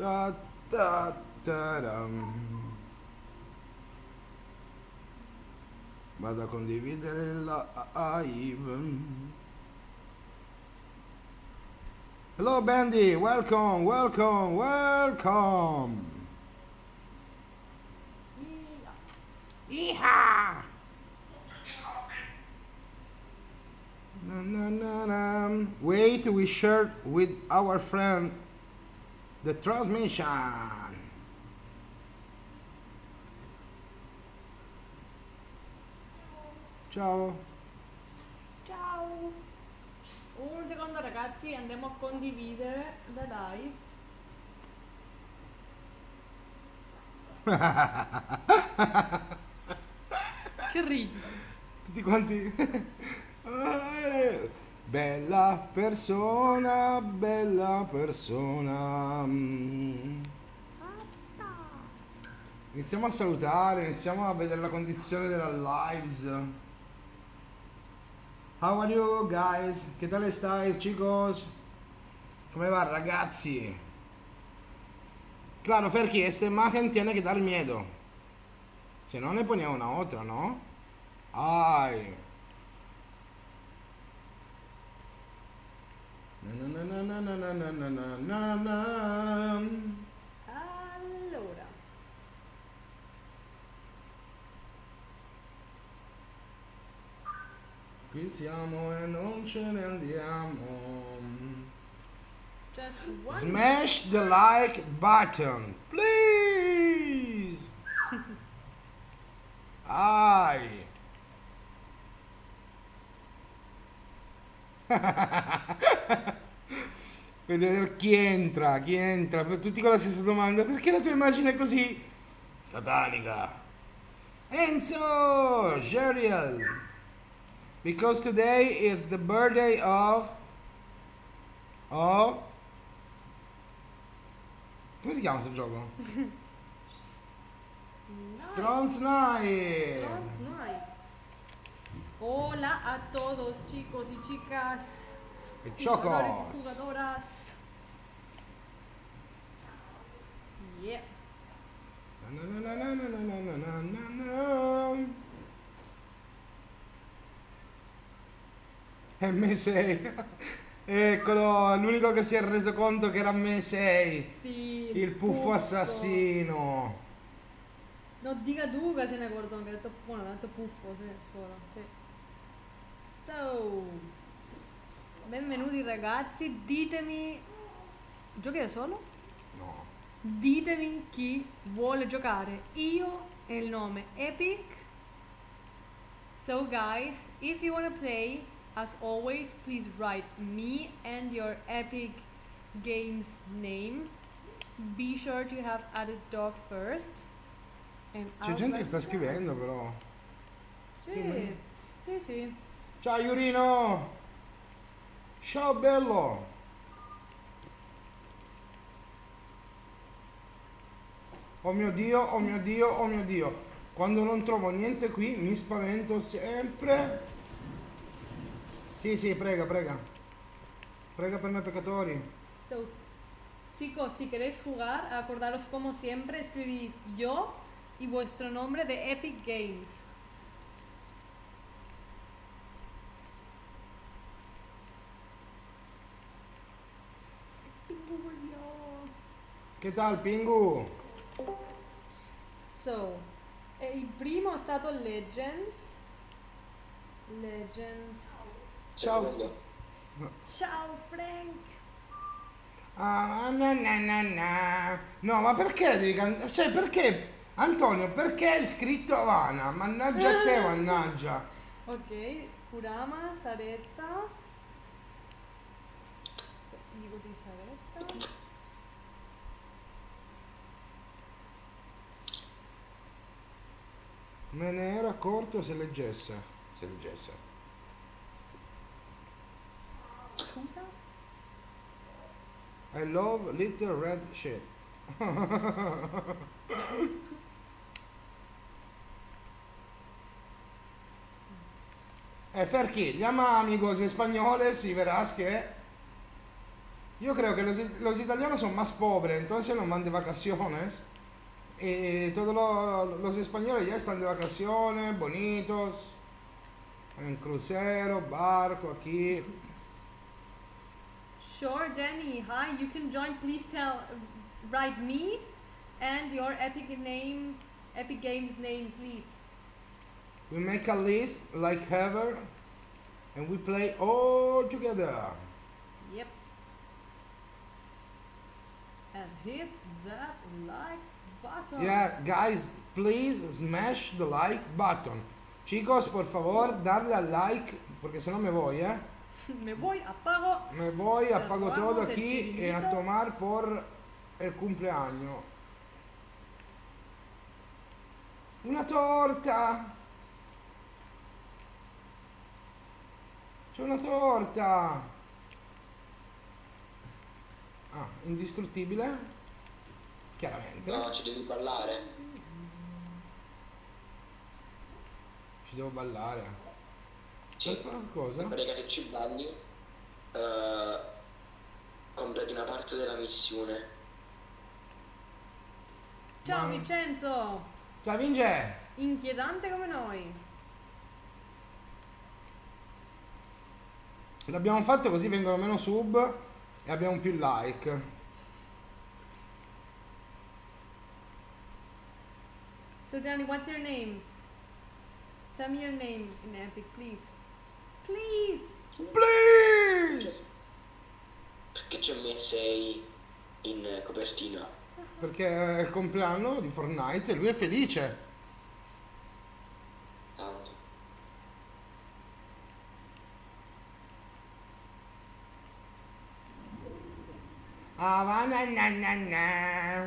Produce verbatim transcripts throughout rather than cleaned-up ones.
Ta, ta, taram. Vado a condividere la live. Hello Bandy, welcome, welcome, welcome. Yeehaw! Na, na, na, na. Wait, we shared with our friend the transmission. Ciao. Ciao. Un secondo ragazzi, andiamo a condividere la live. Che ridi? Tutti quanti. Bella persona, bella persona. Iniziamo a salutare, iniziamo a vedere la condizione della lives. How are you guys? Che tal estáis, chicos? Come va, ragazzi? Claro, Ferki, esta imagen tiene que dar miedo. Si no, le ponía una otra, ¿no? Ay. Na, na, na, na, na, na, na, na, na, na. Allora. Qui siamo e non ce ne andiamo. Just one. Smash the like button, please. Ai. Per vedere chi entra, chi entra, per tutti con la stessa domanda, perché la tua immagine è così satanica? Enzo, Jeriel. Because today is the birthday of of come si chiama questo gioco? Strong's Night. Strong's Night. Hola a todos chicos y chicas, E jugadores y Chocos. jugadoras. Yeah. Na, na, na, na, na, na, na, na, na. M sei. Eccolo, l'unico che si è reso conto che era M sei. Sì, Il puffo assassino. No, dica tu che se ne accorgono che ha detto, buono, ha detto puffo, sì, solo, sì. So, benvenuti ragazzi, ditemi, giochi da solo? No. Ditemi chi vuole giocare, io e il nome Epic. So guys, if you want to play, as always, please write me and your Epic Games name. Be sure to have added dog first. And C'è I'll gente che let sta you know. scrivendo però. Sì, sì, sì. Ciao Iurino. Ciao bello. Oh mio Dio, oh mio Dio, oh mio Dio. Quando non trovo niente qui mi spavento sempre. Sì, sì, prega, prega. Prega per noi peccatori. So, chicos, si queréis jugar, acordaros como siempre, escribid yo y vuestro nombre de Epic Games. Pingu volvió. Che tal, Pingu? So, eh, il primo è stato Legends. Legends. Ciao. Ciao Frank. Ah, na, na, na, na. No, ma perché devi cantare? Cioè, perché? Antonio, perché hai scritto Havana? Mannaggia a te, mannaggia. Ok, Kurama, Saretta. So, dico di Saretta. Me ne ero accorto se leggesse. Se leggesse. Scusa? I love little red shit. Eh, Ferchi, llama amigos españoles y verás que Yo creo que los, los italianos son más pobres, entonces no van de vacaciones. Y todos los, los españoles ya están de vacaciones, bonitos, en crucero, barco, aquí. Sure, Danny. Hi, you can join. Please tell, write me and your Epic name, Epic Games name, please. We make a list like ever, and we play all together. Yep. And hit that like button. Yeah, guys, please smash the like button. Chicos, por favor, darle al like, porque si no me voy, eh. Me voy, apago. Me voy, apago Nos todo vamos, el aquí y a chiringuito. tomar por el cumpleaños. Una torta. C'è una torta. Ah, indistruttibile? Chiaramente. No, ci devi ballare. Ci devo ballare. Sì. Per fare cosa? In pratica se ci balli, eh, completi una parte della missione. Ciao Ma- Vincenzo. Ciao Vince! Inquietante come noi. L'abbiamo fatto così vengono meno sub e abbiamo più like. So Danny, what's your name? Tell me your name in Epic, please. Please. Please! Perché c'è me sei in copertina? Perché è il compleanno di Fortnite e lui è felice. Tanto. Ah, va, na, na, na, na.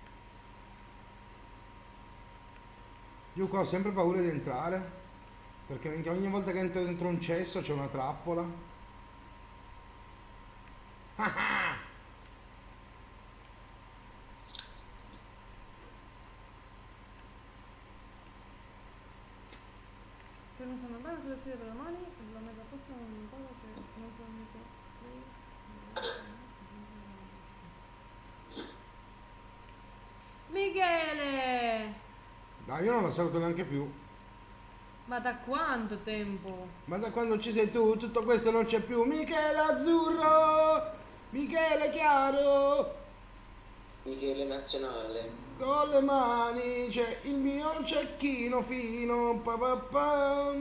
Io qua ho sempre paura di entrare. Perché minchia, ogni volta che entro dentro un cesso c'è una trappola. Per non andare sulle sedie per le mani, la metà prossima non mi ricordo che non so mica. Michele! Dai, io non lo saluto neanche più. Ma da quanto tempo? Ma da quando ci sei tu, tutto questo non c'è più. Michele Azzurro! Michele Chiaro! Michele Nazionale. Con le mani c'è il mio cecchino fino. Pa, pa, pa.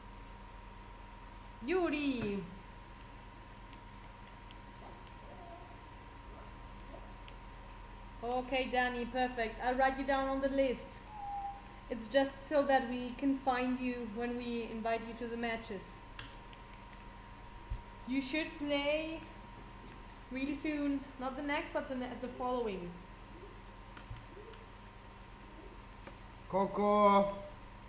Yuri! Okay, Danny, perfect. I'll write you down on the list. It's just so that we can find you when we invite you to the matches. You should play really soon, not the next, but the, ne- the following. Coco!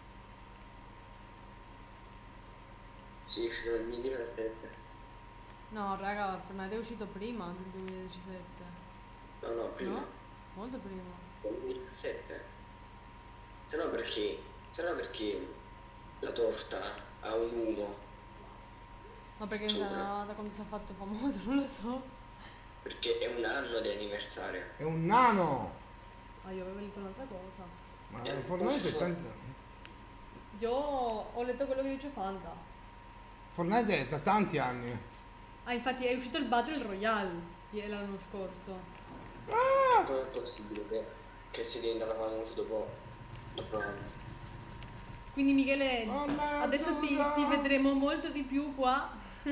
Si esce nel duemiladiciassette. No, raga, Fortnite è uscito prima del duemiladiciassette. No, no, prima. No? Molto prima. duemiladiciassette. Se no perché? Se no perché la torta ha un uno. Ma perché Sopra. da, da quando si è fatto famoso, non lo so. Perché è un anno di anniversario. È un nano! Ah, io avevo letto un'altra cosa. Ma Eh, Fortnite è posso- tanto... Io ho letto quello che dice Fanta. Fortnite è da tanti anni. Ah, infatti è uscito il Battle Royale i- l'anno scorso. Come è possibile che, che si diventano famosi dopo, dopo anni? Quindi Michele, Donna adesso ti, azzurra! ti vedremo molto di più qua.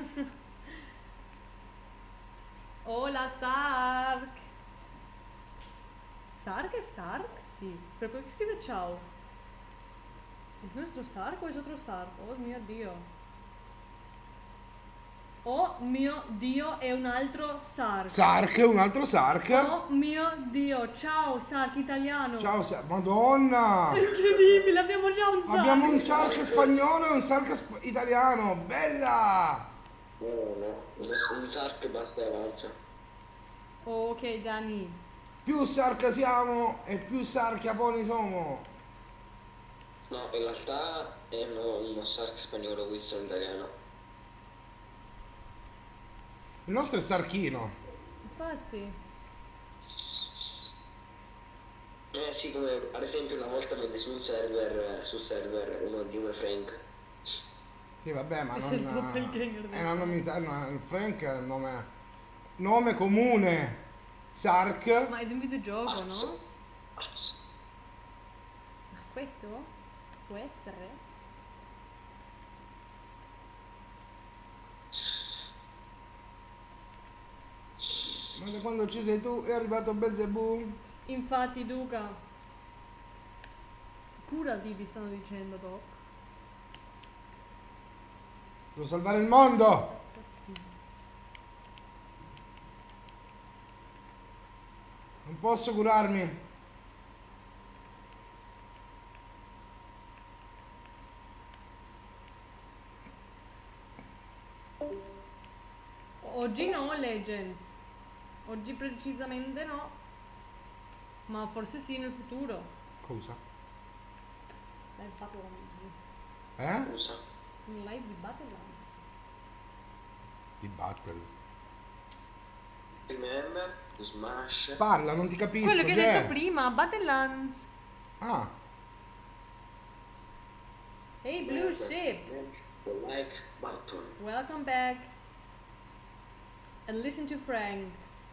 Hola Sark. ¿Sark es Sark? Sí. ¿Pero por qué escribe ciao? ¿Es nuestro Sark o es otro Sark? Oh mio Dio. Oh mio Dio, è un altro Sark. Sark, un altro Sark. Oh mio Dio, ciao Sark italiano. Ciao Sark, madonna! Incredibile, abbiamo già un Sark. Abbiamo un Sark spagnolo e un Sark sp- italiano, bella! No, no, no. Un, un Sark basta e avanza. Oh, ok, Dani. Più Sark siamo e più Sarchiaponi siamo. No, in realtà è uno, uno Sark spagnolo, questo in italiano. Il nostro è Sarchino. infatti. Eh sì, come ad esempio una volta venne sul server, sul server uno di come Frank. Sì, vabbè, ma È non... il doppelganger del È un nome Frank. italiano, il Frank è il nome... Nome comune. Sark. Ma è di un videogioco, no? Pazzo. Pazzo. Ma questo? Può essere? Ma da quando ci sei tu è arrivato Belzebù. Infatti, Duca. Curati, ti stanno dicendo, Doc. Devo salvare il mondo. Cattivo. Non posso curarmi. Oggi no, Legends. Oggi precisamente no. Ma forse sì nel futuro. Cosa? Live Battlelands. Eh? Scusa. Un live di Battlelands. Di battle. Remember to smash. Parla, non ti capisco. Quello che hai Gè. detto prima, Battlelands. Ah, Hey, Blue Ship. The like button. Welcome back. And listen to Frank.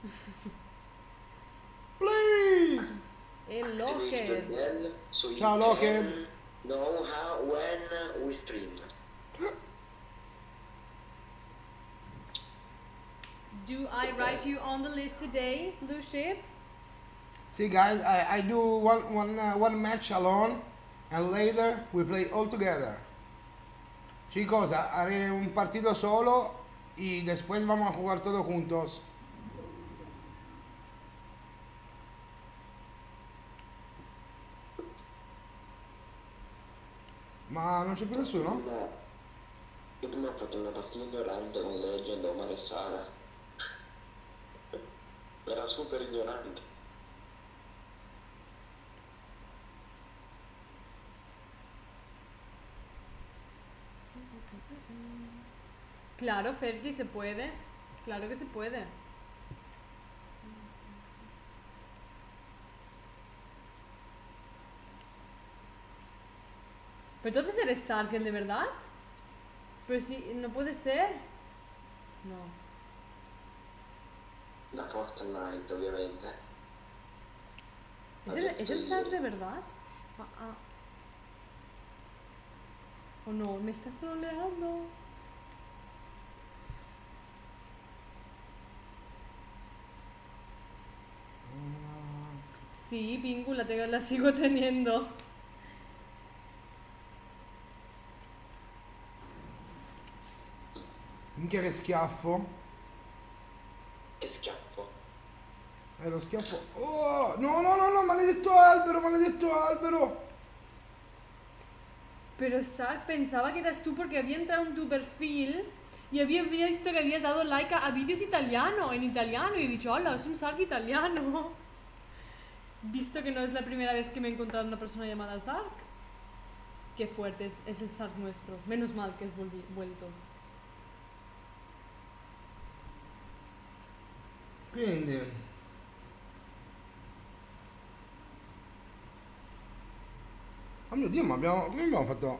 please. E Activate the Lockheed. bell so you Ciao, Lockheed. can know how when we stream. Do I write you on the list today, Blue Ship? See guys, I, I do one, one, uh, one match alone and later we play all together. Chicos, ha- haré un partido solo y después vamos a jugar todos juntos. Ma non c'è più nessuno? No. Io prima ho fatto una partita ignorante con la leggenda Omar e Sara. Era super ignorante. Claro, Ferdi, se puede. Claro que se puede. Pero entonces eres Sarken de verdad. Pero si no puede ser. No. Da Fortnite ovviamente. ¿Es Ha el, detto ¿es el ieri. Sark de verdad? Ah, ah. Oh no, me estás troleando. Sí, Pingu, la, te- la sigo teniendo. Minchia che schiaffo. Che schiaffo. Eh, lo schiaffo. Oh, no, no, no, no, maledetto albero, maledetto albero. Pero Sark pensaba que eras tú porque había entrado en tu perfil y había visto que habías dado like a, a vídeos italiano, en italiano, y he dicho, hola, es un Sark italiano. Visto que no es la primera vez que me he encontrado una persona llamada Sark. Qué fuerte, es, es el Sark nuestro. Menos mal que es volvi- vuelto. Quindi. Oh mio Dio, ma abbiamo... come abbiamo fatto?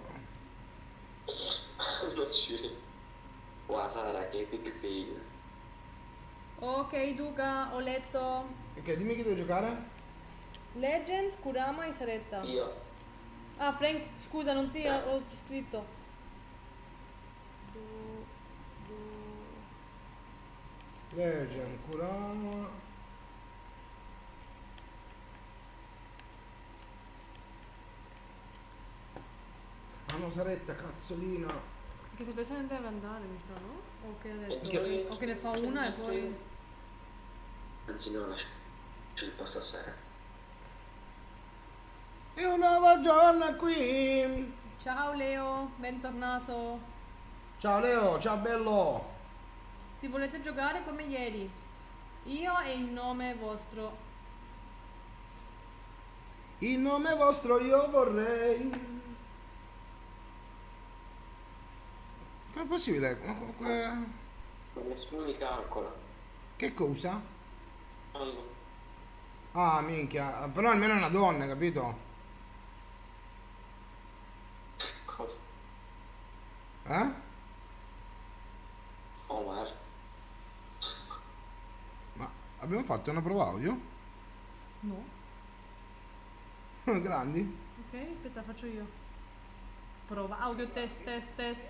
Non ci. Wow, Sara, che big fail. Ok, Duca, ho letto Ok, dimmi chi devo giocare. Legends, Kurama e Saretta. Io. Ah, Frank, scusa, non ti ho, ho scritto. Du- du- Legend, Kurama. Ah no, Saretta, cazzolina. Che se te se ne deve andare, mi sa, no? O che ha detto. Che- O che ne fa una e poi. Anzi no, lascia il posto stasera. È una nuova giornata qui. Ciao Leo, bentornato. Ciao Leo, ciao bello. Se volete giocare come ieri, io e il nome vostro. Il nome vostro io vorrei. Com'è possibile? Ma nessuno mi calcola. Che cosa? Ah, minchia. Però almeno è una donna, capito? Cosa? Eh? Omar. Ma abbiamo fatto una prova audio? No. Grandi? Ok, aspetta, faccio io. Prova. Audio test, test, test.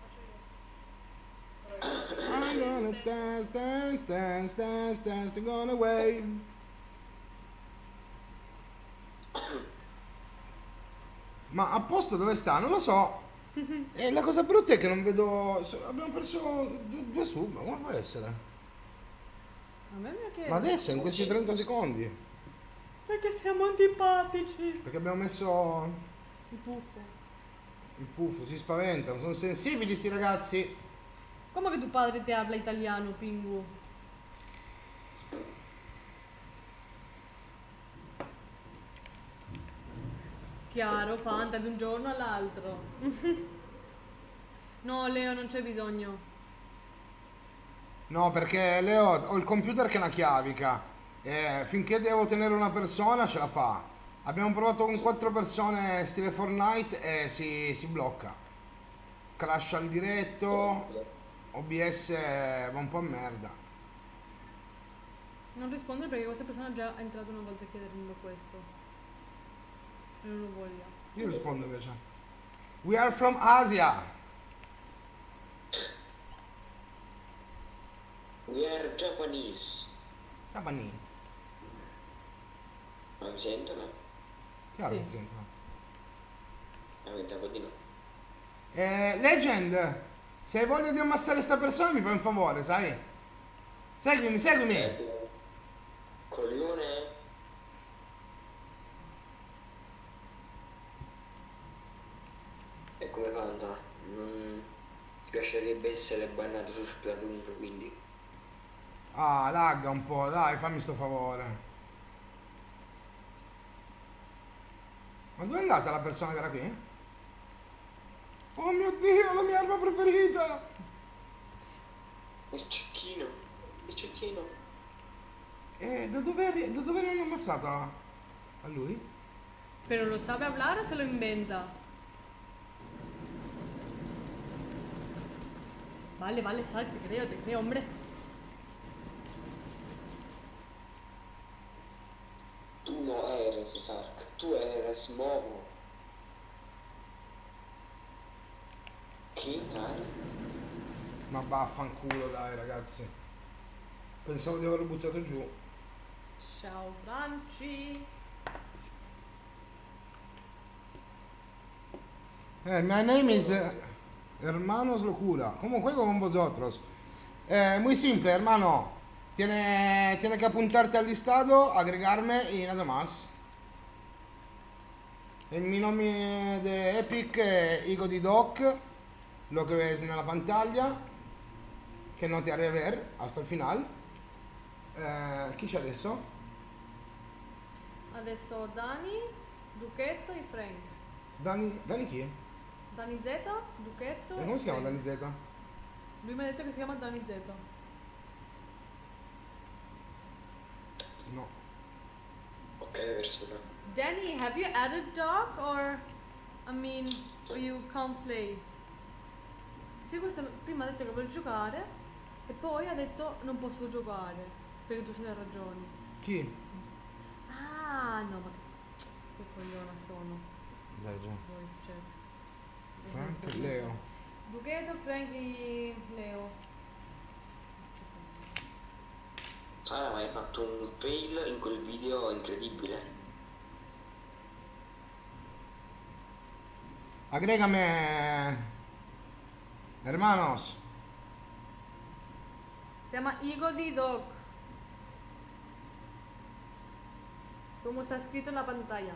I'm gonna dance, dance, dance, dance, dance, they're gone away. Ma a posto dove sta? Non lo so. E la cosa brutta è che non vedo. so- Abbiamo perso due, due sub, ma come può essere? A me mi chiedo. Ma adesso, in questi trenta secondi. Perché siamo antipatici. Perché abbiamo messo Il puffo. il puffo, si spaventano, sono sensibili sti ragazzi. ¿Cómo que tu padre te habla italiano, Pingu? Chiaro, Fanta, da un giorno all'altro. No, Leo, non c'è bisogno. No, perché Leo, ho il computer che è una chiavica. E finché devo tenere una persona ce la fa. Abbiamo provato con quattro persone stile Fortnite e si, si blocca. Crasha il diretto, O B S va un po' a merda. Non rispondere perché questa persona è già entrata una volta a chiedermi questo. E non lo voglio. Io rispondo invece. We are from Asia. We are Japanese. Cabani. Ma mi sentono? Chiaro Sì. che sentono. Ma pensavo di no. Eh, Legend, se hai voglia di ammazzare sta persona mi fai un favore, sai? Seguimi, seguimi. Eh, coglione? E come Fanta? Non ti piacerebbe essere bannato su Splatoon, quindi... Ah, lagga un po', dai, fammi sto favore. Ma dove è andata la persona che era qui? Oh mio Dio, la mia arma preferita! Il cecchino! Il cecchino! E da dove, eri- da dove l'hanno ammazzata? A lui? Pero lo sabe hablar o se lo inventa? Vale, vale, sal, te creo, te creo, hombre. Tu no eres Sark, tu eres Momo. Che caro? Ma vaffanculo, dai, ragazzi. Pensavo di averlo buttato giù. Ciao, Franci. Eh, my name is eh, Hermanos Locura. Comunque con vosotros. Eh, muy simple, hermano. Tiene, tiene que apuntarte al listado, agregarme y nada más. El mi nome de Epic è Igo di Doc, lo que ves nella pantalla, che no te haré ver hasta el final. Eh, chi c'è adesso? Adesso Dani, Duchetto e Frank. Dani, Dani chi? Dani Z, Duchetto E come si chiama Frank. Dani Z? Lui mi ha detto che si chiama Dani Z. No. Ok, persona. Danny, have you added dog or I mean you can't play? Sì, questo prima ha detto che vuole giocare e poi ha detto non posso giocare perché tu sei le ragioni. Chi? Ah no, ma che, che cogliona sono. Dai già. Voice chat. Frank e Leo. Duchetto, Frank e Leo. Ah, ma hai fatto un fail in quel video incredibile. Agrégame. Hermanos. Si chiama Eagle di Dog. Come sta scritto nella pantalla.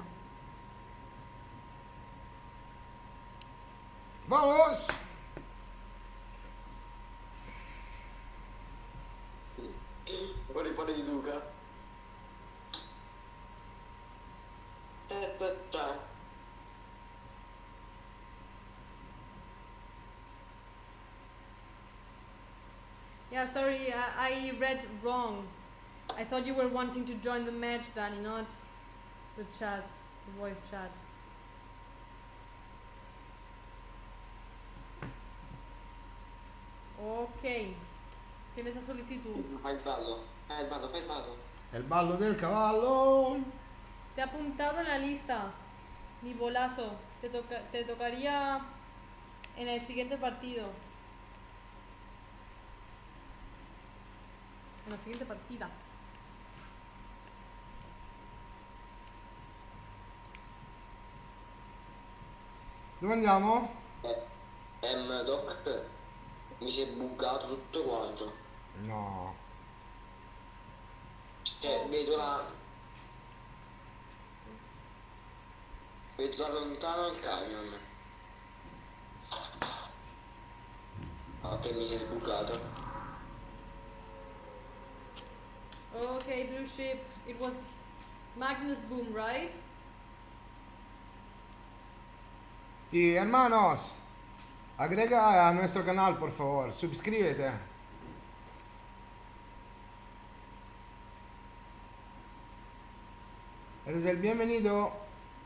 Vamos. Vuole fare di Luca. Aspetta. Yeah, sorry, I, I read wrong. I thought you were wanting to join the match, Danny, not the chat, the voice chat. Ok, tienes a solicitud. Fai il ballo, fai il ballo, fai il ballo. È il ballo del cavallo. Te he apuntado en la lista, mi bolazo. Te, toca, te tocaría en el siguiente partido. En la siguiente partida. Dove andiamo? Eh, ehm, Doc, mi si è buggato tutto quanto. No. Cioè, vedo la... Vedo da lontano il camion. Ok, mi si è sbucato. Okay, Blue Ship, it was Magnus Boom, right? Y hermanos, agrega a nuestro canal, por favor. Suscríbete. Eres el bienvenido.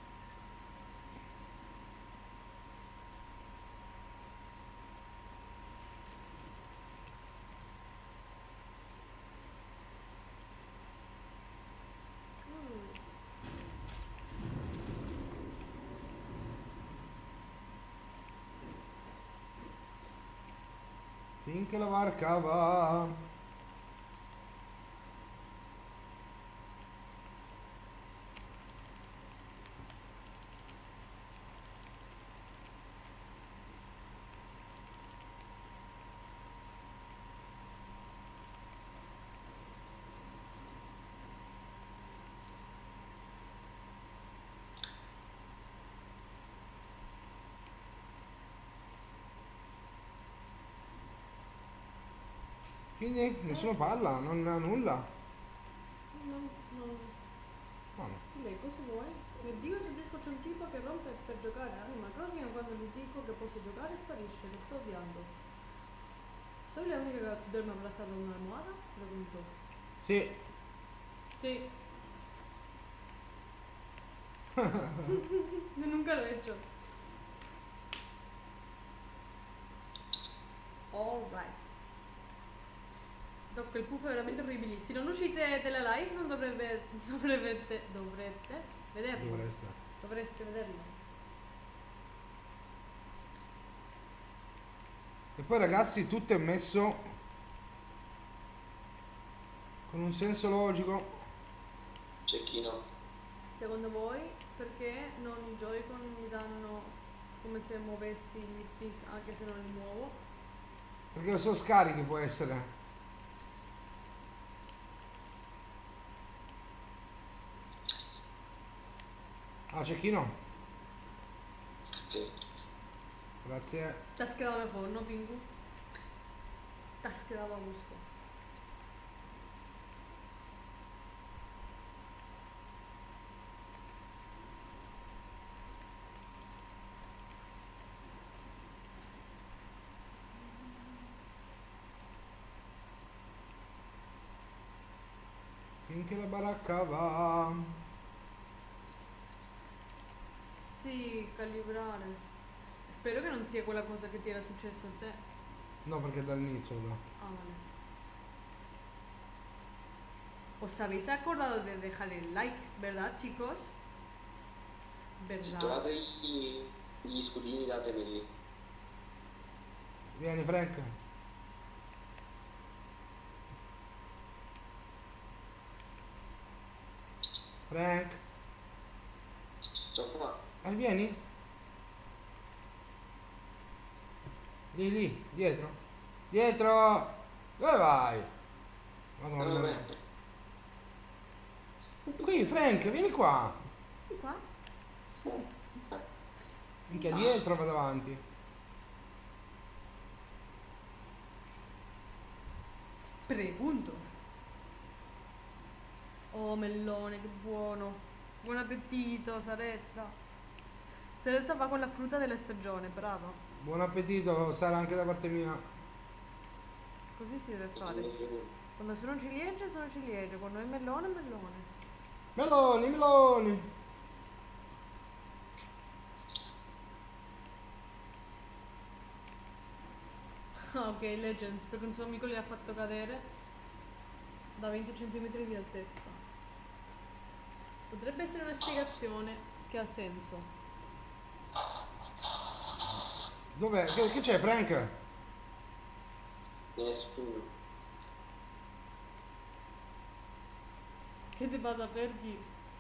Finché la barca va. Quindi nessuno parla, non ha nulla. No, no. No, no. Lei cosa vuoi? Le dico se disco c'è un tipo che rompe per giocare a Animal Crossing e quando gli dico che posso giocare sparisce, lo sto odiando. Soy la única que duerme abrazada a una almohada? Preguntó. Sì. Sí. Yo nunca lo he hecho. Alright. Doc, il puffo è veramente orribile. Se non uscite dalla live non dovrebbe, dovrete, dovrete vederlo. Dovreste. Dovreste vederlo. E poi ragazzi tutto è messo con un senso logico. Cecchino. Secondo voi perché non i Joy-Con mi danno come se muovessi gli stick anche se non li muovo? Perché sono scarichi, può essere. Ah, cecchino. Sì. Grazie. Te has quedado mejor, ¿no, Pingu? Te has quedado a gusto. Finché la baracca va. Sì, calibrare. Spero che non sia quella cosa che ti era successo a te. No, perché dall'inizio no. Ah, vale. ¿Os habéis acordado de dejar el like, verdad, chicos? Se ¿Verdad? trovate gli, gli scudini datemeli. Vieni Frank. Frank. Sto qua. Eh, vieni. Lì, lì, dietro. Dietro. Dove vai? Madonna. Dove? Qui Frank, vieni qua. ¿Y qua? Minchia, dietro va davanti. Pregunto. Oh, mellone, che buono. Buon appetito, Saretta. Saretta va con la frutta della stagione, brava. Buon appetito, Sara, anche da parte mia. Così si deve fare. Quando sono ciliegie sono ciliegie, quando è melone è melone. Meloni, meloni. Ah, ok, Legends, perché un suo amico li ha fatto cadere da venti centimetri di altezza. Potrebbe essere una spiegazione che ha senso. Dov'è? Che, che c'è, Frank? Nessuno. Che ti passa per chi?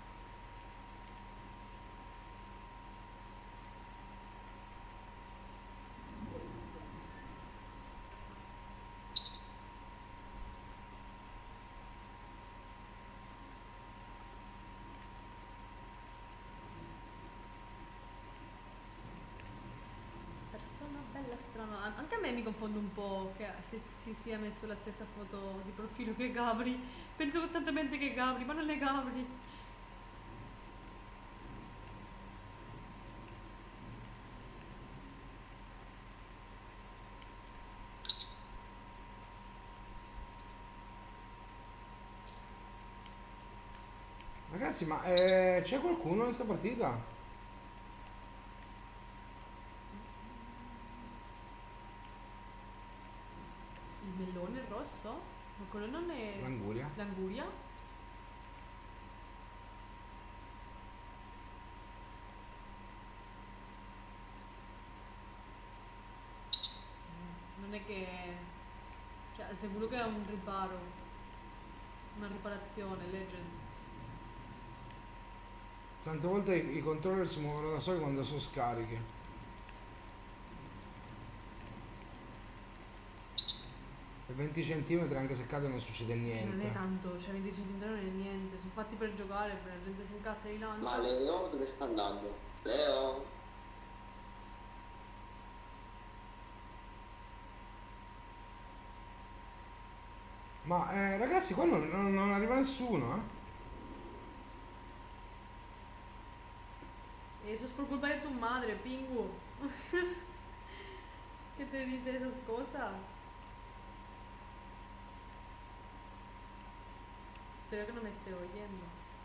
Persona bella strana. An- Anche a me mi confondo un po' che se si sia messo la stessa foto di profilo che Gabri. Penso costantemente che è Gabri, ma non è Gabri. Ragazzi, ma eh, c'è qualcuno in sta partita? Il melone rosso? Ma quello non è L'anguria. l'anguria? Non è che... Cioè, è sicuro che è un riparo. Una riparazione, Legend. Tante volte i, i controller si muovono da soli quando sono scarichi. E venti centimetri anche se cade non succede Che non niente. è tanto, cioè venti centimetri non è niente. Sono fatti per giocare, per la gente si incazza e li lancia. Ma Leo dove sta andando? Leo? Ma eh, ragazzi, qua non, non- non arriva nessuno, eh? Eso es por culpa de tu madre, Pingu. Que te dice esas cosas. Espero que no me esté oyendo.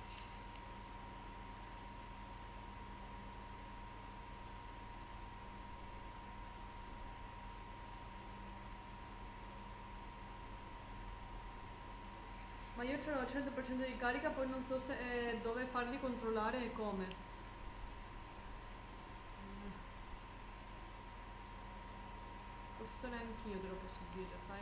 Ma io ce l'ho al cento per cento di carica, poi non so se, eh, dove farli controllare e come. Questo neanch'io te lo posso dire, sai?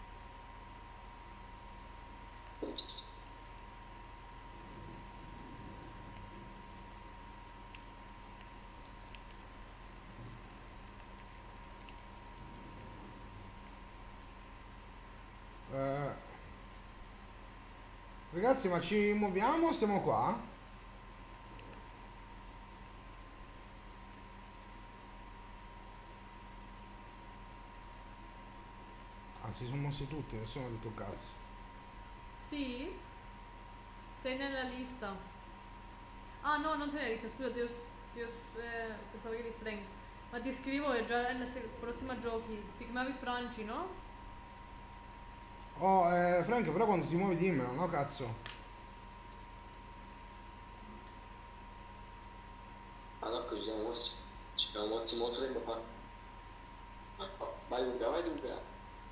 Eh, Ragazzi, ma ci muoviamo o stiamo qua? Ah, si sono mossi tutti, nessuno ha detto un cazzo. Sì? Sei nella lista. Ah no, non sei nella lista, scusa, ti ho, ti ho, eh, pensavo che eri Frank. Ma ti scrivo è già nella se- prossima giochi. Ti chiamavi Franci, no? Oh, eh, Frank, però quando ti muovi dimmelo, no cazzo? Ah no, così siamo mossi. Ci siamo mossi molto tempo fa. Ah, oh, vai Luca, vai Luca.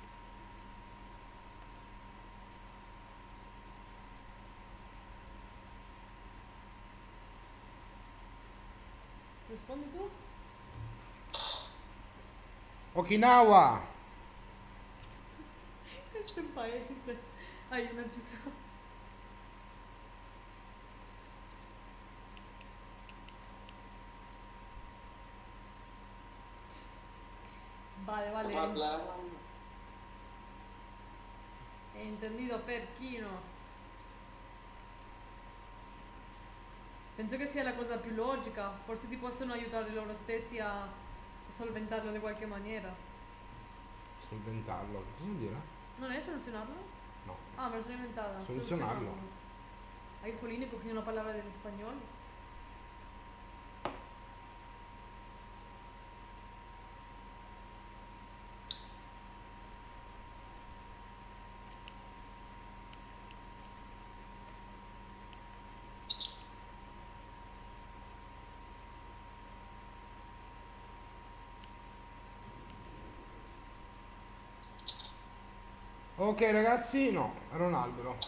Rispondi tu? Okinawa! Questo è un paese. Hai una città. Vale, vale. Parla. È intendito Ferchino. Penso che sia la cosa più logica. Forse ti possono aiutare loro stessi a solventarlo di qualche maniera. Solventarlo, cosa vuol dire? Non è soluzionarlo? No. Ah, me lo sono inventata. Soluzionarlo. Hay Jolín cogiendo una palabra del español. Ok ragazzi, no, era un albero.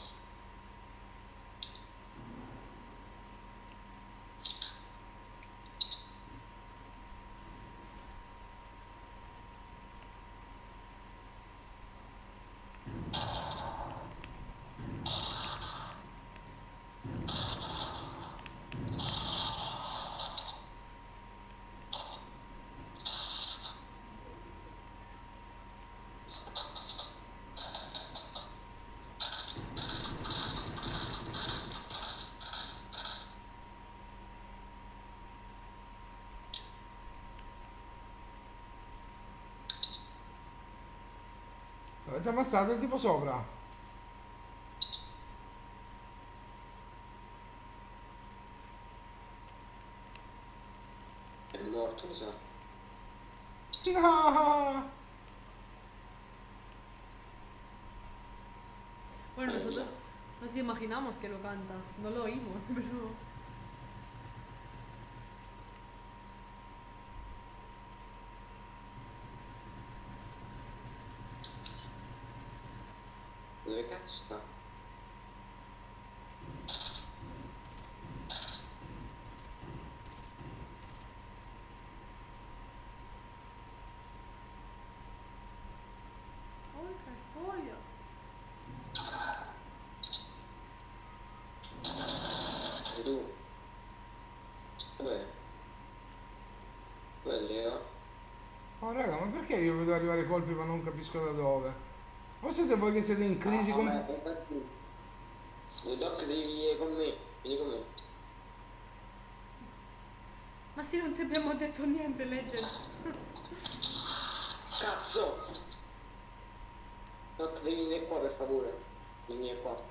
Avete ammazzato il tipo sopra. È morto, mi sa. No! Bueno, nosotros nos imaginamos que lo cantas, no lo oímos, pero... Dove cazzo sta? Oltre spoglio. E tu? Dov'è? Dov'è Leo? Oh raga, ma perché io vedo arrivare colpi ma non capisco da dove? O siete voi che siete in crisi con... Il doc devi venire con me. Vieni con me. Ma sì, non ti abbiamo detto niente, Legends. Cazzo! Doc devi venire qua per favore. Devi venire qua.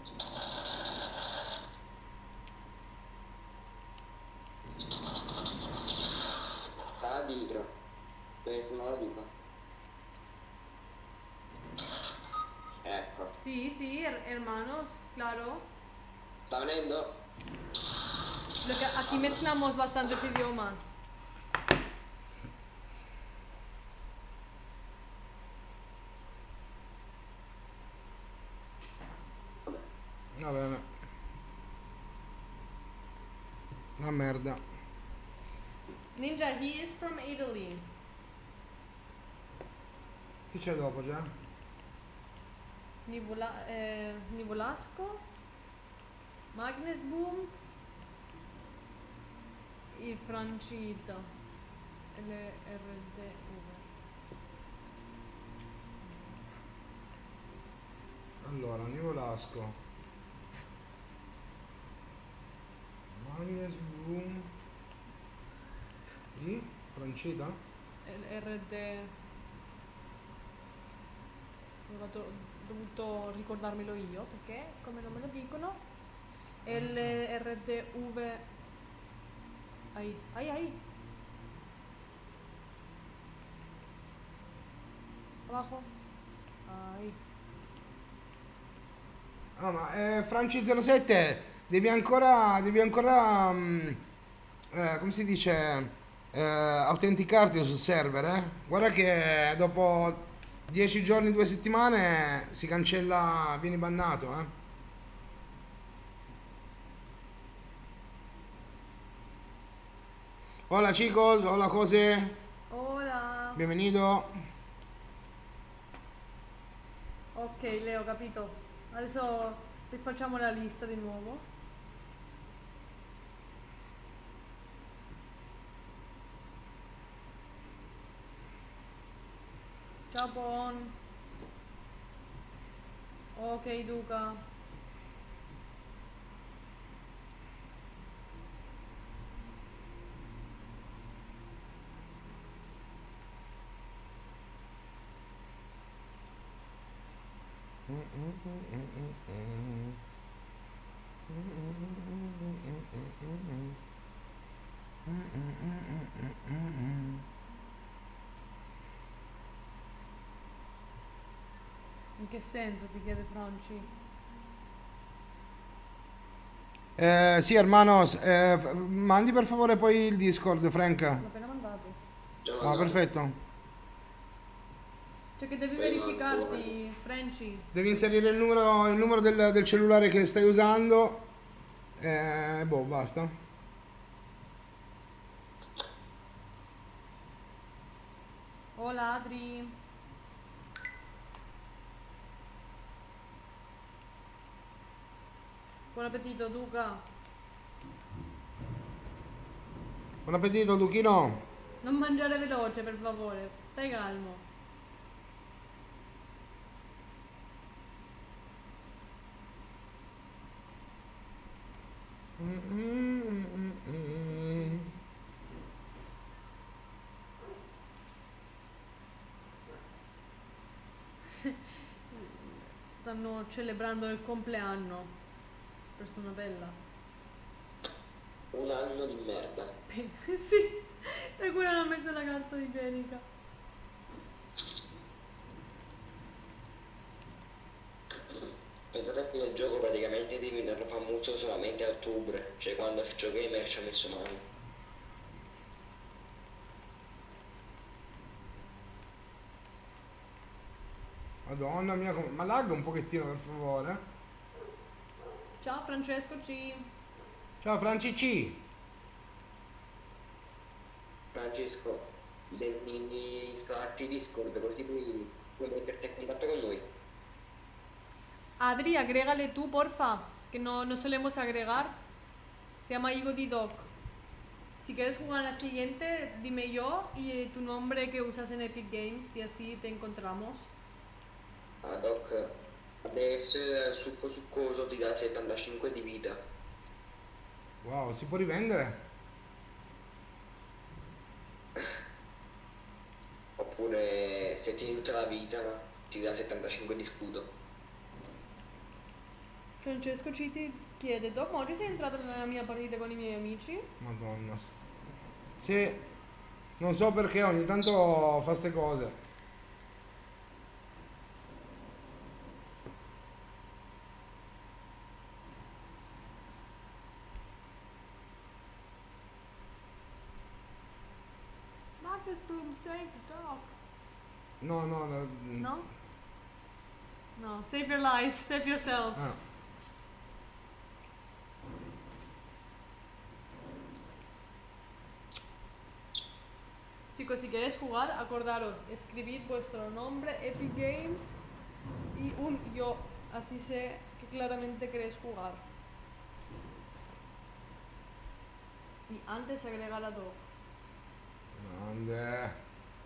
Sta dietro. Dove sono la duca? Ecco. Sí, sí, her- hermanos, claro. Sta venendo? Lo que aquí mezclamos bastantes idiomas. Va bene. Una merda. Ninja, he is from Italy. Chi c'è dopo già? Nivola, eh, Nivolasco, Magnus Boom y Franchita. L R D V. Allora, Nivolasco. Magnes Boom. I? Francita? L R D. Ho dato- dovuto ricordarmelo io perché, come non me lo dicono, L R D V. Ahí, ahí, ahí. Abajo. Ahí. Ah, ma eh, Franci zero sette, devi ancora, devi ancora, mm, eh, come si dice, eh, autenticarti sul server, eh? Guarda che dopo dieci giorni, due settimane si cancella, vieni bannato, eh? Hola chicos, hola José, Hola. bienvenido. Ok, Leo, capito. Adesso rifacciamo la lista di nuovo. Ciao Bon. Ok, Duca. In che senso ti chiede Franci? Eh, sì, hermanos, eh, f- mandi per favore poi il Discord, Frank. L'ho appena mandato. Già Ah, mandato. perfetto. Cioè che devi Poi verificarti, Frenchy. Devi inserire il numero, il numero del, del cellulare che stai usando. E boh, basta. Oh ladri. Buon appetito, Duca. Buon appetito, Duchino. Non mangiare veloce, per favore. Stai calmo. Mm, mm, mm, mm. Stanno celebrando il compleanno. Persona bella. Un anno di merda. Sì, per cui non ho messo la carta igienica. Pensate che il gioco praticamente diventerà famoso solamente a ottobre, cioè quando F Gamer ci ha messo mano. Madonna mia, com- ma lagga un pochettino per favore. Ciao Francesco C. Ciao Franci C. Francesco, devi iscriverti Discord così puoi, puoi metterti in contatto con noi. Adri, agrégale tú, porfa, que no, no solemos agregar. Se llama Igo D Doc. Si quieres jugar a la siguiente, dime yo y tu nombre que usas en Epic Games y así te encontramos. Ah, Doc, adesso il succo succoso ti dà settantacinque di vita. Wow, si può rivendere? Oppure se tieni tutta la vita ti dà settantacinque di scudo. Francesco C ti chiede, Doc, ma oggi sei entrato nella mia partita con i miei amici? Madonna. Sì, non so perché ogni tanto fa ste cose. Marcus Boom, save the dog. No, no, no. No? No, save your life, save yourself. Ah. Chicos, si queréis jugar, acordaros, escribid vuestro nombre, Epic Games y un yo, así sé que claramente queréis jugar. Y antes agregar a Doc. Grande.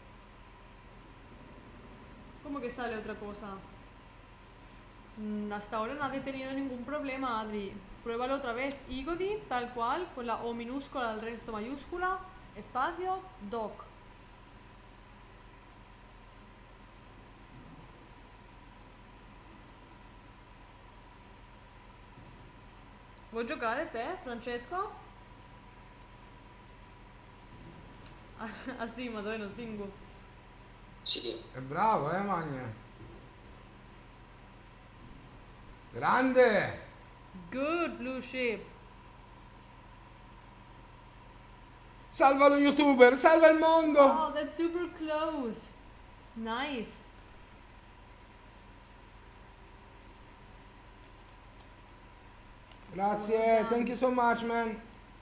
¿Cómo que sale otra cosa? Mm, hasta ahora nadie ha tenido ningún problema, Adri. Pruébalo otra vez. Igodi, tal cual, con la O minúscula, el resto mayúscula, espacio, Doc. Vuoi giocare te, Francesco? Ah sì, ma dove non tengo. Sì, È bravo, eh, Magna. Grande. Good, Blue Ship. Salva lo youtuber, salva il mondo. Oh, that's super close. Nice. Grazie, thank you so much, man.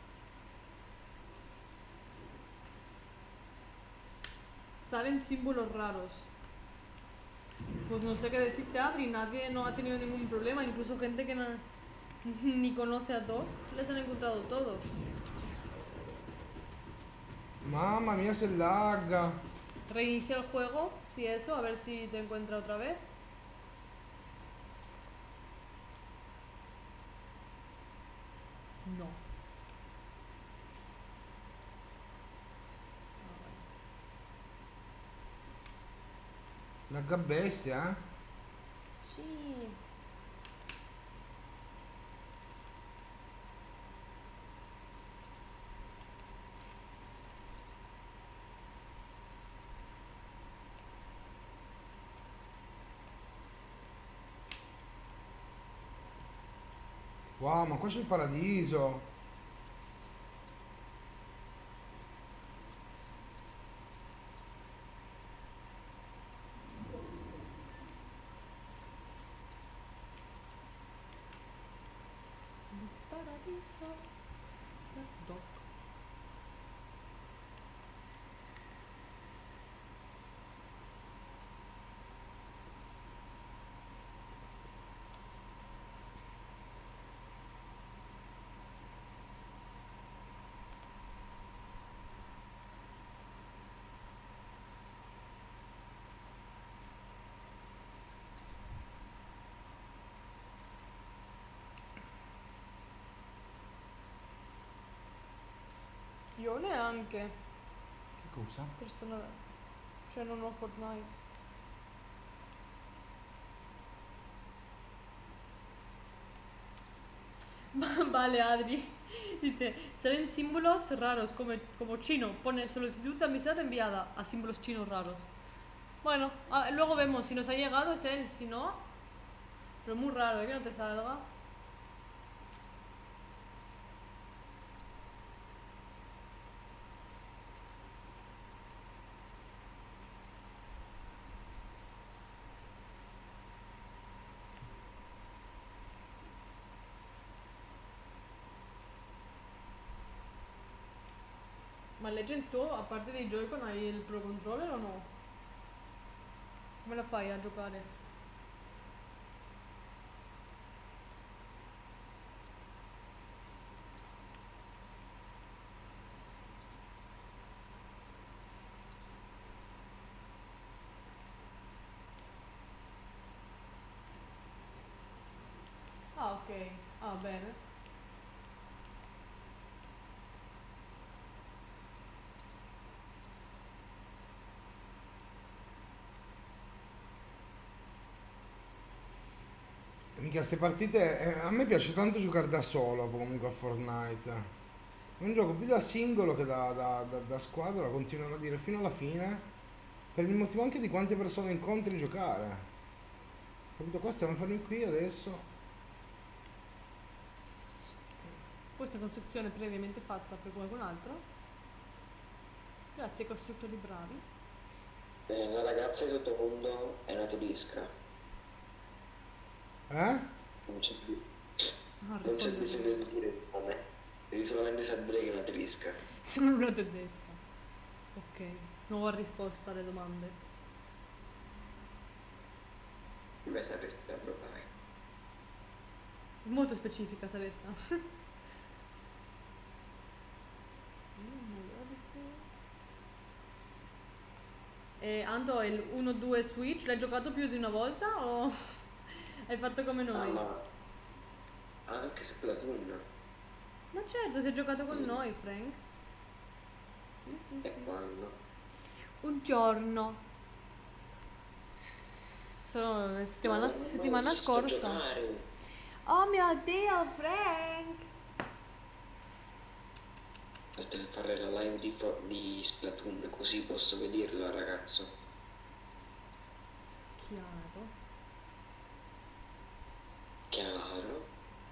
Salen símbolos raros. Pues no sé qué decirte, Adri. Nadie no ha tenido ningún problema. Incluso gente que no, ni conoce a Doc, les han encontrado todos. Mamma mia, se lagga. Reinicia el juego, si eso, a ver si te encuentra otra vez. No. Lagga bestia, eh. Sí. Wow, ma qua c'è il paradiso. Doc. Io neanche. Che cosa? Persona... Cioè non ho Fortnite. Vale Adri, dice, salen símbolos raros como, como chino, pone solicitud de amistad enviada a símbolos chinos raros. Bueno, a- luego vemos, si nos ha llegado es él, si no, pero es muy raro, ¿eh? Que no te salga. Ma Legends tu, a parte dei Joy-Con, hai il Pro Controller o no? Come la fai a giocare? Ah, ok. Ah, bene. Mica queste partite, eh, a me piace tanto giocare da solo comunque a Fortnite. È un gioco più da singolo che da, da, da, da squadra, continuerò a dire fino alla fine, per il motivo anche di quante persone incontri giocare. Capito? Qua stiamo fermi qui adesso. Questa è costruzione previamente fatta per qualcun altro. Grazie, costruttori bravi. Eh, la ragazza di sottofondo è una tedesca. Eh? Non c'è più. Ah, Non c'è rispondo bisogno io. di dire il nome. Devi solamente sapere che è una tedesca. Sono una tedesca. Ok, nuova risposta alle domande. Beh, sapresti da provare. Molto specifica, Saletta. Mm, E Anto, il uno due Switch l'hai giocato più di una volta o hai fatto come Ah, noi? ma anche Splatoon. Ma certo, sei giocato con Mm. noi, Frank. Sì, sì, E sì. quando? Un giorno. Sono la settimana, No, settimana non sto scorsa. giocare. Oh mio Dio, Frank! Devo fare la live di, Pro- di Splatoon, così posso vederlo al ragazzo. Chiaro. Chiaro.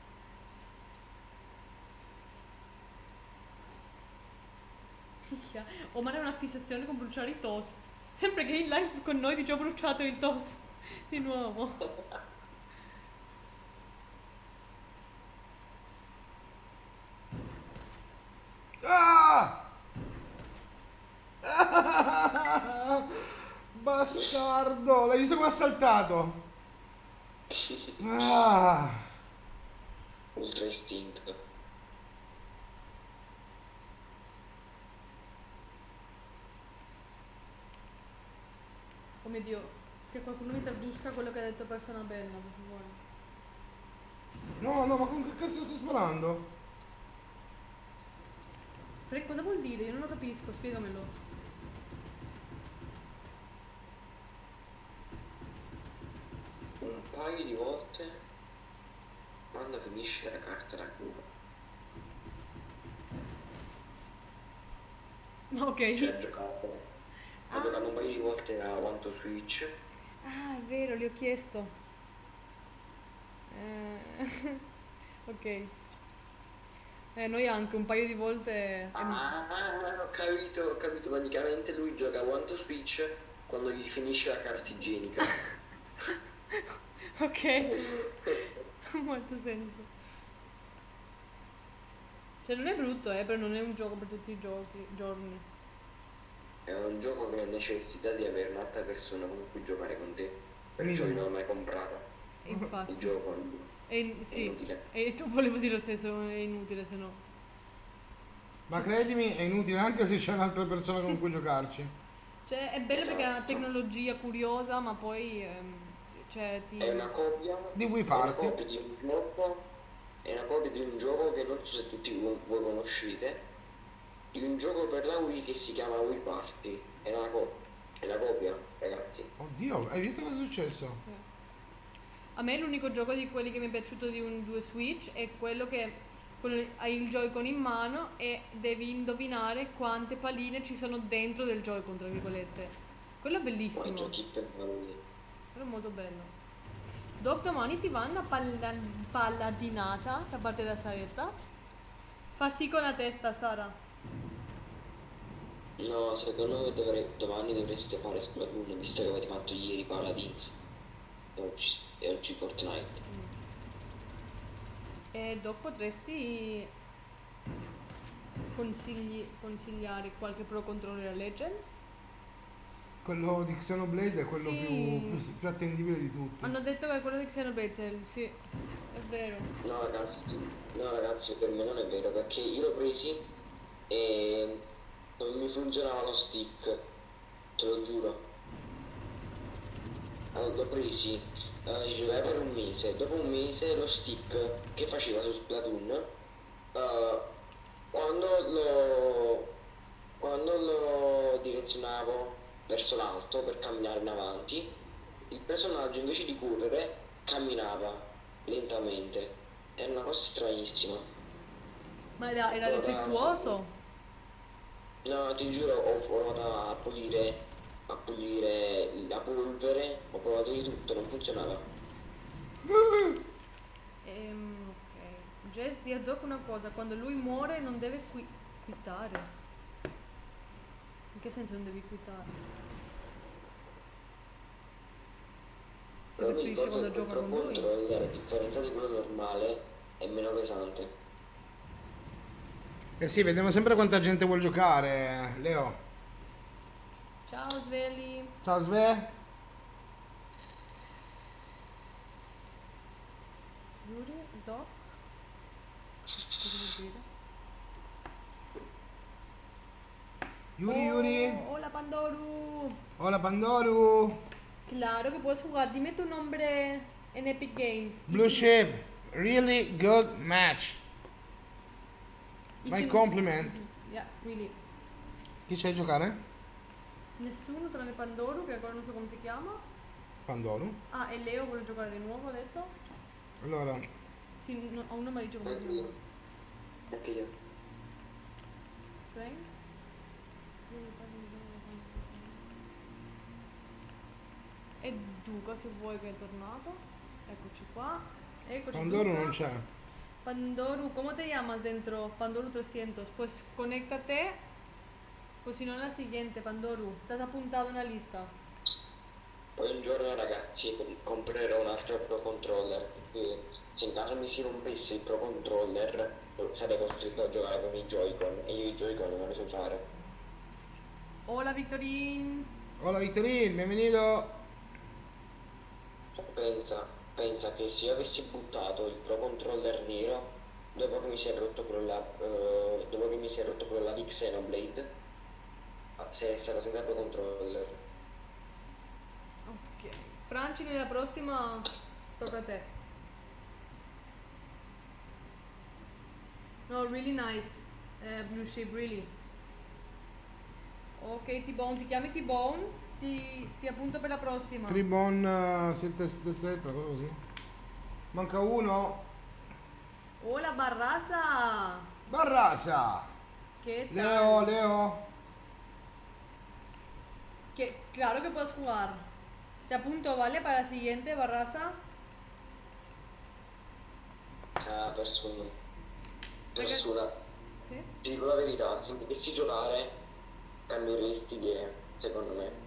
Minchia, Omar è una fissazione con bruciare i toast. Sempre che in live con noi dice ho bruciato il toast. Di nuovo. Ah! Ah! Bastardo! L'hai visto come ha saltato? Ah! Ultra istinto. Oh mio Dio, che qualcuno mi traduca quello che ha detto persona bella, per favore. No, no, ma con che cazzo sto sparando? Frank, cosa vuol dire? Io non lo capisco, spiegamelo. Un paio di volte quando finisce la carta da cubo. Ok. Cioè ha giocato. Ha Ah. giocato un paio di volte a One to Switch. Ah, è vero, gli ho chiesto. Eh, ok. Eh, noi anche un paio di volte... Ah, ho capito, ho capito, praticamente lui gioca a One to Switch quando gli finisce la carta igienica. Ok, ha molto senso. Cioè non è brutto, eh, però non è un gioco per tutti i giochi, giorni. È un gioco che necessita di avere un'altra persona con cui giocare con te. Perciò io Minimo. non l'ho mai comprato. E infatti. Il gioco È, in- è sì. inutile. E tu volevo dire lo stesso, è inutile se no. Ma credimi, è inutile anche se c'è un'altra persona con cui giocarci. Cioè è bello perché è una Esatto. tecnologia curiosa, ma poi ehm, cioè ti... È una copia Di Wii è una Party. copia di un gioco. È una copia di un gioco che non so se tutti voi voi conoscete. Di un gioco per la Wii che si chiama Wii Party. È una copia. È una copia, ragazzi. Oddio, hai visto cosa è successo? Sì. A me l'unico gioco di quelli che mi è piaciuto di un due Switch è quello che quello- hai il Joy-Con in mano e devi indovinare quante palline ci sono dentro del Joy-Con, tra virgolette. Quello è bellissimo, Quanto chi per la Wii. quello è molto bello. Doc, domani ti va una palla- palladinata da parte della Saretta? Fa sì con la testa, Sara. No, secondo me dovrei, domani dovreste fare Splatoon, visto che avete fatto ieri Paladins e oggi, e oggi Fortnite. E Doc, potresti consigli- consigliare qualche Pro Controller Legends? Quello di Xenoblade è quello Sì. più, più, più attendibile di tutti. Hanno detto che è quello di Xenoblade, sì, è vero. No ragazzi, no ragazzi, per me non è vero, perché io l'ho presi e non mi funzionava lo stick, te lo giuro. Allora, l'ho presi, eh, ci giocai per un mese, dopo un mese lo stick che faceva su Splatoon, eh, quando lo, quando lo direzionavo verso l'alto per camminare in avanti, il personaggio invece di correre camminava lentamente. Era una cosa stranissima. Ma era, era Allora, defettuoso? No, ti giuro, ho provato a pulire, a pulire la polvere, ho provato di tutto, non funzionava. Ehm, ok. Jess, di a Doc una cosa, quando lui muore non deve qui- quittare. In che senso non devi quittare? Si Però mi preferisce ricordo quando che gioca il con Pro lui? Controller, a differenza di quello normale, è meno pesante. Eh sì, vediamo sempre quanta gente vuole giocare, Leo. Ciao Sveli. Ciao Sve. Yuri, Doc. Cosa vuol dire? Yuri Oh, Yuri. hola Pandoru. Hola Pandoru. Claro que puedes jugar. Dime tu nombre en Epic Games. Y Blue si- Ship. Really good match. y My si- compliments. Yeah, really. Chi c'è a giocare? Nessuno tranne Pandoru, che ancora non so come si chiama. Pandoru. Ah, e Leo vuole giocare di nuovo, ha detto. Allora, Sì, no, a uno mi dice come si Anche chiama. io. Anche io. Frank? E Duca, se vuoi, che è tornato. Eccoci qua. Eccoci Pandoru Duca. non c'è. Pandoru, ¿cómo te llamas dentro? Pandoru trescientos. Pues conéctate. Pues si no en la siguiente, Pandoru. Estás apuntado en la lista. Poi un giorno ragazzi comprerò un altro Pro Controller, perché se in caso mi si rompesse il Pro Controller eh, sarei costretto a giocare con i Joy-Con e io i Joy-Con non li so fare. Hola, Victorín. Hola Victorin, benvenuto. Pensa, pensa che se io avessi buttato il Pro Controller nero dopo che mi si è rotto quello là, eh, dopo che mi si è rotto quello là di Xenoblade, ah, se sarò senza Pro Controller. Ok. Franci, nella prossima tocca a te. No, really nice. Eh, blue Ship, really. Ok, T-Bone, ti chiami T-Bone? Ti, ti appunto per la prossima. Tribon sette sette sette, cosa così. Manca uno. Hola, Barraza. Barrasa. ¿Qué tal? Leo, Leo. Que, claro que puedes jugar. Te apunto, ¿vale? Para la siguiente, Barraza. Ah, persona. Perché- Persona. Sí. Ti dico la verità, se mi dovessi giocare cambieresti idea, secondo me.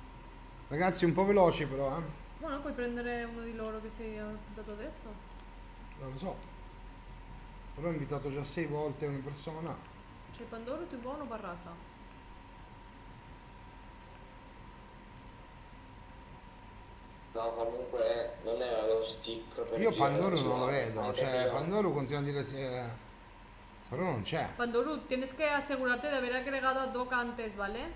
Ragazzi, un po' veloci però, eh. Buono, puoi prendere uno di loro che si è appuntato adesso. Non lo so. Però ho invitato già sei volte una persona. C'è Pandoro, tu buono Barrasa? No, comunque non era lo stick per Io girare Pandoro non lo visuale, vedo, anche cioè se io- Pandoro continua a dire se... Però non c'è. Pandoro, tienes que asegurarte di aver aggregato a Doc antes, ¿vale?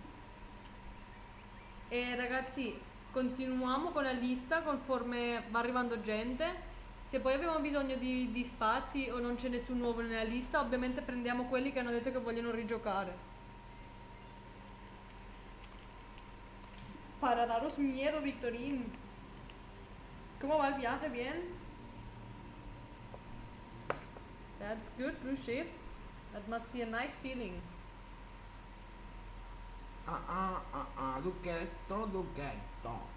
E ragazzi, continuiamo con la lista conforme va arrivando gente. Se poi abbiamo bisogno di, di spazi o non c'è nessun nuovo nella lista, ovviamente prendiamo quelli che hanno detto che vogliono rigiocare. Para daros miedo, Victorín. ¿Cómo va el viaje? ¿Bien? That's good, cruise ship. That must be a nice feeling. Ah ah ah ah, Ducchetto, Ducchetto.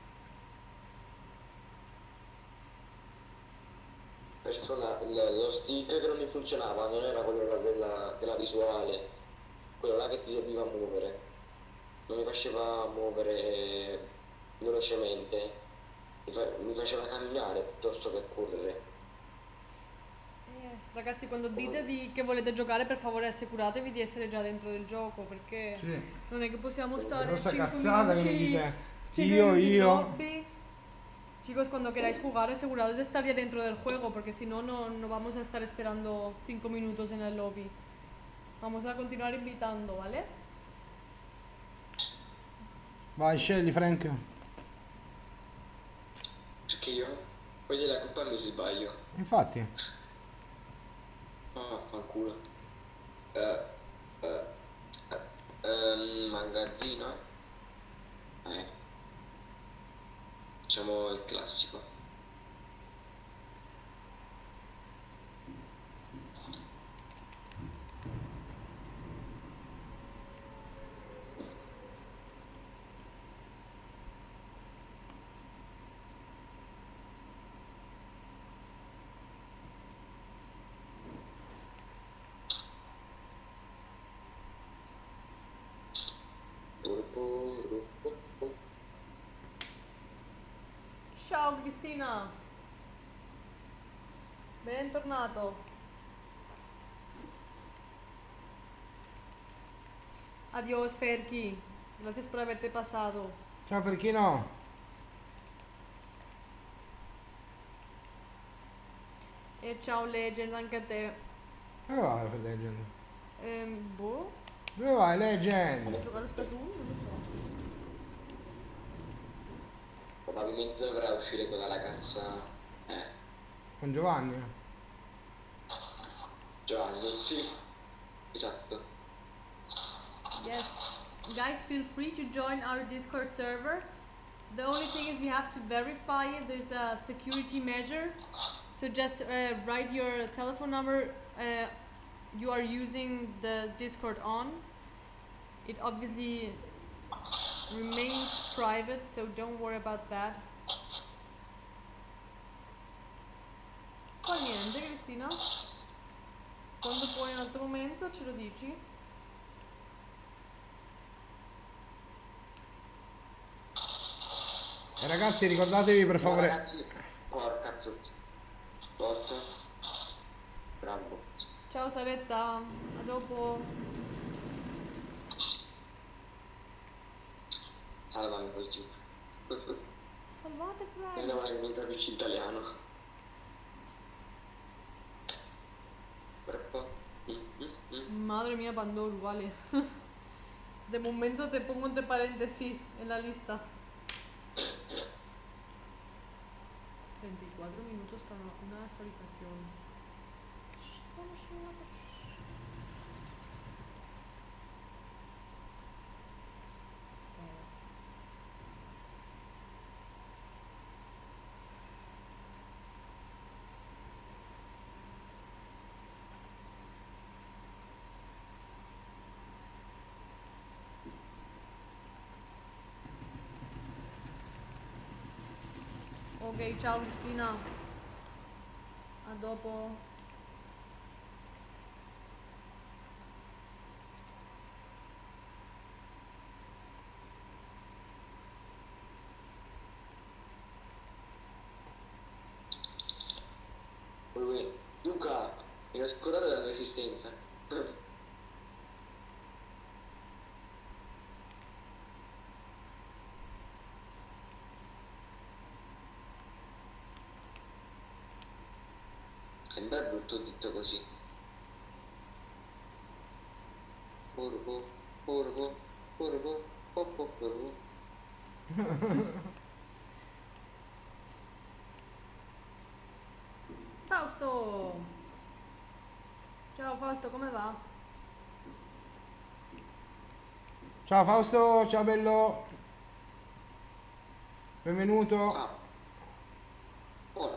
persona, l- lo stick che non mi funzionava non era quello là della, della visuale, quello là che ti serviva a muovere, non mi faceva muovere velocemente, mi, fa- mi faceva camminare piuttosto che correre. Eh, ragazzi, quando dite di che volete giocare, per favore assicuratevi di essere già dentro del gioco, perché Sì. non è che possiamo stare Cosa cinque cazzata che mi minuti, dite? cinque Io, minuti in io. lobby. Chicos, cuando queráis jugar, asegurados de estar ya dentro del juego, porque si no, no, no vamos a estar esperando cinco minutos en el lobby. Vamos a continuar invitando, ¿vale? Vai, scegli Frank. Perché io poi della colpa mi sbaglio. Infatti. Ah, fanculo. Eh, eh, eh, ehm, magazzino. Eh. Facciamo il classico. Gruppo, gruppo. Ciao Cristina! Bentornato! Adiós Ferki, gracias por haberte pasado. Ciao Ferchino. E ciao Legend anche a te. Dove vai Legend? Ehm, boh, Dove vai Legend? giocare a Splatoon? Non lo so. Probabilmente dovrà uscire quella ragazza. Eh, Con Giovanni? Giovanni, sì. Esatto. Yes, guys, feel free to join our Discord server. The only thing is you have to verify it. There's a security measure. So just uh, write your telephone number uh, you are using the Discord on. It obviously remains private, so don't worry about that. Fa niente, Cristina. Quando puoi in un altro momento ce lo dici. E ragazzi ricordatevi per No, favore. ragazzi, porca zozza. Bot. Bravo. Ciao Saretta, a dopo. Salvami poi giù. Salvate Frank. Meno male che non capisci italiano. Bravo. Mm, mm, mm. Madre mía, Pandoro, vale. De momento te pongo entre paréntesis en la lista. treinta y cuatro minutos para una actualización. Shh, vamos a- Ok, ciao Cristina. A dopo. Mi ho scordato della tua esistenza. Sembra brutto detto così. Urbo, urbo, urbo, urbo, urbo. Fausto! Ciao Fausto, come va? Ciao Fausto, ciao bello. Benvenuto. Ah, ora.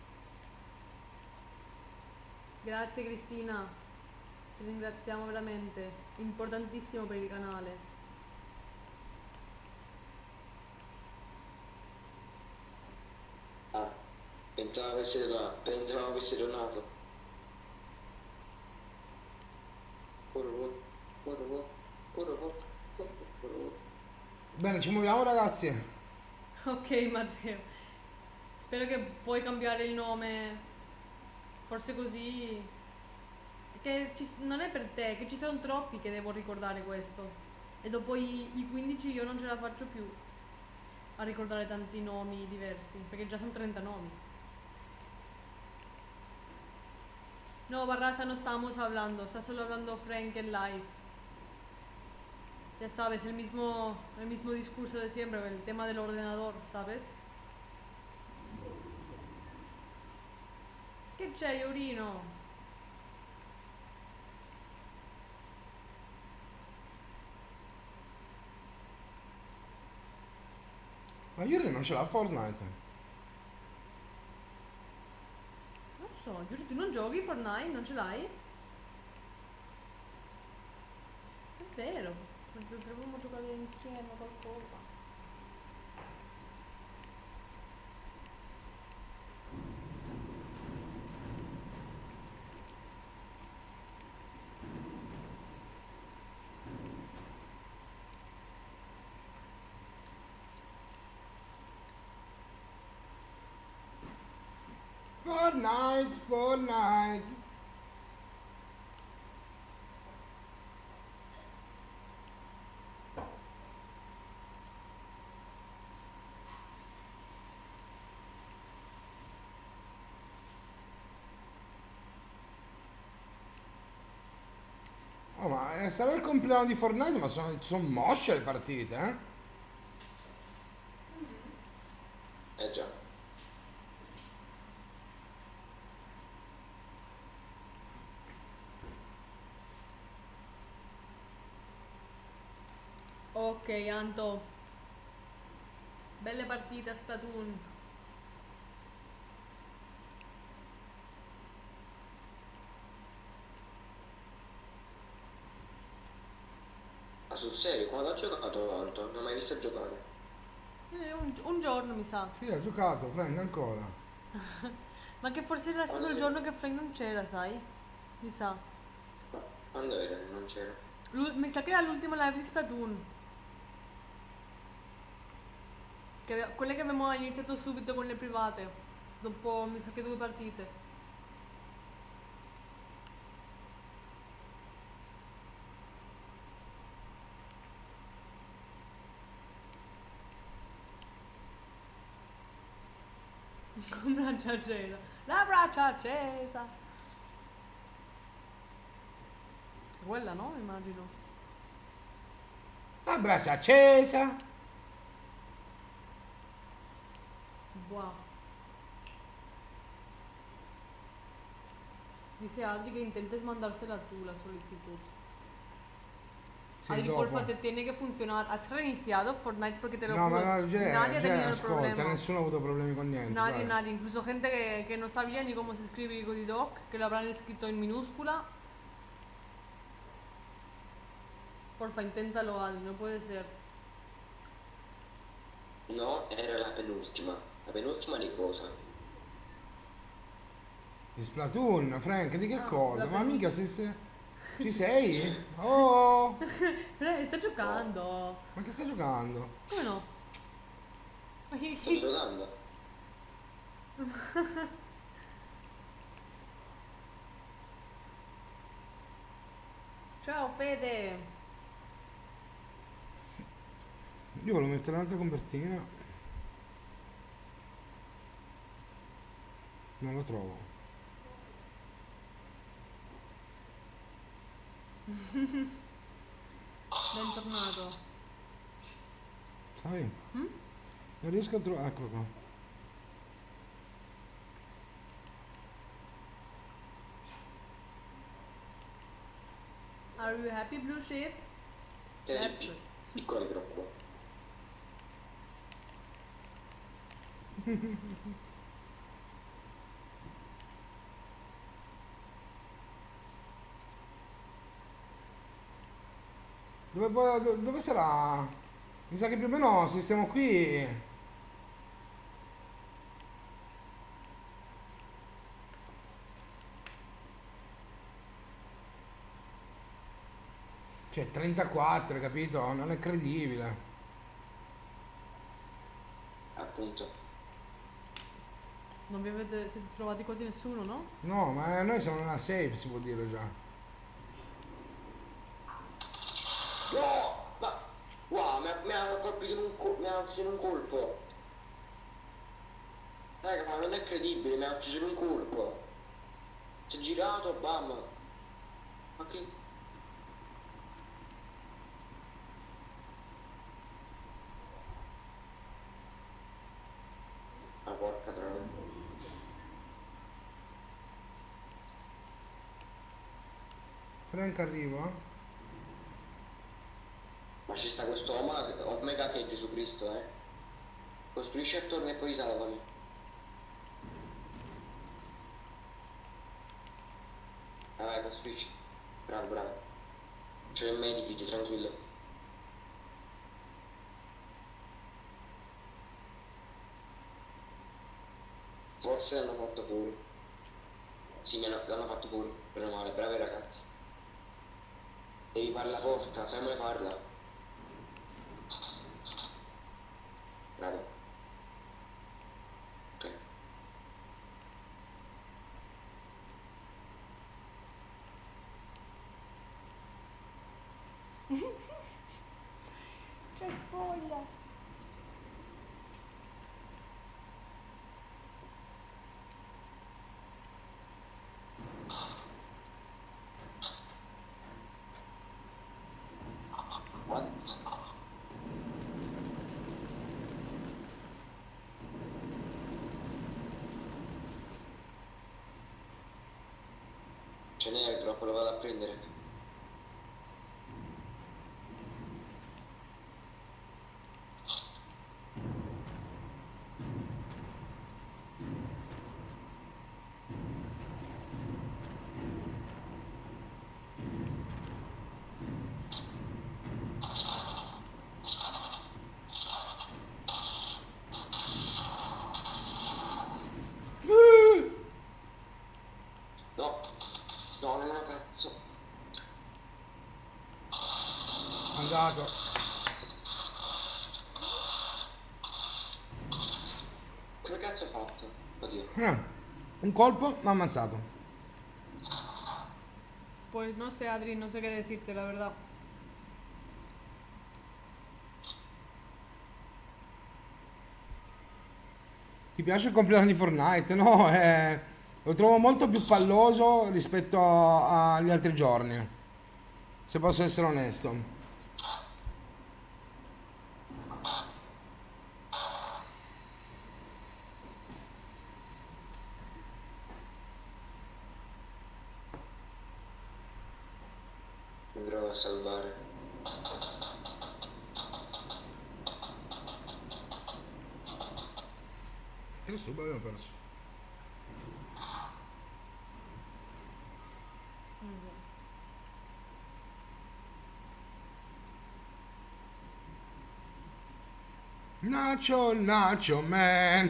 Grazie Cristina, ti ringraziamo veramente, importantissimo per il canale. Ah, pensavo avesse donato, pensavo avesse donato. Urbo, urbo, urbo, urbo, urbo. Bene, ci muoviamo ragazzi. Ok Matteo, spero che puoi cambiare il nome, forse così... Che ci s- non è per te, che ci sono troppi che devo ricordare questo. E dopo i, i quindici io non ce la faccio più a ricordare tanti nomi diversi, perché già sono trenta nomi. No, Barraza, no estamos hablando, está solo hablando Frank en live. Ya sabes, el mismo, el mismo discurso de siempre, el tema del ordenador, ¿sabes? Che c'è, Iorino? Ma Yuri non ce l'ha Fortnite. Non so, Iuri, tu non giochi Fortnite? Non ce l'hai? È vero, potremmo giocare insieme a qualcosa. Fortnite, Fortnite. Oh, ma eh, sarà il compleanno di Fortnite, ma sono, sono mosce le partite, eh? Eh già. Ok, Anto. Belle partite a Splatoon. Ma sul serio, quando ha giocato tanto? Non ho mai visto giocare. Eh, un, un giorno mi sa. Sì, ha giocato, Frank, ancora. Ma che forse era stato il Quando, giorno che Frank non c'era, sai? Mi sa. quando era? che Non c'era. L'u- mi sa che era l'ultima live di Splatoon. Che ave- quelle che abbiamo iniziato subito con le private. Dopo mi sa che due partite. Con braccia accesa. La braccia accesa. Quella no, immagino. La braccia accesa. Buah. Dice Aldi que intentes mandársela tú la solicitud. Sì, Adri, dopo. porfa, te tiene que funcionar. ¿Has reiniciado Fortnite? Porque te lo No, juro, ma no, Gè, nadie ha Gè, tenido el ascolta, problema. nessuno ha avuto problemi con niente. Nadie, dai. nadie. Incluso gente que, que no sabía ni cómo se escribe el Godidoc, que lo habrán escrito en minúscula. Porfa, inténtalo, Adri, no puede ser. No, era la penultima. La penultima di cosa? Di Splatoon, Frank, di che No, cosa? la Ma pen- mica se ste... Ci sei? Oh! Però sta giocando. Ma che stai giocando? Come no? Ma che, Sto che... Ciao Fede. Io volevo mettere un'altra copertina. Non lo trovo. Bentornato. Sai? Mm? Non riesco a trovare. Eccolo qua. Are you happy, Blue Sheep? Te That's pi- good. piccoli preoccupa. Dove, può- dove sarà? Mi sa che più o meno sistemo qui. Cioè trentaquattro, capito? Non è credibile. Appunto. Non vi avete siete trovati quasi nessuno, no? No, ma noi siamo nella safe, si può dire già. No! Ma... Wow, mi ha, mi ha colpito in un, co- mi ha ucciso in un colpo. Raga, ma non è credibile, mi ha ucciso in un colpo. Si è girato, bam. Ma che... Ah, porca troia. Frank arriva. Ma ci sta questo omega, omega che è Gesù Cristo, eh. Costruisci attorno e poi salvami. Ah, vai, costruisci. Bravo, bravo. C'è il medikit, tranquillo. Forse l'hanno fatto pure. Sì, mi hanno, l'hanno fatto pure. Meno male, bravi ragazzi. Devi fare la porta, sai come farla? Bravo. Ok. C'è spoiler. What? Ce n'è troppo, lo vado a prendere. No, no, non ho cazzo. Andato. Come cazzo ho fatto? Oddio. Eh, un colpo, mi ha ammazzato. Pues no sé, Adri, no sé qué decirte, la verdad. Ti piace il compleanno di Fortnite? No, eh, lo trovo molto più palloso rispetto a- agli altri giorni. Se posso essere onesto. Andrò a salvare. Che su, abbiamo perso. Nacho, Nacho Man.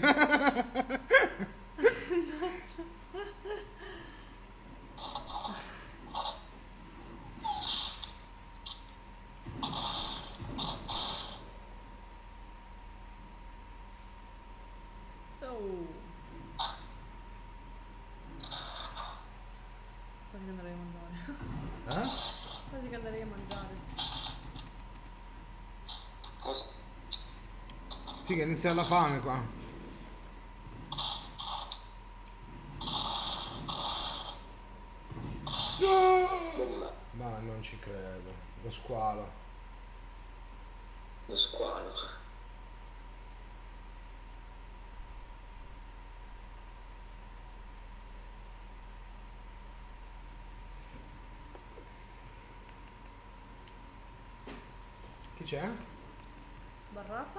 So. Quasi che andrei a mangiare. Eh? Quasi che darei a mangiare. Cosa? Sì, che inizia la fame qua. Bomba. Ma non ci credo. Lo squalo. Lo squalo. Chi c'è? Barrasa?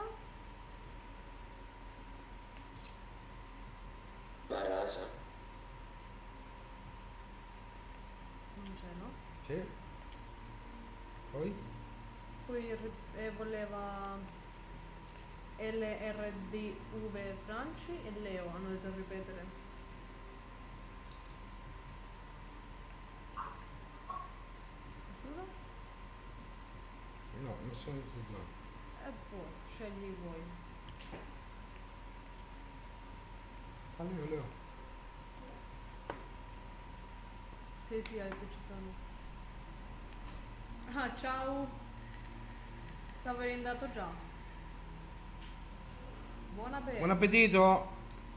Barasa. Non c'è, no? Sì. Poi? Poi ri- eh, voleva L R D V Franci e Leo, hanno detto a ripetere. Nessuno? No, nessuno no. E boh, scegli voi. Allora, Leo. Sì, sì, ha detto ci sono. Ah, ciao! Stavo andato già. Buona bene. Buon appetito!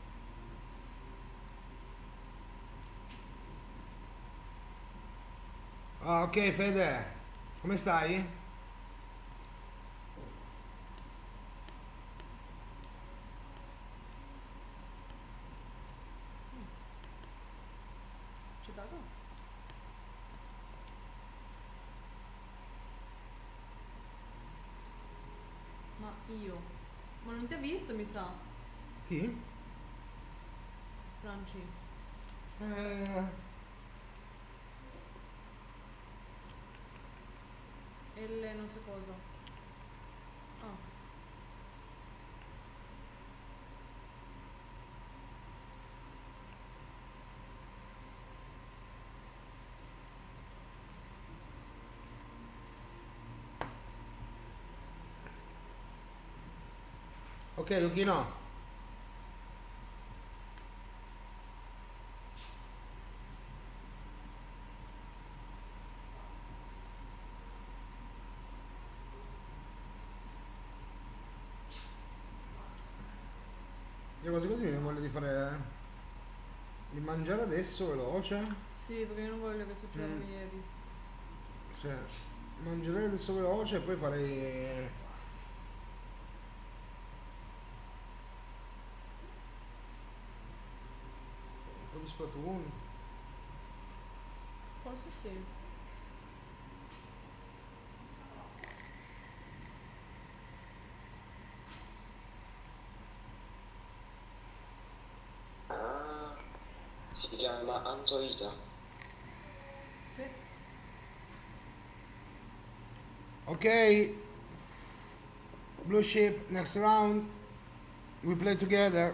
Ah, ok, Fede. Come stai? C'è dato? Ma io. Ma non ti ha visto, mi sa, Chi? Franci. Eh, L non so cosa. Ah. ok, Luchino. Io quasi così mi voglio di fare di mangiare adesso veloce. Sì, perché io non voglio che succeda Mm. come ieri. Sì. Mangerei adesso veloce e poi farei un po' di Splatoon. Forse sì. Ah, si chiama Antoida. Sì. Ok. Blue ship, next round. We play together.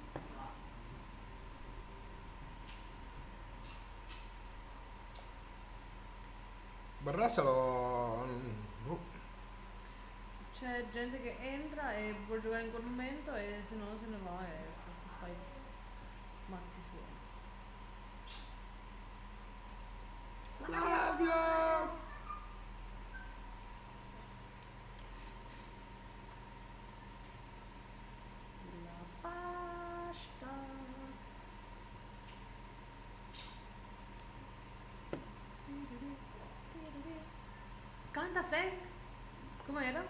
Barrassa lo... boh. C'è gente che entra e vuole giocare in quel momento e se no se ne va e forse fai mazzi suoi. Flavio! La pasta. Canta Frank. Com'era?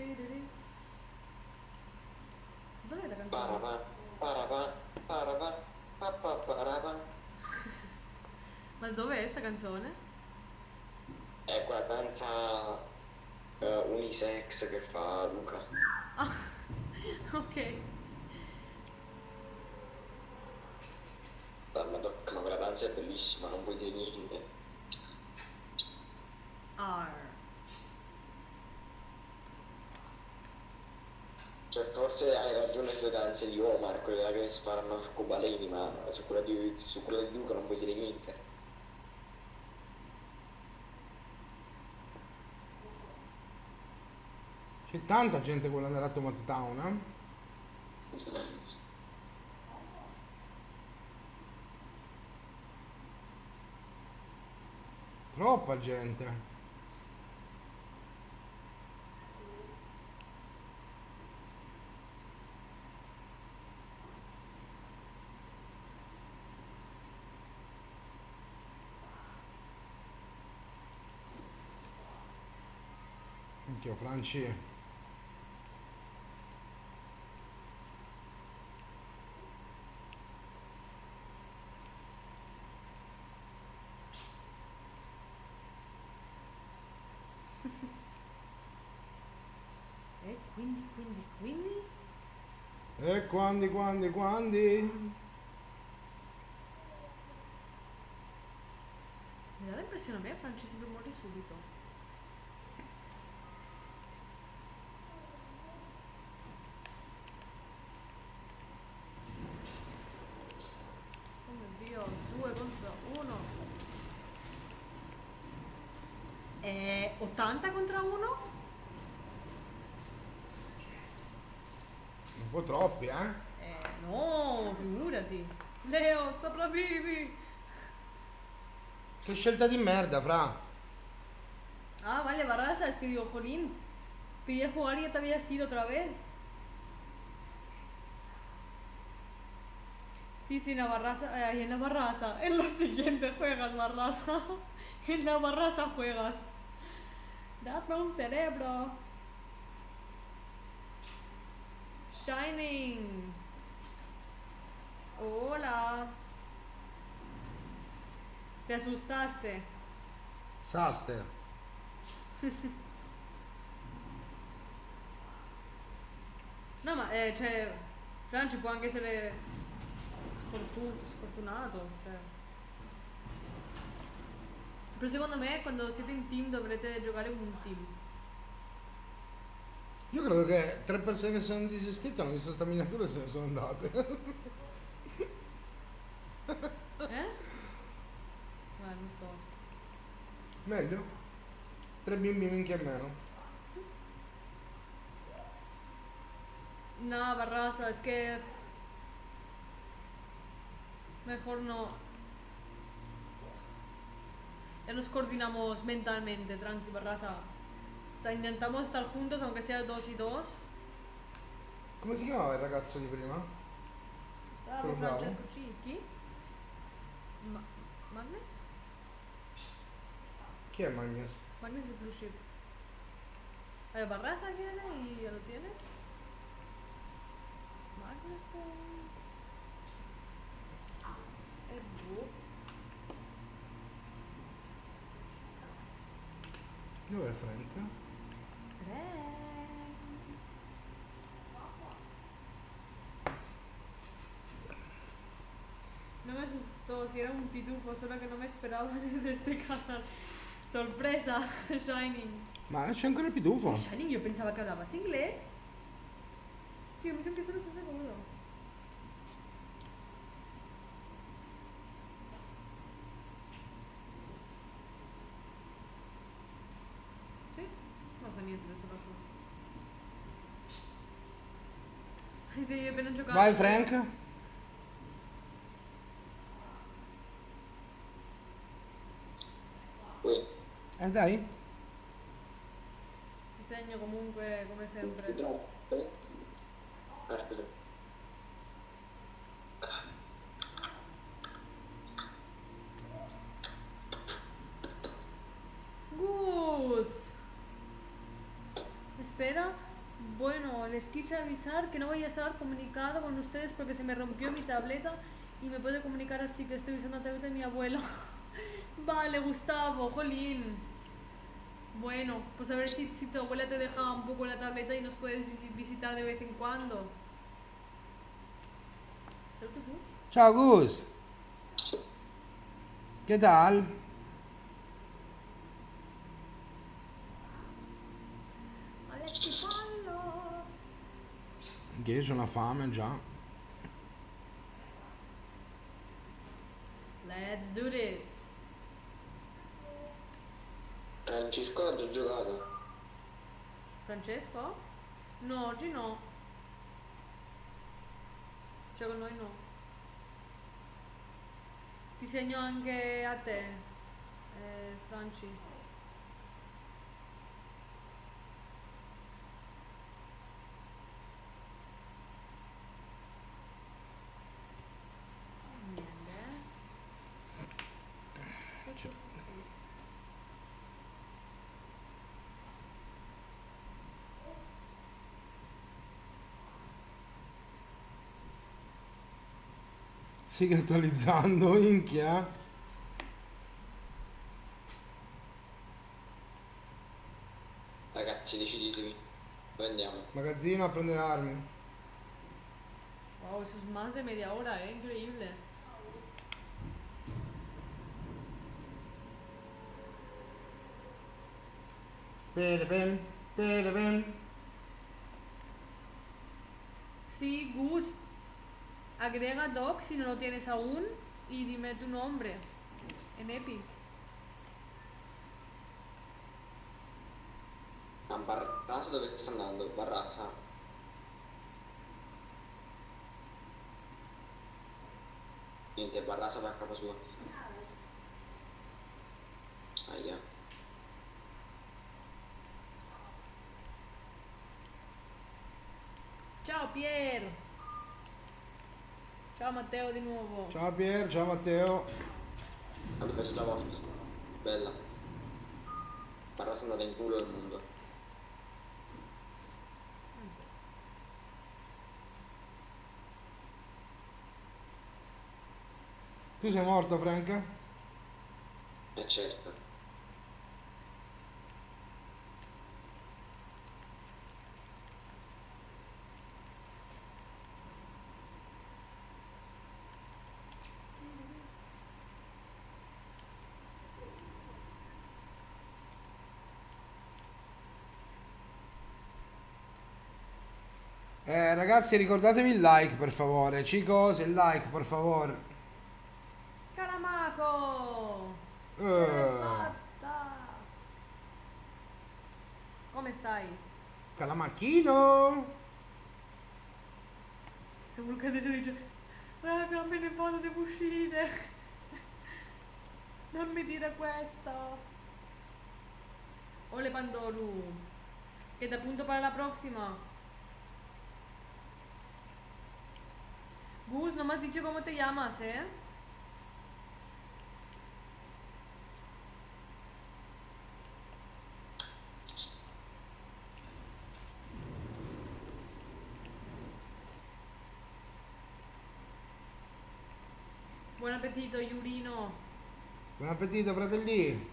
Dov'è la canzone? Parapa, parapa, parapa, papà, parapa. Ma dov'è sta canzone? È quella danza eh, unisex che fa Luca. Ah, ok. Ma ma quella danza è bellissima, non puoi dire niente. R. Cioè, forse hai ragione sulle danze di Omar, quelle là che sparano su cobaleni, ma su quella di, su quella di Luca non puoi dire niente. C'è tanta gente che vuole andare a Tomato Town, eh? Troppa gente. Anch'io, Franci. E quindi, quindi, quindi... E quando, quando, quando? Mi dà l'impressione a me Franci sempre muore subito. Oh mio Dio, due contro uno. E ottanta contro uno? Un po' troppi, eh? Eh, no, figurati. Leo, sopravvivi. Che scelta di merda, fra. Ah, vale, Barraza, es que digo, jolín, pedía jugar y ya te había sido otra vez. Sí, sí, en la Barraza, eh, ahí en la Barraza, en la siguiente juegas, Barraza. En la Barraza juegas. Dame un cerebro. Shining. Hola. Te asustaste. Saster. No, ma eh, cioè, Franci può anche essere sfortu- sfortunato. Cioè. Però secondo me quando siete in team dovrete giocare come un team. Io credo che tre persone che sono disiscritte hanno visto sta miniatura e se ne sono andate. Eh? Ma non so. Meglio? Tre bimbi minchia in meno. No, Barraza, es que... Mejor no. Ya nos coordinamos mentalmente, tranqui, Barraza. Sta- intentamos estar juntos, aunque sea dos y dos. Come si chiamava il ragazzo di prima? Bravo, Quello bravo. Francesco Cicchi. Ma- Magnus? Chi è Magnus? Magnus es Blue Chip. A ver, Barraza viene y ya lo tienes. Magnus e Blue. Dov'è Frank? No me asustó, si era un pitufo, solo que no me esperaba de este canal. Sorpresa, Shining. Ma c'è ancora il pitufo. Shining, yo pensaba que hablabas inglés. Sí, yo me dicen que solo estás seguro. Sí, no fa niente, adesso lascio. Sì, hai appena giocato. Vai Frank. Ui, Eh dai. Ti segno comunque, come sempre. troppe? Ah, scusa. Gus. Espera. Bueno, les quise avisar que no voy a estar comunicado con ustedes porque se me rompió mi tableta y me puede comunicar así que estoy usando la tableta de mi abuelo. Vale, Gustavo, jolín. Bueno, pues a ver si, si tu abuela te deja un poco la tableta y nos puedes visi- visitar de vez en cuando. Saluto, Gus. Ciao Gus. Che tal? Alex Pallo. Che io ho una fame già. Let's do this. Francesco ha già giocato. Francesco? No, oggi no. Cioè con noi no. Ti segno anche a te, eh, Franci. Niente. Sì che attualizzando, minchia. Ragazzi, deciditevi. Dove andiamo? Magazzino a prendere armi. Wow, eso es más de media hora, eh, increíble. Bene, bene, bene, bene. Sí, Gus, agrega Doc si no lo tienes aún y dime tu nombre en Epic. A Barrasa dove sta andando? Barrasa. Niente, Barrasa va a casa sua. Aia. Ciao Pier. Ciao Matteo di nuovo. Ciao Pier, ciao Matteo. Hanno preso già morto. Bella. Barrasa è andata in culo del mondo. Tu sei morto, Franca? Eh certo. Eh, ragazzi, ricordatevi il like, per favore. Chicos, il like, per favore. Caramaco. Ce Eh, l'hai fatta. Come stai? Calamacchino. Sembra che adesso dice, raga, me ne vado, devo uscire. Non mi dire questo. Ole Pandoru. Que te apunto para la próxima. Gus, no me has dicho cómo te llamas, ¿eh? Buon appetito, Yurino. Buon appetito, fratelli.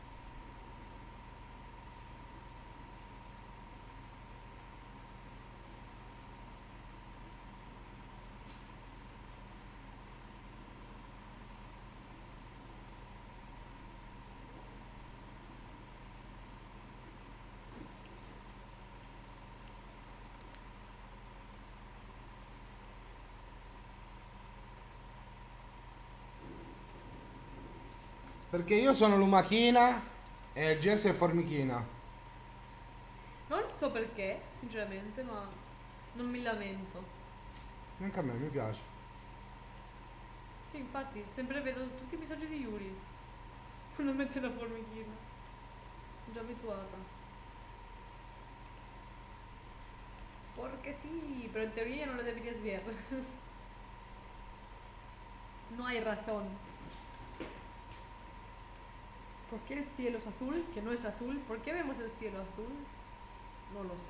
Perché io sono lumachina e Jess è formichina. Non so perché, sinceramente, ma non mi lamento. Anche a me mi piace. Sì, infatti, sempre vedo tutti i messaggi di Yuri. Quando mette la formichina. Sono già abituata. Porque sí, pero en teoría no lo deberías ver. No hay razón. ¿Por qué el cielo es azul? Que no es azul. ¿Por qué vemos el cielo azul? No lo sé.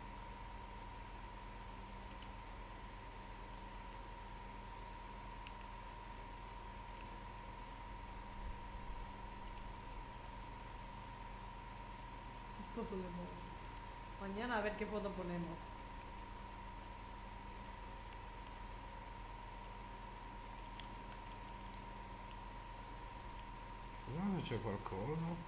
Foto de móvil. Mañana a ver qué foto ponemos. Vediamo se c'è qualcosa.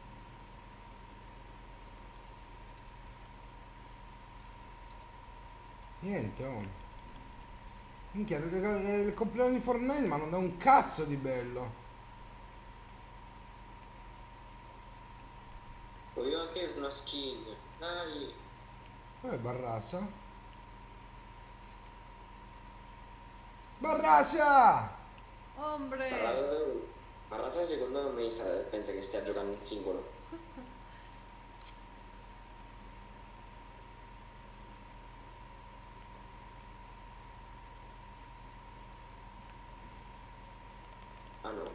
Niente, oh. Minchia, è il compleanno di Fortnite, ma non dà un cazzo di bello. Voglio anche una skin. Dai. Dov'è Barrassa? Barrassa! Hombre! Barrasa, Barrasa secondo me sta- pensa che stia giocando in singolo. Ah no.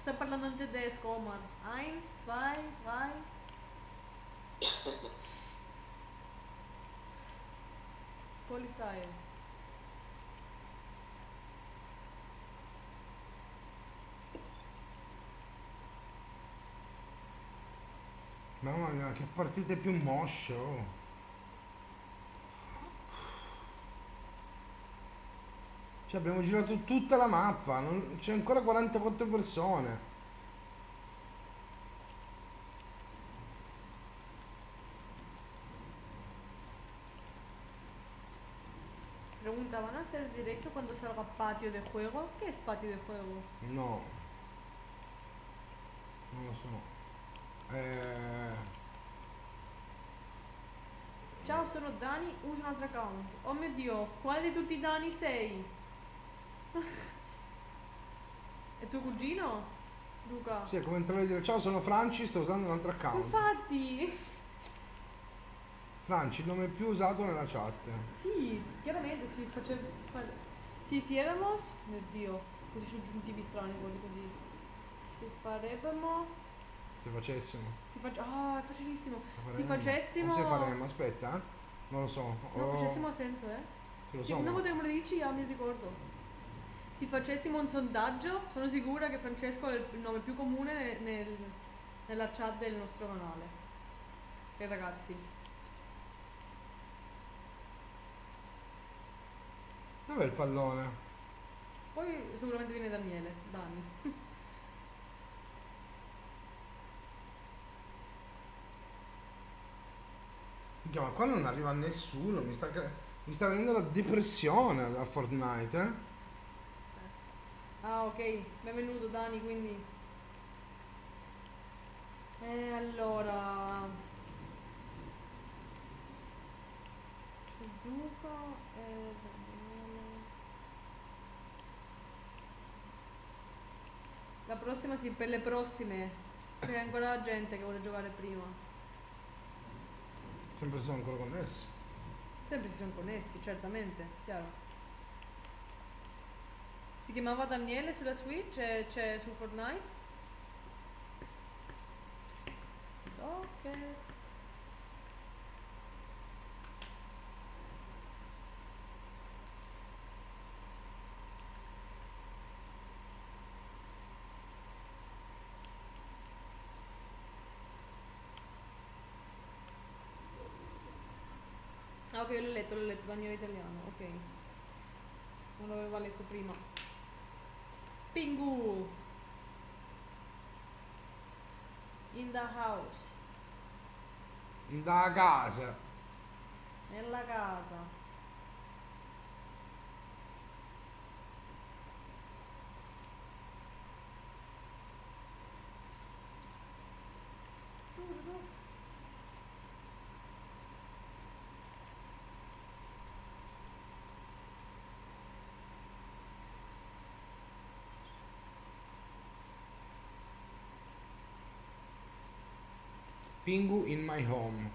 sta parlando in tedesco, Omar. Eins, zwei, drei. Polizei. Mamma mia, che partite più mosce, oh. Cioè abbiamo girato tutta la mappa, non- c'è ancora quarantaquattro persone. Pregunta, ¿van a hacer directo cuando salga patio de juego? ¿Qué es patio de juego? No, non lo so. Eh, Ciao, sono Dani, uso un altro account. Oh mio Dio, quale di tutti i Dani sei? È tuo cugino? Luca? sì, è come entrare a dire ciao, sono Franci, sto usando un altro account. Infatti! Franci, il nome più usato nella chat. Sì, chiaramente si faceva... Fa, si hiciéramos... Mio Dio, così soggiuntivi strani, cose così. Si farebbero... Se facessimo. Si faccia... Ah, è facilissimo. Lo Si faremo. facessimo... Non se faremo, aspetta, eh. Non lo so. No, Oh, facessimo ha senso, eh? se lo Sì, so, una ma- volta che me lo dici ya mi ricordo. Se facessimo un sondaggio, sono sicura che Francesco è il nome più comune nel- nella chat del nostro canale. E ragazzi. Dov'è il pallone? Poi sicuramente viene Daniele, Dani. Minchia, ma qua non arriva nessuno, mi sta, cre- mi sta venendo la depressione a Fortnite, eh? Ah, ok, benvenuto Dani, quindi. E allora. C'è Duca e Daniele. La prossima sì, per le prossime. C'è ancora la gente che vuole giocare prima. Sempre sono ancora connessi. Sempre si sono connessi, certamente, chiaro. Si chiamava Daniele sulla Switch e c'è su Fortnite? Ok. Ah, ok, l'ho letto, l'ho letto, Daniele Italiano, ok. Non l'aveva letto prima. Pingu! In the house. In da casa. Nella casa. Pingu in my home.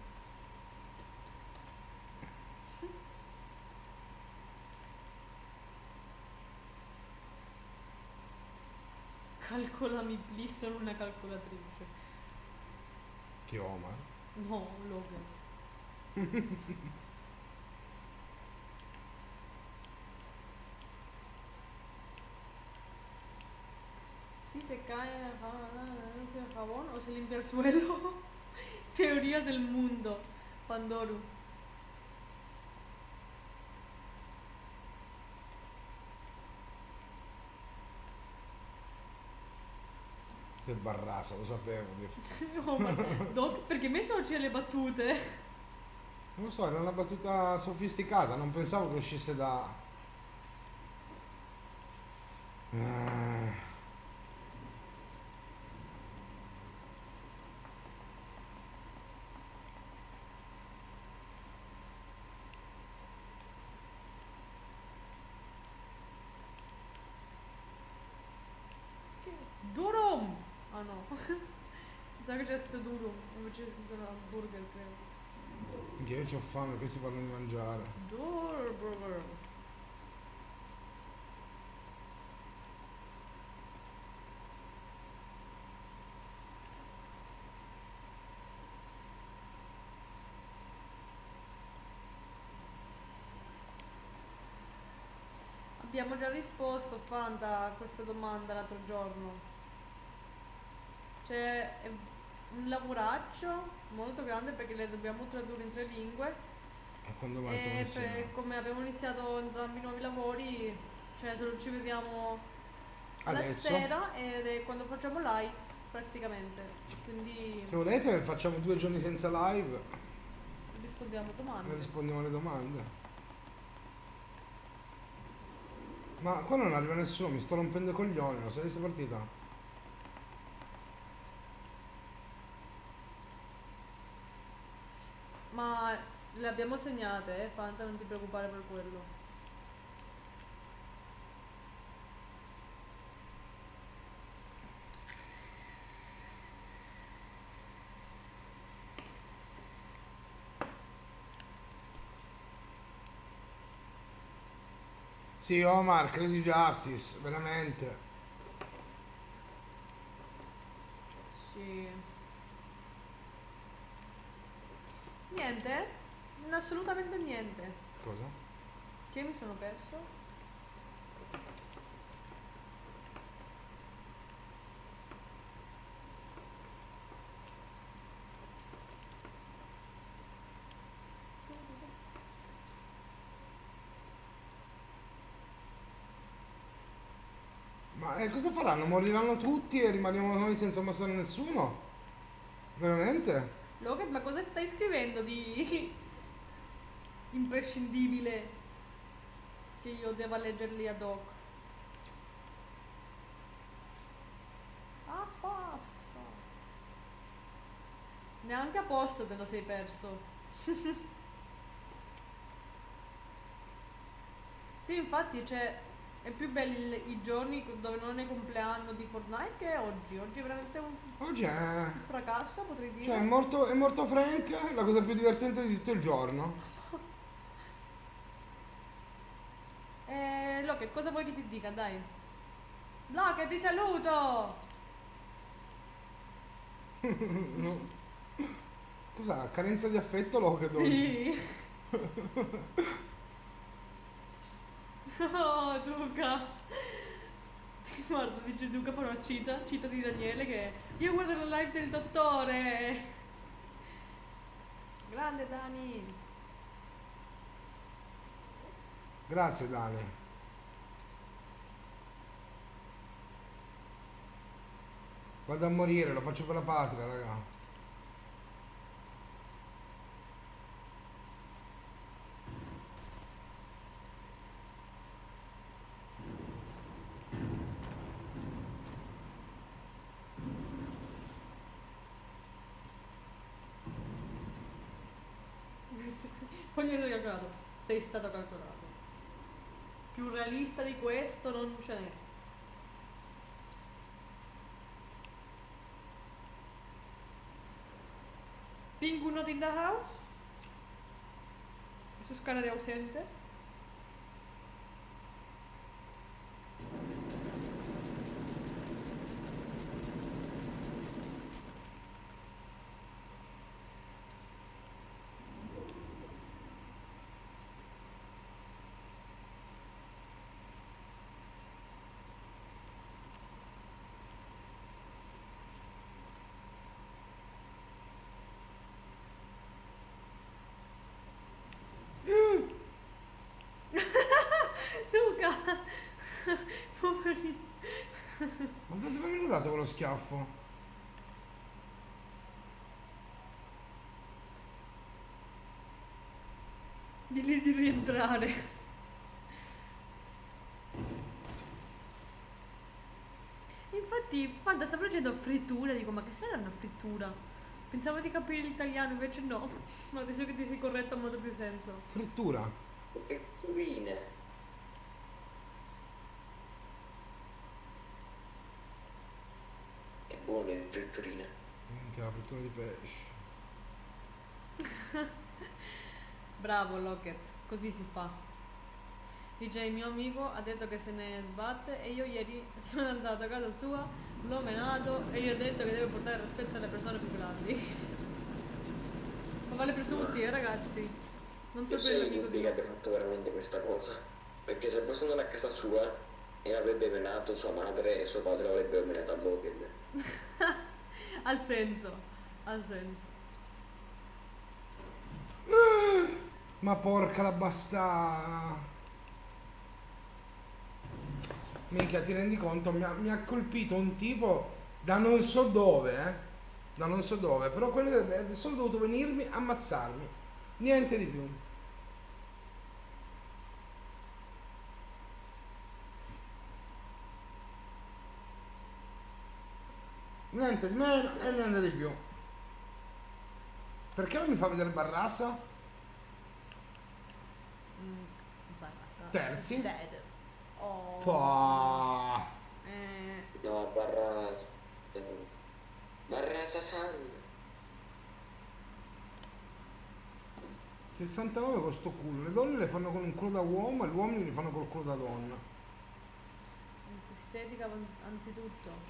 Calcolami please, sono una calcolatrice. Che Omar. No, Logan. Si se cae el ja- el jabón o se limpia el suelo. Teorías del mundo. Pandoru. Ste barrasa, lo sapevo. Dio. No, ma Doc, perché me sono c'è le battute? Non lo so, era una battuta sofisticata, non pensavo che uscisse da... Eh, Durum! Ah no. Già che c'è detto Durum, invece è scritto una burger, credo. Minchia, io ho fame, questi parlano di mangiare. Dur burger. Abbiamo già risposto, Fanta, a questa domanda l'altro giorno. C'è un lavoraccio molto grande perché le dobbiamo tradurre in tre lingue. E quando mai sono E insieme? per, come abbiamo iniziato entrambi i nuovi lavori, cioè solo ci vediamo la Adesso? sera ed è quando facciamo live praticamente. Quindi Se volete facciamo due giorni senza live rispondiamo a e domande. rispondiamo alle domande. Ma qua non arriva nessuno, mi sto rompendo i coglioni, lo sai questa partita? Ma le abbiamo segnate, eh, Fanta, non ti preoccupare per quello. Sì, Omar, Crazy Justice, veramente. Sì. Niente? Assolutamente niente. Cosa? Che mi sono perso? Ma eh, cosa faranno? Moriranno tutti e rimaniamo noi senza ammassare nessuno? Veramente? Logan, ma cosa stai scrivendo di imprescindibile che io debba leggerli ad hoc? A posto. Neanche a posto te lo sei perso. Sì, infatti, cioè, è più belli il- i giorni dove non è compleanno di Fortnite che oggi. Oggi è veramente un, Oggi è... un fracasso, potrei dire. Cioè, è morto, è morto Frank, la cosa più divertente di tutto il giorno. Eh, Logan, cosa vuoi che ti dica, dai? Logan, ti saluto! No. Cos'ha? Carenza di affetto lo che Sì. Oh, Duca. Guarda, dice Duca, fa una cita, cita di Daniele che io guardo la live del dottore. Grande Dani. Grazie Dani. Vado a morire, lo faccio per la patria, raga. Ogni cosa calcolato. Sei stato calcolato. Più realista di questo non ce n'è. Pingu not in the house. Su scala di ausente. Luca! Poverino. Ma dove me l'hai dato quello schiaffo? Digli di rientrare. Infatti, Fanta stavo leggendo frittura, dico, ma che sarà una frittura? Pensavo di capire l'italiano, invece no. Ma adesso che ti sei corretto ha molto più senso. Frittura. Fritturine. Che buone le fritturine. Minchia, la frittura di pesce. Bravo Locket, così si fa. Dice il mio amico ha detto che se ne sbatte e io ieri sono andato a casa sua, l'ho menato e gli ho detto che deve portare rispetto alle persone più grandi. Ma vale per tutti, eh ragazzi. Non Io sorprende sei amico dubbi di che abbia fatto veramente questa cosa. Perché se fosse andato a casa sua e avrebbe menato sua madre e suo padre avrebbe menato a Logan. Ha senso, ha senso. Ma porca la bastarda. Minchia, ti rendi conto? Mi ha, mi ha colpito un tipo da non so dove, eh? Da non so dove, però quello è solo dovuto venirmi a ammazzarmi. Niente di più. Niente di meno e niente di più. Perché non mi fa vedere Barrassa? Mm, Barassa. Terzi? Dead. Oh. Pah. Eh, No, Barras. Barrasa San. sessantanove con sto culo. Le donne le fanno con un culo da uomo e gli uomini li fanno col culo da donna. estetica anzitutto.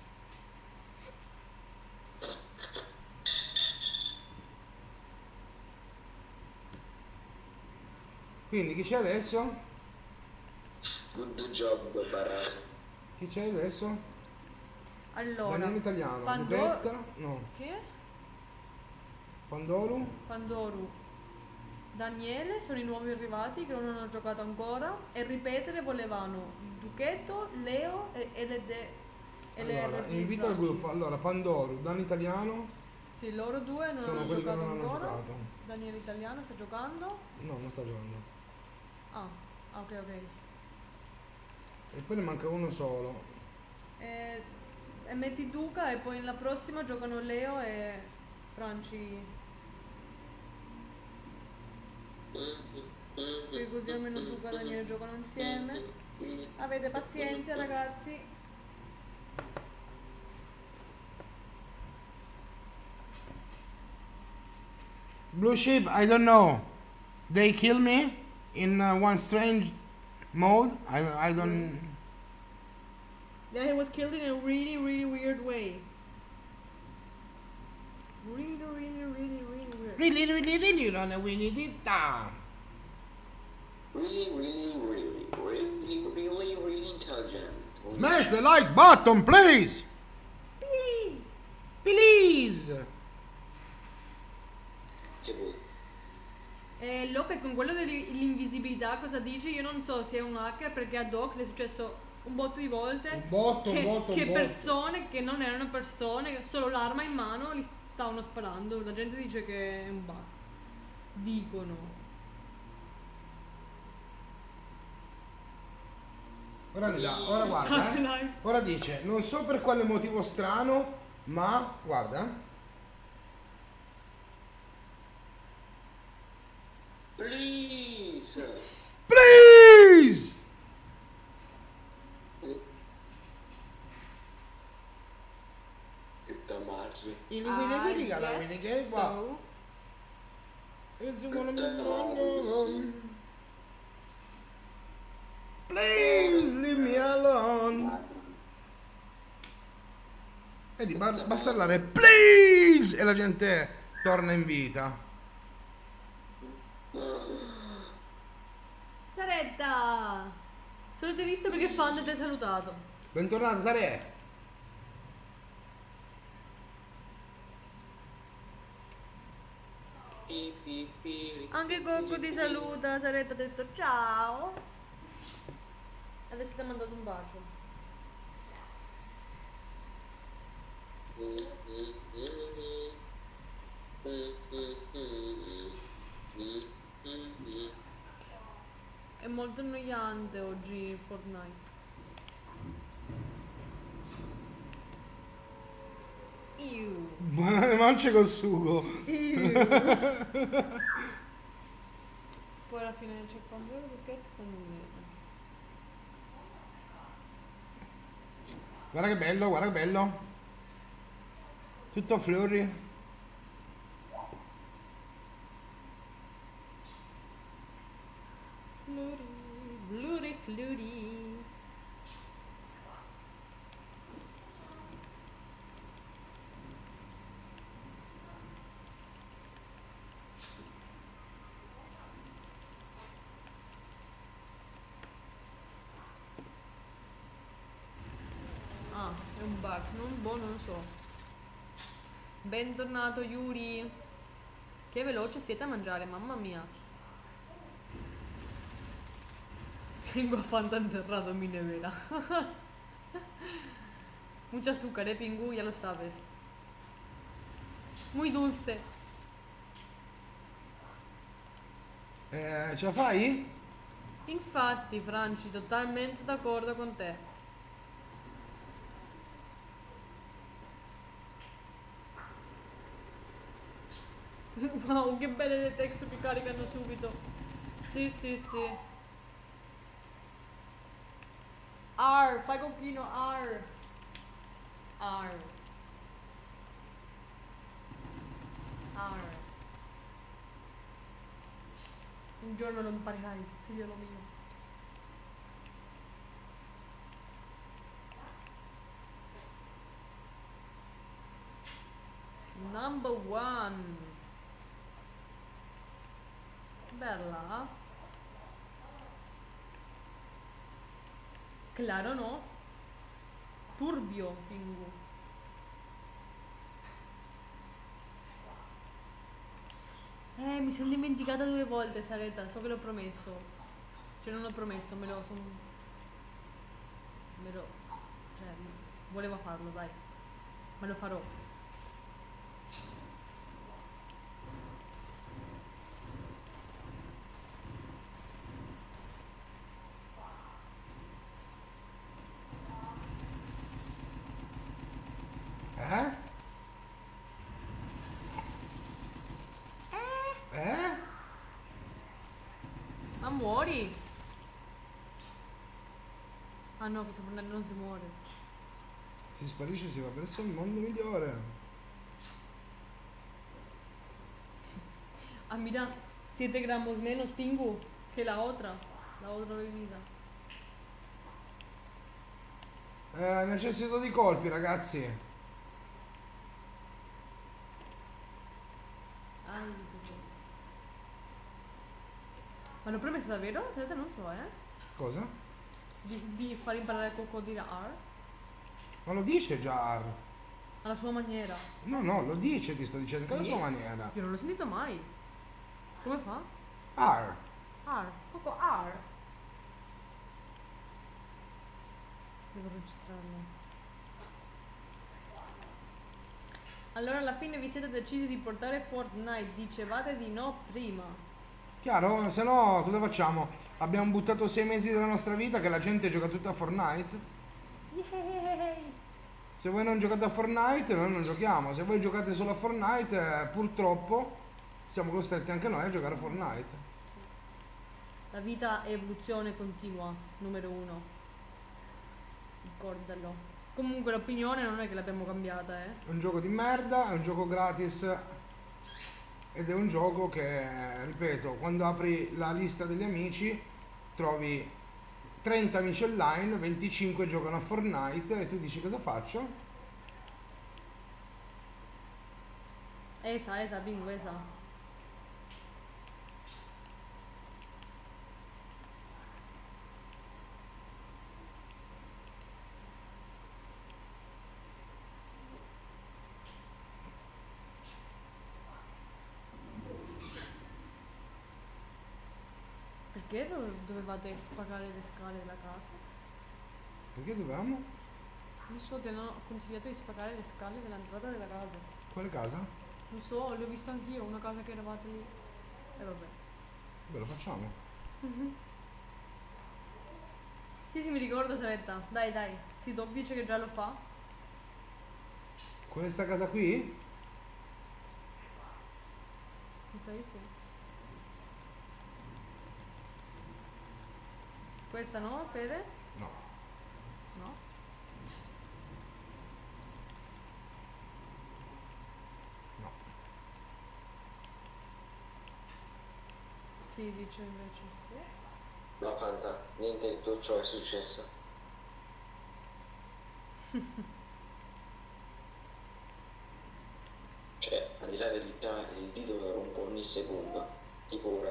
Quindi chi c'è adesso? Good job, Barras. Chi c'è adesso? Allora, Daniele Italiano, Pando- Luchetta, no, che? Pandoru, Pandoru, Daniele sono i nuovi arrivati che non hanno giocato ancora e ripetere volevano Duchetto, Leo e L D e le allora, R D invito al Franci. gruppo, allora Pandoru, Dan Italiano, Sì, loro due non sono hanno quelli che giocato non hanno ancora. giocato. Daniele Italiano sta giocando. No, non sta giocando. Ah, ah, ok, ok. E poi ne manca uno solo. E, e metti Duca e poi nella prossima giocano Leo e Franci. Perché così almeno Duca e Daniele giocano insieme. Avete pazienza, ragazzi. Blue Sheep, I don't know. They kill me in uh, one strange mode. I, I don't... Yeah, he was killed in a really, really weird way. Really, really, really, really weird. Really, really, really, non è Winnie the Pooh. Really, really, really, really, really, really intelligent. Smash the like button, please! Please. Please! Che vuoi? E Lope con quello dell'invisibilità cosa dici? Io non so se è un hacker perché ad hoc le è successo un botto di volte Un botto, un che, botto, un che botto. persone che non erano persone, solo l'arma in mano li stavano sparando. La gente dice che è un bug. Dicono. Ora, mi dà- ora guarda, eh. Live. Ora dice, non so per quale motivo strano, ma guarda. Please! Please! Che tamarri. Ili wili wili gala I wili guess che va. so. Is you wanna be- Please leave me alone. Vedi, ba- basta parlare please e la gente torna in vita. Saretta! Solo ti ho visto perché Fan ti ha salutato. Bentornata Sare. Pi, pi, pi. Anche Cocco ti saluta, Saretta ha detto ciao. Adesso ti ha mandato un bacio. È molto annoiante oggi Fortnite. Iu. Mance col sugo. Iu. Poi alla fine c'è quando ero Duchetto e Daniele. Guarda che bello, guarda che bello. Tutto flurry. Fluri, fluri, fluri. Park, non boh, non lo so. Bentornato Yuri. Che veloce siete a mangiare, mamma mia. Tengo a Fanta encerrado en mi nevera. Mucho azúcar, eh, Pingu, ya lo sabes. Muy dulce. Eh, ce la fai? Infatti, Franci, totalmente d'accordo con te. Wow, che belle le text mi caricano subito. Sì, sì, sì. R, fai cocchino, R. R. R. Un giorno lo imparerai, figliolo mio. Number one. Bella. Claro, no? Turbio, Pingu. Eh, mi sono dimenticata due volte, Saretta, so che l'ho promesso. Cioè non l'ho promesso, me lo son... Me lo... Cioè, volevo farlo, dai. Me lo farò. Eh? Eh? Ma muori! Ah no, questo fornello non si muore. Si sparisce, si va verso il mondo migliore. Ah, mira, siete gramos menos, Pingu, que la otra. La otra bebida. Eh, necessito di colpi, ragazzi. Ai, che bello. Ma l'ho promesso davvero? Saretta non so, eh? Cosa? Di, di far imparare a Coco a dire R Ma lo dice già R. alla sua maniera. No, no, lo dice, ti sto dicendo, con la Sì? sua maniera. Io non l'ho sentito mai. Come fa? R. R. Coco R. Devo registrarlo. Allora alla fine vi siete decisi di portare Fortnite, dicevate di no prima. Chiaro? Se no, cosa facciamo? Abbiamo buttato sei mesi della nostra vita che la gente gioca tutta a Fortnite. Yay! Se voi non giocate a Fortnite, noi non giochiamo. Se voi giocate solo a Fortnite, eh, purtroppo siamo costretti anche noi a giocare a Fortnite. La vita è evoluzione continua, numero uno. Ricordalo. Comunque l'opinione non è che l'abbiamo cambiata, eh. È un gioco di merda, è un gioco gratis ed è un gioco che, ripeto, quando apri la lista degli amici trovi trenta amici online, venticinque giocano a Fortnite e tu dici cosa faccio? Esa, esa, bingo, esa. Perché do- dovevate spagare le scale della casa? Perché dovevamo? Non so, ti hanno consigliato di spagare le scale dell'entrata della casa. Quale casa? Non so, l'ho visto anch'io, una casa che eravate lì. E vabbè. Beh, lo facciamo. Sì, sì, mi ricordo, Saretta. Dai, dai. Sì, Doc dice che già lo fa. Questa casa qui? Mi sa di sì. Questa no, Fede? No. No? No. Sì, dice invece. No, Fanta, niente di tutto ciò è successo. Cioè, a dire la verità, il dito lo rompo ogni secondo. Tipo ora.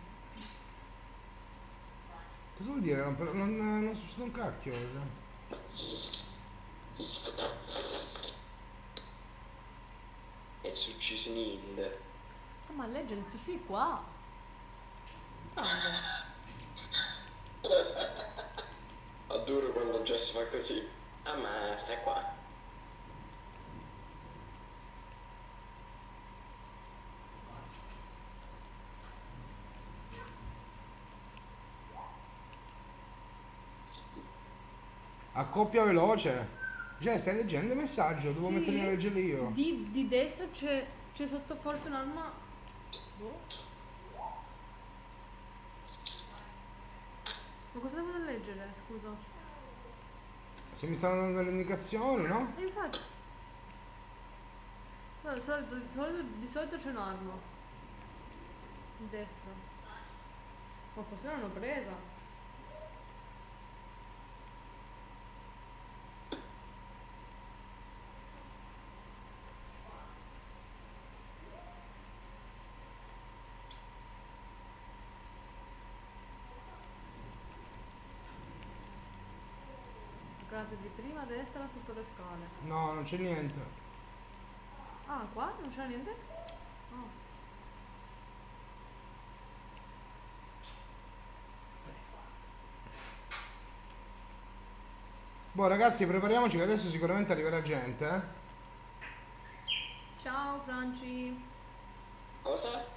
Cosa vuol dire? Non, non, non succede un cacchio. Cioè. E si uccisi Ninde. Ah, ma leggere sto sì qua. Ah, Adoro quando Jess fa così. Ah, ma stai qua. Accoppia veloce. Già, stai leggendo il messaggio, devo sì, mettermi a leggere io. Di, di destra c'è c'è sotto forse un'arma. Boh. Ma cosa devo leggere, scusa? Se mi stanno dando le indicazioni, no? E infatti. No, di solito, di solito, di solito c'è un'arma. In destra. Ma forse l'hanno presa. Casa di prima a destra sotto le scale. No, non c'è niente. Ah, qua non c'è niente? Oh. Boh, ragazzi, prepariamoci che adesso sicuramente arriverà gente, eh. Ciao Franci. Cosa?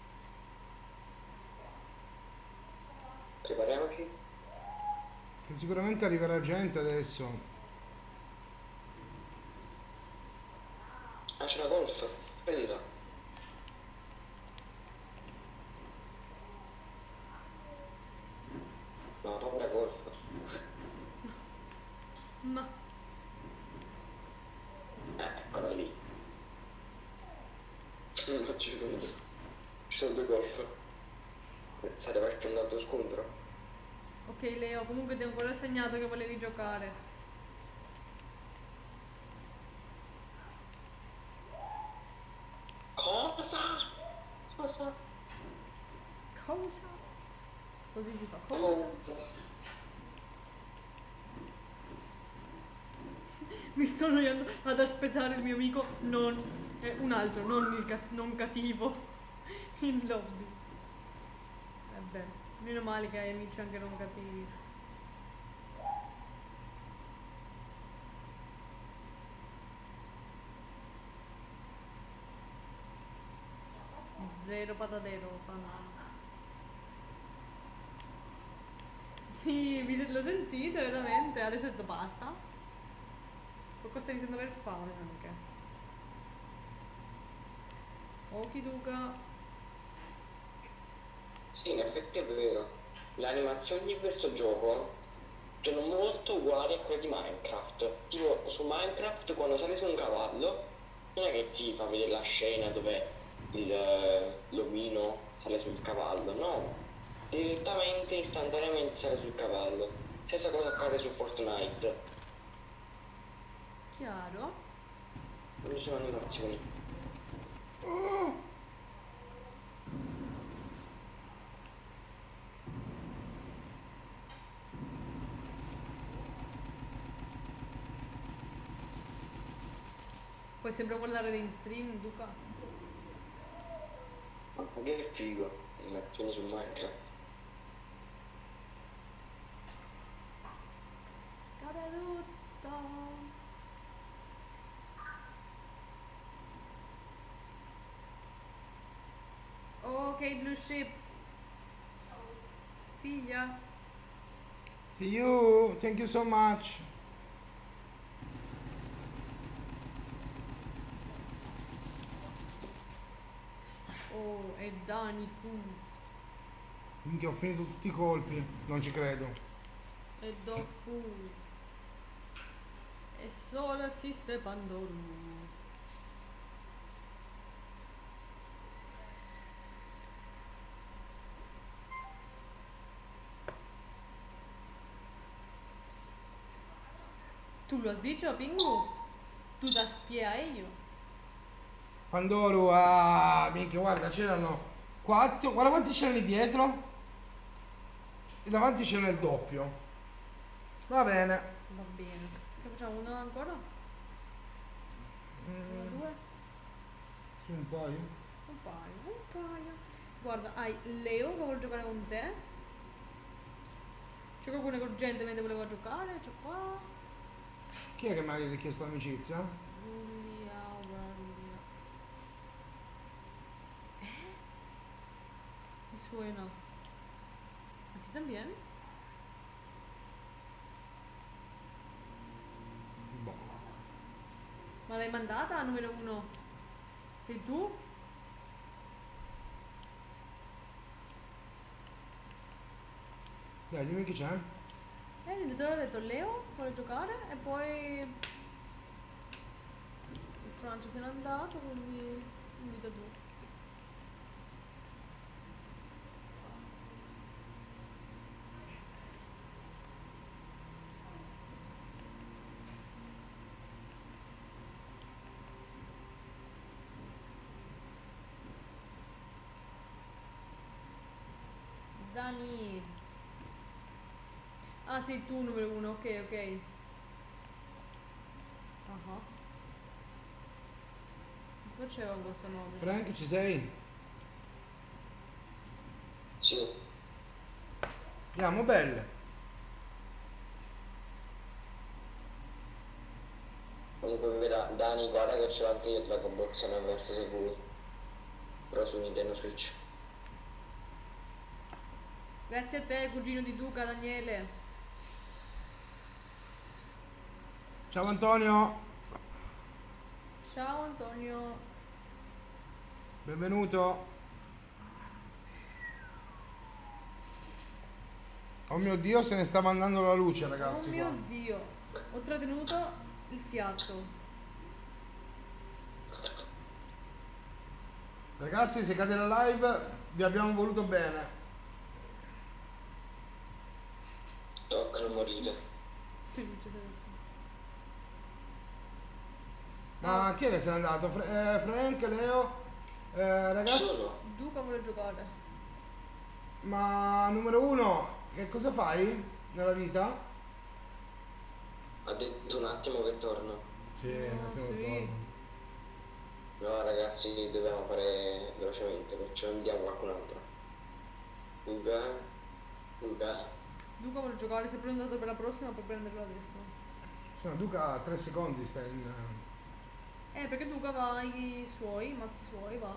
Prepariamoci. Che sicuramente arriverà gente adesso. Ah, c'è la golf. Prendila. No, povera golf. Ma Eh, eccola lì. Ma ci sono, ci sono due golf. State facendo un altro scontro? ok Leo, comunque ti ho ancora segnato che volevi giocare. Cosa? Cosa? Cosa? Così si fa. Cosa? Cosa? Mi sto annoiando ad aspettare il mio amico non... Eh, un altro, non il ca- non cattivo. In lobby. Vabbè, meno male che hai amici anche non cattivi. Zero patatero fanno. Sì, vi se- lo sentite veramente? Adesso ho detto basta. Poi stai iniziando a aver fame anche. Okiduka. Sì, in effetti è vero. Le animazioni di questo gioco sono molto uguali a quelle di Minecraft. Tipo, su Minecraft quando sali su un cavallo, non è che ti fa vedere la scena dove il, eh, l'omino sale sul cavallo, no. Direttamente, istantaneamente sale sul cavallo. Stessa cosa accade su Fortnite. Chiaro? Non ci sono animazioni. Puoi sempre guardare in stream, Duca. Ma che figo, animazioni su Minecraft. Cade tutto. Ok, blue ship. See ya. See you, thank you so much. Oh, e Dani fu. Minchia, ho finito tutti i colpi, non ci credo. E dog fu. E solo esiste Pandoru. Tu lo has dicho, Pingu? Tu da spia a ello. Pandoru, ah, minchia, guarda, c'erano quattro, guarda quanti c'erano lì dietro. E davanti c'era il doppio. Va bene. Va bene. Che facciamo? Uno ancora? Uno, Mm, due? sì, un paio. Un paio, un paio. Guarda, hai Leo che vuole giocare con te. C'è qualcuno che urgentemente voleva giocare? C'è qua. Chi è che mi ha richiesto l'amicizia? Giulia, Aurelia. Eh? Mi suena. A ti también? Boh. Ma l'hai mandata a numero uno? Sei tu? Dai, dimmi chi c'è. Eh, l'editore ha detto Leo vuole giocare e poi il Francia se n'è andato, quindi invita tu. Dani. Ah, sei tu numero uno, ok, ok. Ah, che faceva con questo nome? Frank, ci sei? Sì. Andiamo, belle. Comunque vera, Dani, guarda che ce l'ho anche io Dragon Ball Xenoverse se vuoi. Però su Nintendo Switch. Grazie a te, cugino di Duca, Daniele. Ciao Antonio, Ciao Antonio. benvenuto. Oh mio Dio, se ne sta mandando la luce, ragazzi. Oh mio Qua. Dio, ho trattenuto il fiato. Ragazzi, se cade la live, vi abbiamo voluto bene. Toccano morire. Sì, ci sei. Ma chi è che se n'è andato? Fra- eh, Frank, Leo? Eh, ragazzi, Sono. Duca vuole giocare. ma numero uno, che cosa fai nella vita? Ha detto un attimo che torno. Sì, un attimo che torno. No ragazzi, dobbiamo fare velocemente, perciò andiamo qualcun altro. Luca. Luca. Duca vuole giocare, si è prenotato per la prossima, può prenderlo adesso. Sì, ma Duca tre secondi sta in... Eh, perché Duca va ai suoi, i matti suoi, va.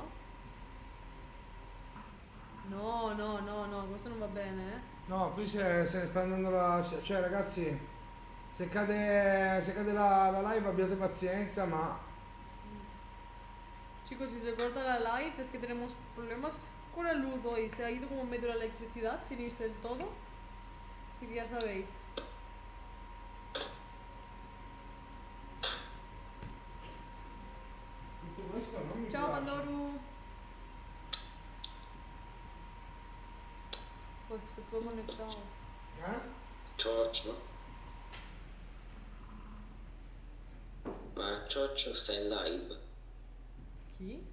No, no, no, no, questo non va bene, eh. No, qui se, se ne sta andando la... Cioè ragazzi, se cade, se cade la, la live abbiate pazienza, ma... Chicos, si se corta la live es que tenemos problemas con la luz hoy. Se ha ido como medio la electricidad sin irse del todo. Así que ya sabéis. Tutto questo non mi Ciao piace. Pandoru. Pues está todo conectado. Eh? Cioccio. Ma Cioccio sta in live. Chi?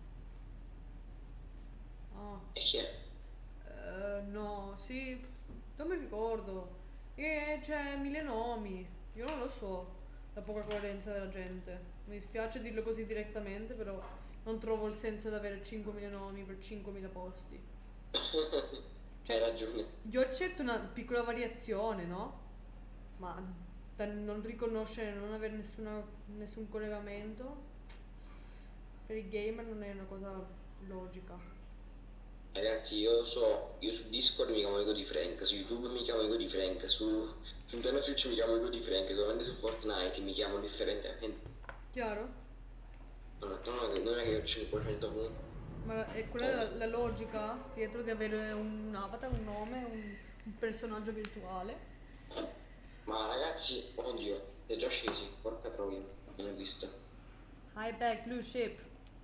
Ah, E chi è? eh, no, sì, non mi ricordo. E c'è mille nomi. Io non lo so. La poca coerenza della gente. Mi dispiace dirlo così direttamente, però non trovo il senso di avere cinquemila nomi per cinquemila posti. Hai ragione. Io accetto una piccola variazione, no? Ma da non riconoscere, non avere nessuna, nessun collegamento per i gamer non è una cosa logica. Ragazzi, io so, io su Discord mi chiamo Ego di Frank, su YouTube mi chiamo Ego di Frank, su, su Nintendo Switch mi chiamo Ego di Frank, ovviamente su Fortnite mi chiamo differentemente. Chiaro? Non è, non è che- non è che ho cinquecento punti. Ma è quella è la, la logica dietro di avere un avatar, un nome, un, un personaggio virtuale. Ma ragazzi, oddio, è già scesi, porca troia, non ho visto. Hi back, blue ship.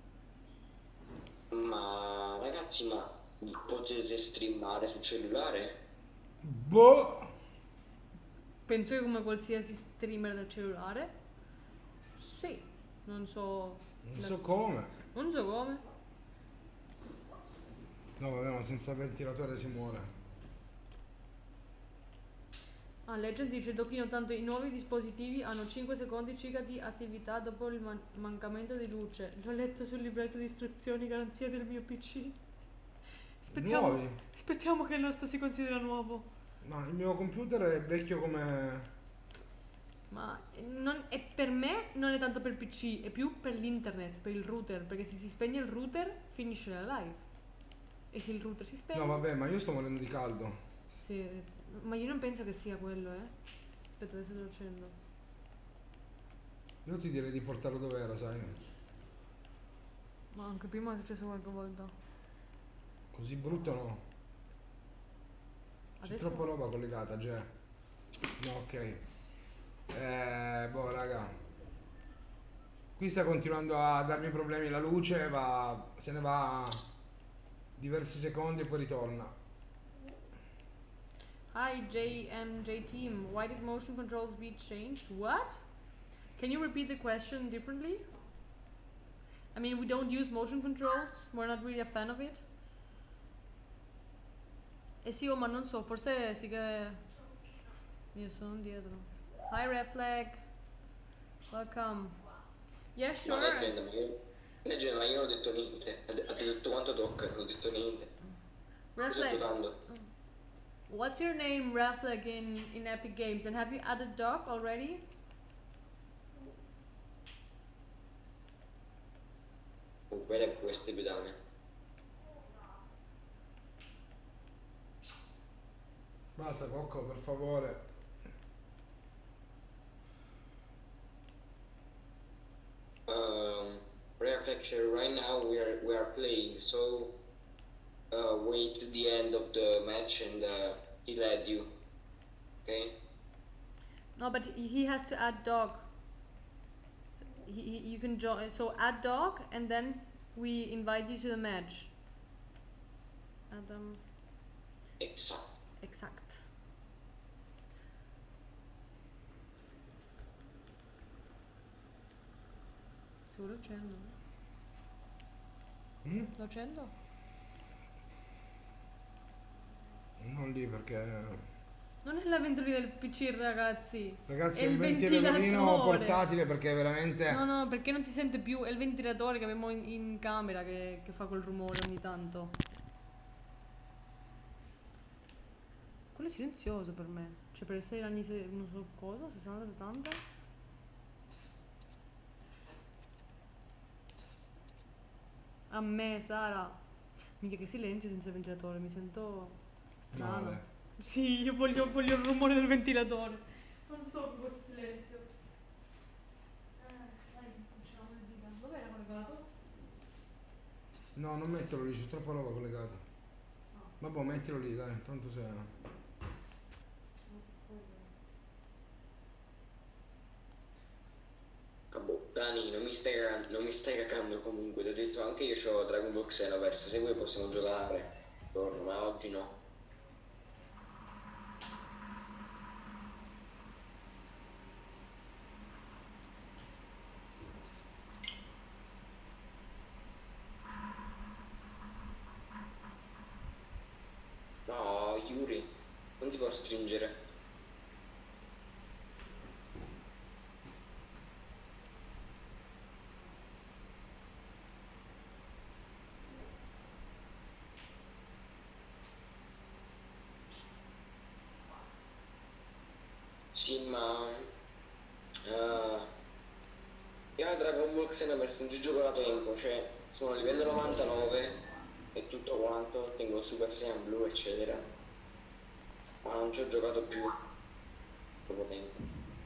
Ma ragazzi, ma potete streamare sul cellulare? Boh! Penso che come qualsiasi streamer del cellulare. Sì, non so. Non so come. Non so come. No, vabbè, ma senza ventilatore si muore. Ah, Legends dice Dochino, tanto i nuovi dispositivi hanno cinque secondi circa di attività dopo il man- mancamento di luce. L'ho letto sul libretto di istruzioni, garanzia del mio P C. Aspettiamo, Nuovi? aspettiamo che il nostro si considera nuovo. Ma il mio computer è vecchio come... Ma non, è per me non è tanto per il P C, è più per l'internet, per il router, perché se si spegne il router finisce la live. E se il router si spegne... No vabbè, ma io sto morendo di caldo. Sì, ma io non penso che sia quello, eh. Aspetta, adesso te lo accendo. Io ti direi di portarlo dove era, sai? Ma anche prima è successo qualche volta. Così brutto no. C'è Adesso... troppa roba collegata, già. No, ok. Eh, boh, raga. Qui sta continuando a darmi problemi la luce, va, se ne va diversi secondi e poi ritorna. Hi J M J Team, why did motion controls be changed? What? Can you repeat the question differently? I mean, we don't use motion controls, we're not really a fan of it. Eh sì, oh, ma non so, forse sì che... Io sono dietro. Hi Reflag, welcome. Yeah, Ma sure. leggenda, ma io, leggenda, ma io non ho detto niente. Ha detto tutto quanto tocca, non ho detto niente. Sto Reflag, giocando. what's your name, Reflag, in, in Epic Games? And have you added Doc already? Oh, guarda queste pedane. Basta, Cocco, per favore. Um, Reflection, right now we are we are playing, so uh, wait to the end of the match and uh, he led you. Okay? No, but he has to add dog. He, he, you can join. So add dog, and then we invite you to the match. Adam. Exact. Exact. Sì, lo accendo. Mm? Lo accendo? Non lì perché... Non è la ventolia del P C, ragazzi. Ragazzi, È è il un ventilatorino ventilatore. portatile perché veramente... No, no, perché non si sente più. È il ventilatore che abbiamo in, in camera che, che fa quel rumore ogni tanto. Quello è silenzioso per me. Cioè, per essere anni se- non so cosa, sessanta settanta. A me, Sara. Mica che silenzio senza ventilatore, mi sento strano. Male. Sì, io voglio, voglio il rumore del ventilatore. Non sto con questo silenzio. Eh, dai, facciamo il video. Dove era collegato? No, non metterlo lì, c'è troppa roba collegata. Vabbè, mettilo lì, dai, tanto se... Vabbè, Dani, non mi stai non mi stai cagando comunque, ti ho detto anche io c'ho Dragon Ball Xenoverse, se vuoi possiamo giocare. Torno, ma oggi no. No, Yuri, non si può stringere. Sì, ma... eh, io a Dragon Ball Xenoverse non ci gioco da tempo, cioè sono a livello novantanove e tutto quanto, tengo Super Saiyan Blu eccetera, ma non ci ho giocato più poco tempo.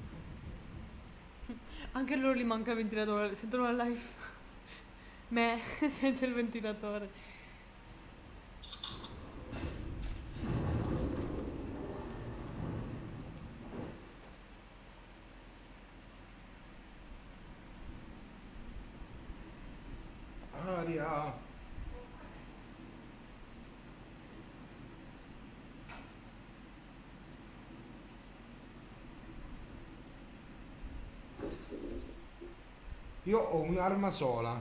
Anche a loro gli manca il ventilatore. Sentono la live. Me, senza il ventilatore. Aria! Io ho un'arma sola.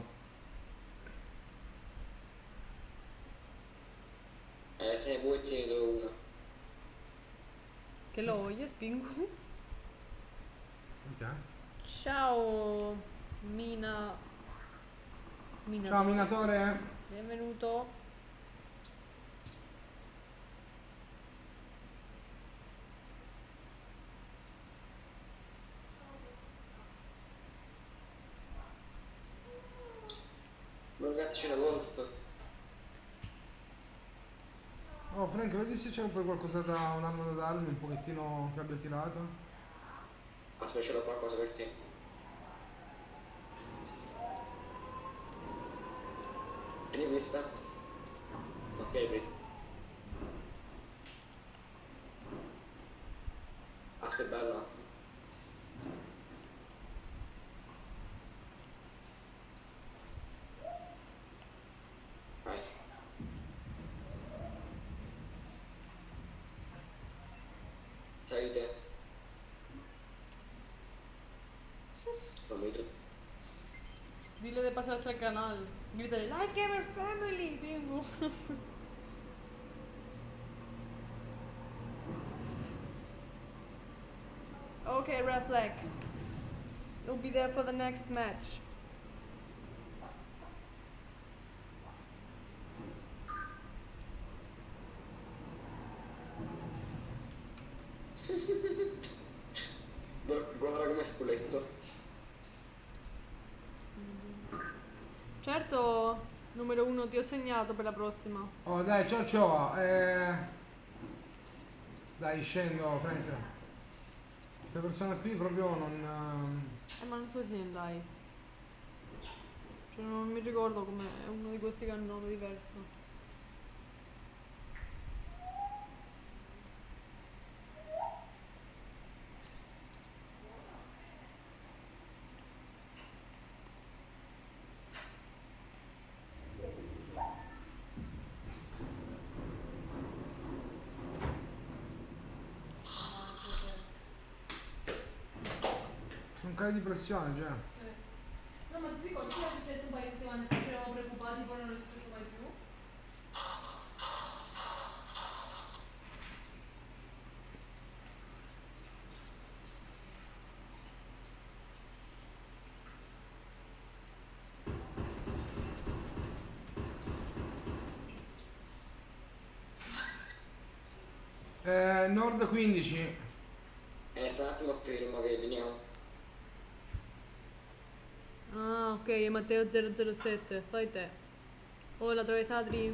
Eh, se ne vuoi te ne do una. Hello, yes, Pingu. Ok. Ciao, Mina. Minatore. Ciao Minatore. Benvenuto. Ragazzi, una volta. Oh Frank, vedi se c'è poi qualcosa da un'arma da darmi, un pochettino che abbia tirato. Aspetta, c'era qualcosa per te. Prendi questa? Ok, prendi. Aspetta, bella. Vai. Salite. Non vedo. Dile de pasarse al canal. Grítale, Life Gamer Family, Pingu. Okay, Red Flag. You'll be there for the next match. Guarda come sculetto. Certo, numero uno, ti ho segnato per la prossima. Oh dai, ciao ciao. Eh... Dai, scendo Frank. Questa persona qui proprio non... Eh, ma non so se è in live. Cioè, non mi ricordo come è uno di questi che ha un nome diverso. Sono cali di pressione già. No, ma ti ricordi che è successo un paio di settimane fa? Ci eravamo preoccupati, poi non è successo mai più? Eh, Nord quindici. Eh, sta un attimo fermo che veniamo. Ah, ok, è Matteo zero zero sette, fai te. Oh, la trovata Adri.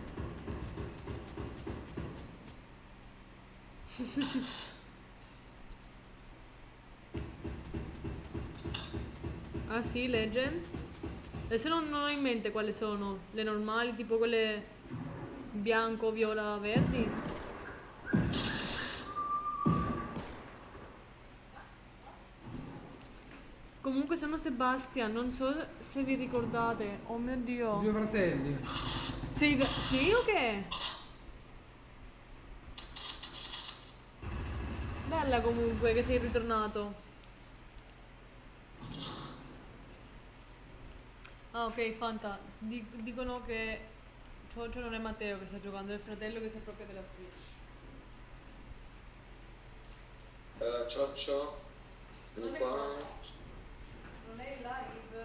Ah sì, Legend? Adesso non ho in mente quali sono. Le normali, tipo quelle bianco, viola, verdi. Comunque sono Sebastian, non so se vi ricordate. Oh mio Dio. Due fratelli. Sei, sì o che? Bella comunque che sei ritornato. Ah ok, Fanta. Di- dicono che Cioccio non è Matteo che sta giocando, è il fratello che si appropria della Switch. Uh, Cioccio. Non è Qua. qua. Non è in live.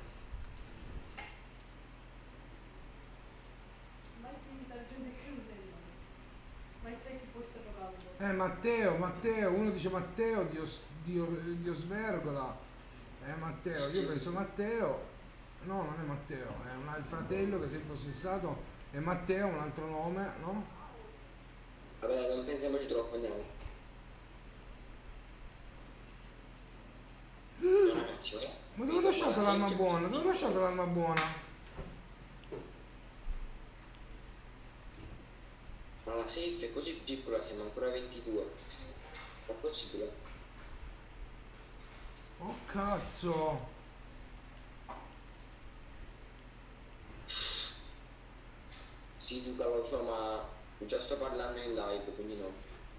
Mai ti invita la gente che non è in live. Mai sai chi poi sta giocando. Eh Matteo, Matteo, uno dice Matteo, Dio, Dio, Dio Svergola. Eh Matteo, io penso Matteo. No, non è Matteo, è un, il fratello che si è impossessato. È Matteo, un altro nome, no? Vabbè, non pensiamoci troppo, andiamo. No, ragazzi, eh. Ma dove ho lasciato l'arma buona? Dove ho lasciato l'arma buona? Ma la safe è così piccola, siamo ancora a ventidue. È possibile? Oh cazzo! Sì, Luca, lo so, ma già sto parlando in live, quindi no.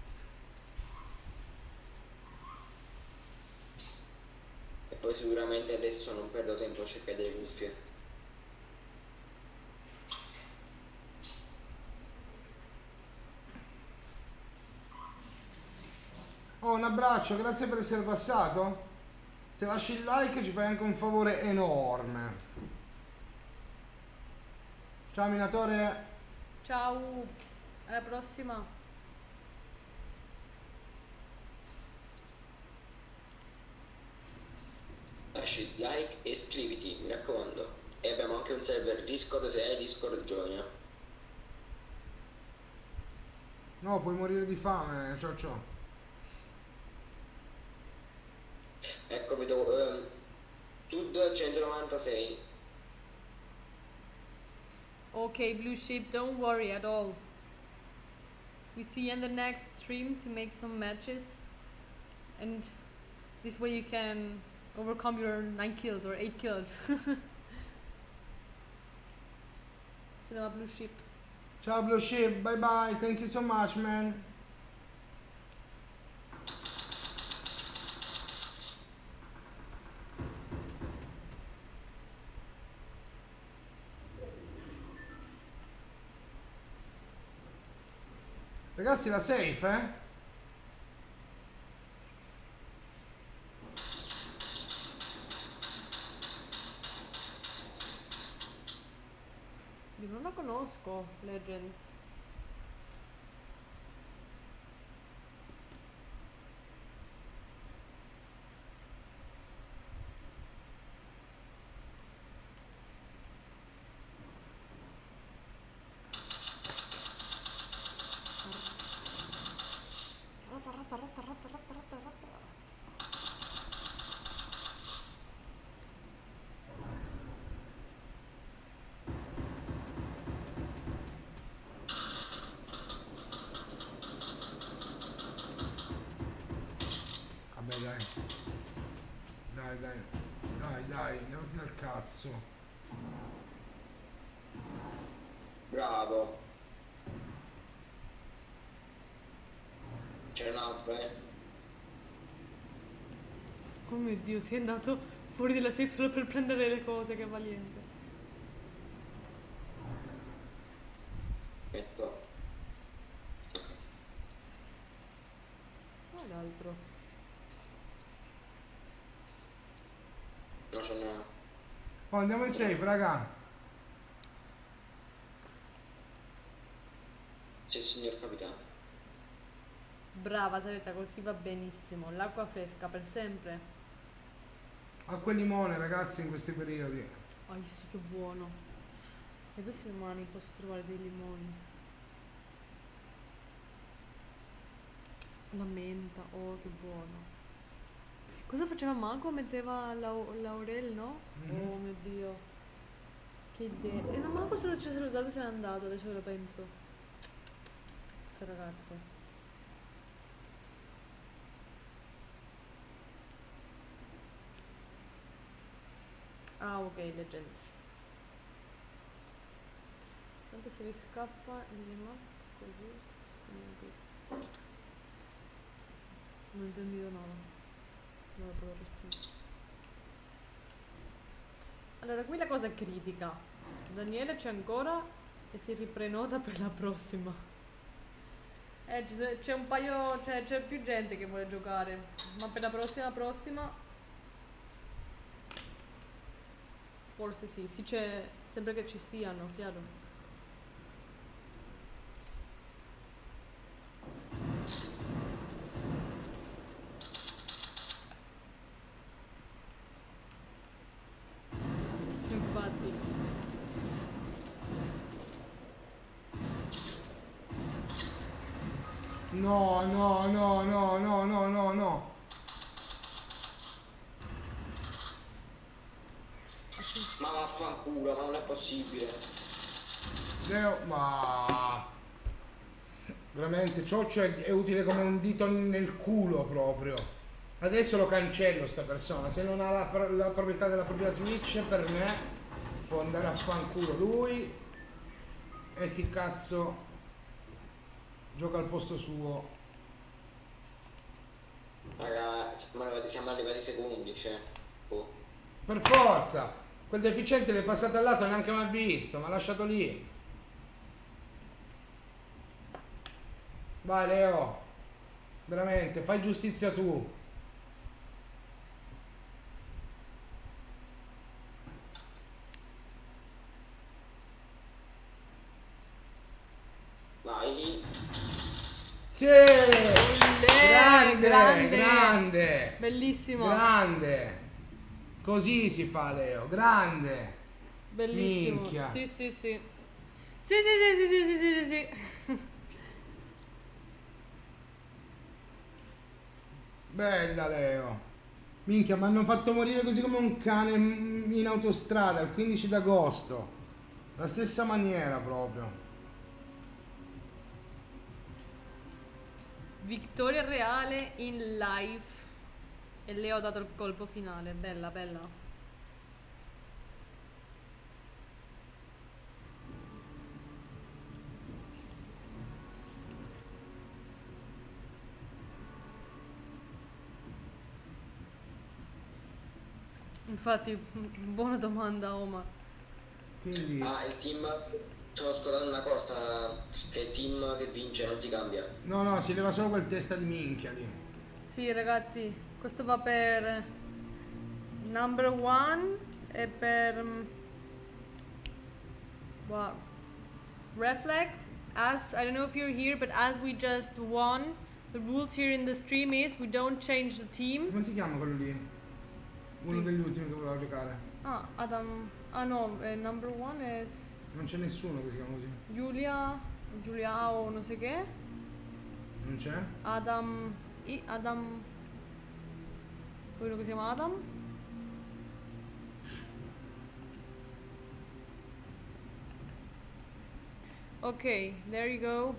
E poi sicuramente adesso non perdo tempo a cercare delle cuffie. un abbraccio, grazie per essere passato. Se lasci il like ci fai anche un favore enorme. Ciao Minatore. Ciao, alla prossima. Lasci il like e iscriviti, mi raccomando. E abbiamo anche un server Discord, se hai Discord gioia. No, puoi morire di fame, ciao ciao. Ecco, vedo ehm, Sud centonovantasei. Okay, Blue Sheep, don't worry at all. We see you in the next stream to make some matches. And this way you can overcome your nine kills or eight kills. Cinema Blue Sheep. Ciao Blue Sheep, bye bye, thank you so much man. Ragazzi, la safe, eh? Io non la conosco, Legend. Ratta, ratta, ratta, ratta, ratta, ratta, ratta. Vabbè dai. Dai dai. Dai dai, levati dal cazzo. Bravo. C'è un altro, eh. Oh mio Dio, sei andato fuori della safe solo per prendere le cose, che valiente. Metto. Ma l'altro. No, ce n'è. Oh, andiamo in safe, raga. Sì, signor capitano. Brava Saletta, così va benissimo. L'acqua fresca per sempre. Acqua e limone, ragazzi, in questi periodi. Oh, sì, che buono. E adesso domani posso trovare dei limoni. La menta, oh che buono. Cosa faceva Manco? Metteva lau- laurel, no? Mhm. Oh mio Dio. Che idea. E non manco se lo ci ha salutato, se n'è andato, adesso che lo penso. Questo ragazzo. Ah, ok, Legends. Tanto se vi scappa il remote così sono qui. Non ho intendito nada. Non lo provo a rispondere. Allora, qui la cosa è critica. Daniele c'è ancora e si riprenota per la prossima. Eh, ci so- c'è un paio, cioè c'è più gente che vuole giocare, ma per la prossima prossima forse sì, sì c'è, sembra che ci siano, chiaro. Infatti. No, no, no, no, no, no, no, no. Ma vaffanculo, ma non è possibile. Deo, ma veramente Cioccio è, è utile come un dito nel culo proprio. Adesso lo cancello sta persona. Se non ha la, pro- la proprietà della propria Switch, per me può andare a fanculo lui e chi cazzo gioca al posto suo. Raga, siamo arrivati, siamo arrivati secondi, cioè. Oh. Per forza! Quel deficiente l'è passato al lato e neanche mai visto, ma lasciato lì. Vai Leo. Veramente, fai giustizia tu. Vai. Sì! Olè, Grande, grande. grande, Bellissimo. grande. Così si fa, Leo, grande. Bellissimo. Minchia. Sì, sì, sì. Sì, sì, sì, sì, sì, sì, sì, sì. Bella, Leo. Minchia, mi hanno fatto morire così come un cane in autostrada il quindici d'agosto. La stessa maniera proprio. Vittoria reale in live. E Leo ha dato il colpo finale. Bella, bella. Infatti, buona domanda, Omar. Quindi, Ah, il team... Stavo scordando una cosa, che il team che vince non si cambia. no, no, si leva solo quel testa di minchia lì. Sì, ragazzi, questo va per number one e per mm, wow. Reflect, as I don't know if you're here, but as we just won, the rules here in the stream is we don't change the team. Come si chiama quello lì? Uno Sì. degli ultimi che voleva giocare. Ah, Adam. Ah no, eh, number one is Non c'è nessuno che si chiama così. Giulia, Giulia o non so che. Non c'è? Adam, I, Adam. Poi uno che si chiama Adam. Ok, there you go.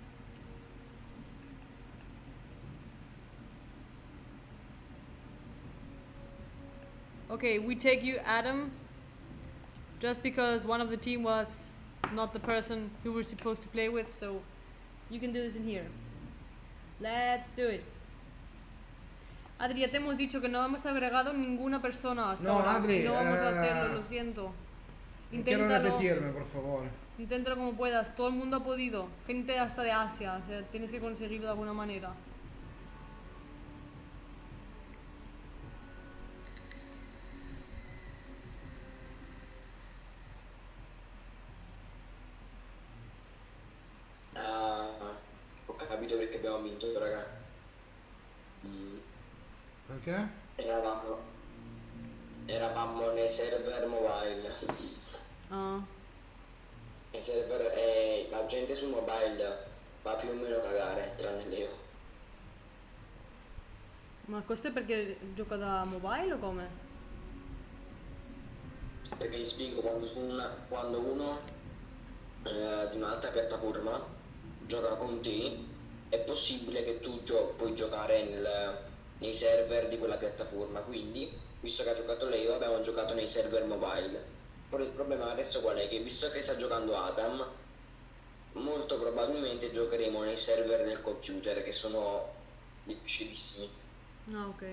Okay, we take you, Adam, just because one of the team was not the person who we're supposed to play with, so you can do this in here. Let's do it. Adri, ya te hemos dicho que no hemos agregado ninguna persona hasta No, ahora. Adri, no vamos a eh, hacerlo, lo siento. Non quiero Inténtalo, repetirme, por favor. inténtalo como puedas. Todo el mundo ha podido. Gente hasta de Asia, o sea, tienes que conseguirlo de alguna manera. Ah, ho capito perché abbiamo vinto, raga. Mm, Perché? eravamo, eravamo nei server mobile. Ah, I server e la gente sul mobile va più o meno a cagare, tranne Leo. ma questo è perché gioca da mobile o come? Perché gli spiego, quando, una- quando uno eh, di un'altra piattaforma gioca con te, è possibile che tu gio- puoi giocare nel- nei server di quella piattaforma. Quindi, visto che ha giocato Leo, abbiamo giocato nei server mobile. Però il problema adesso qual è? Che visto che sta giocando Adam, molto probabilmente giocheremo nei server del computer, che sono difficilissimi. Ah, ok.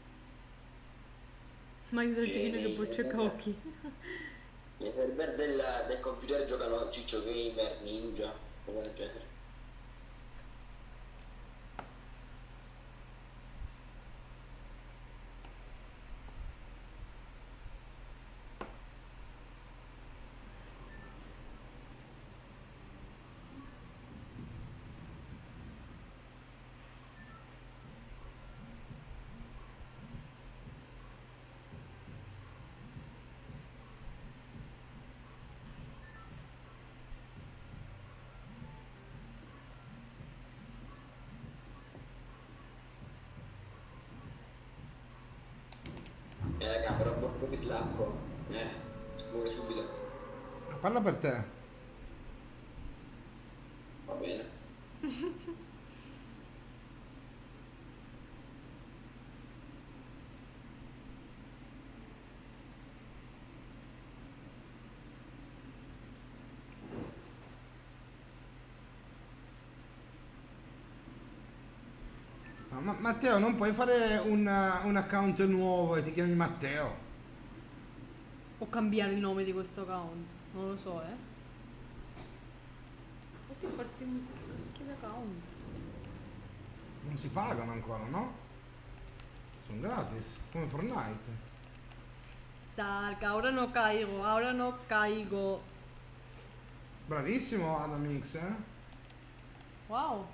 Ma io Sì, gente che poi cerca occhi. Nei server del, del computer giocano Ciccio Gamer, Ninja, cose del genere. Eh raga, però proprio di slacco. Eh, scusa subito. Parla per te. Va bene. Ma, ma- Matteo, non puoi fare un, un account nuovo e ti chiami Matteo? O cambiare il nome di questo account. Non lo so, eh. Posso farti un chiede account. Non si pagano ancora, no? Sono gratis, come Fortnite. Sarca, ora no caigo, ora no caigo. Bravissimo Adam X, eh? Wow.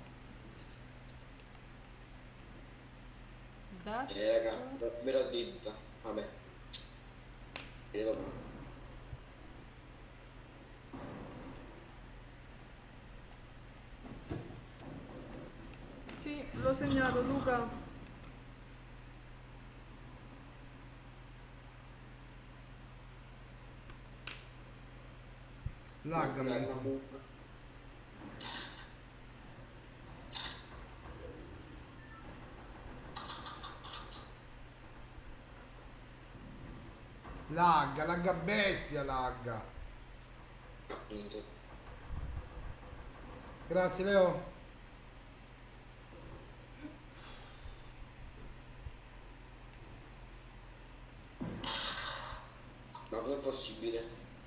That Eh raga, ve l'ho detto. Vabbè. E vabbè. Sì, l'ho segnato Luca. Lagga mentre. Lagga, lagga bestia, lagga. Appunto. Grazie Leo. Ma come è possibile?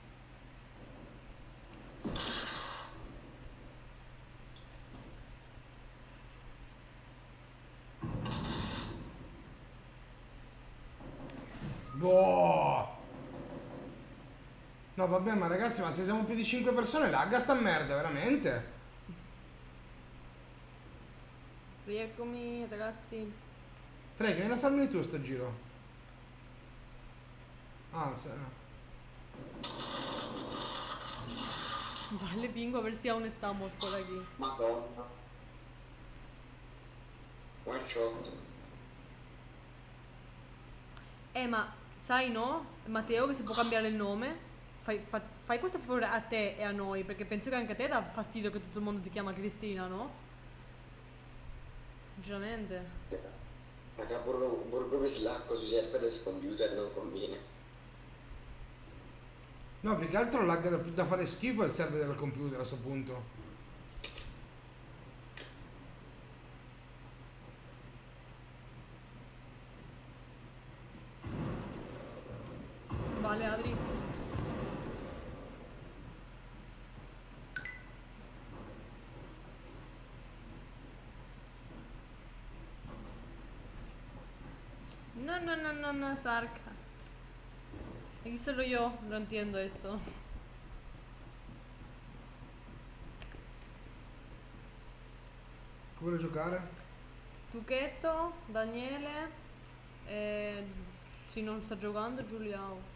Boh. No vabbè, ma ragazzi, ma se siamo più di cinque persone, lagga sta merda, veramente? Rieccomi, ragazzi. Tre, che vieni a salvare tu sto giro. Ah, se... Vale, bingo, a ver si aún estamos por aquí. Madonna. One shot. Eh, ma sai, no? Matteo, che si può cambiare il nome? Fai, fa- fai questo favore a te e a noi, perché penso che anche a te dà fastidio che tutto il mondo ti chiama Cristina, no? Sinceramente. Raga, Borgo, Borgo Veslacco sui server del computer non conviene. No, più che altro lagga da, da fare schifo il server del computer a sto punto. Vale, Adri. No, no, no, no, no, Sarca. Aquí solo yo no entiendo esto. Chi vuole giocare? Tucchetto, Daniele, e se non sta giocando Giuliano.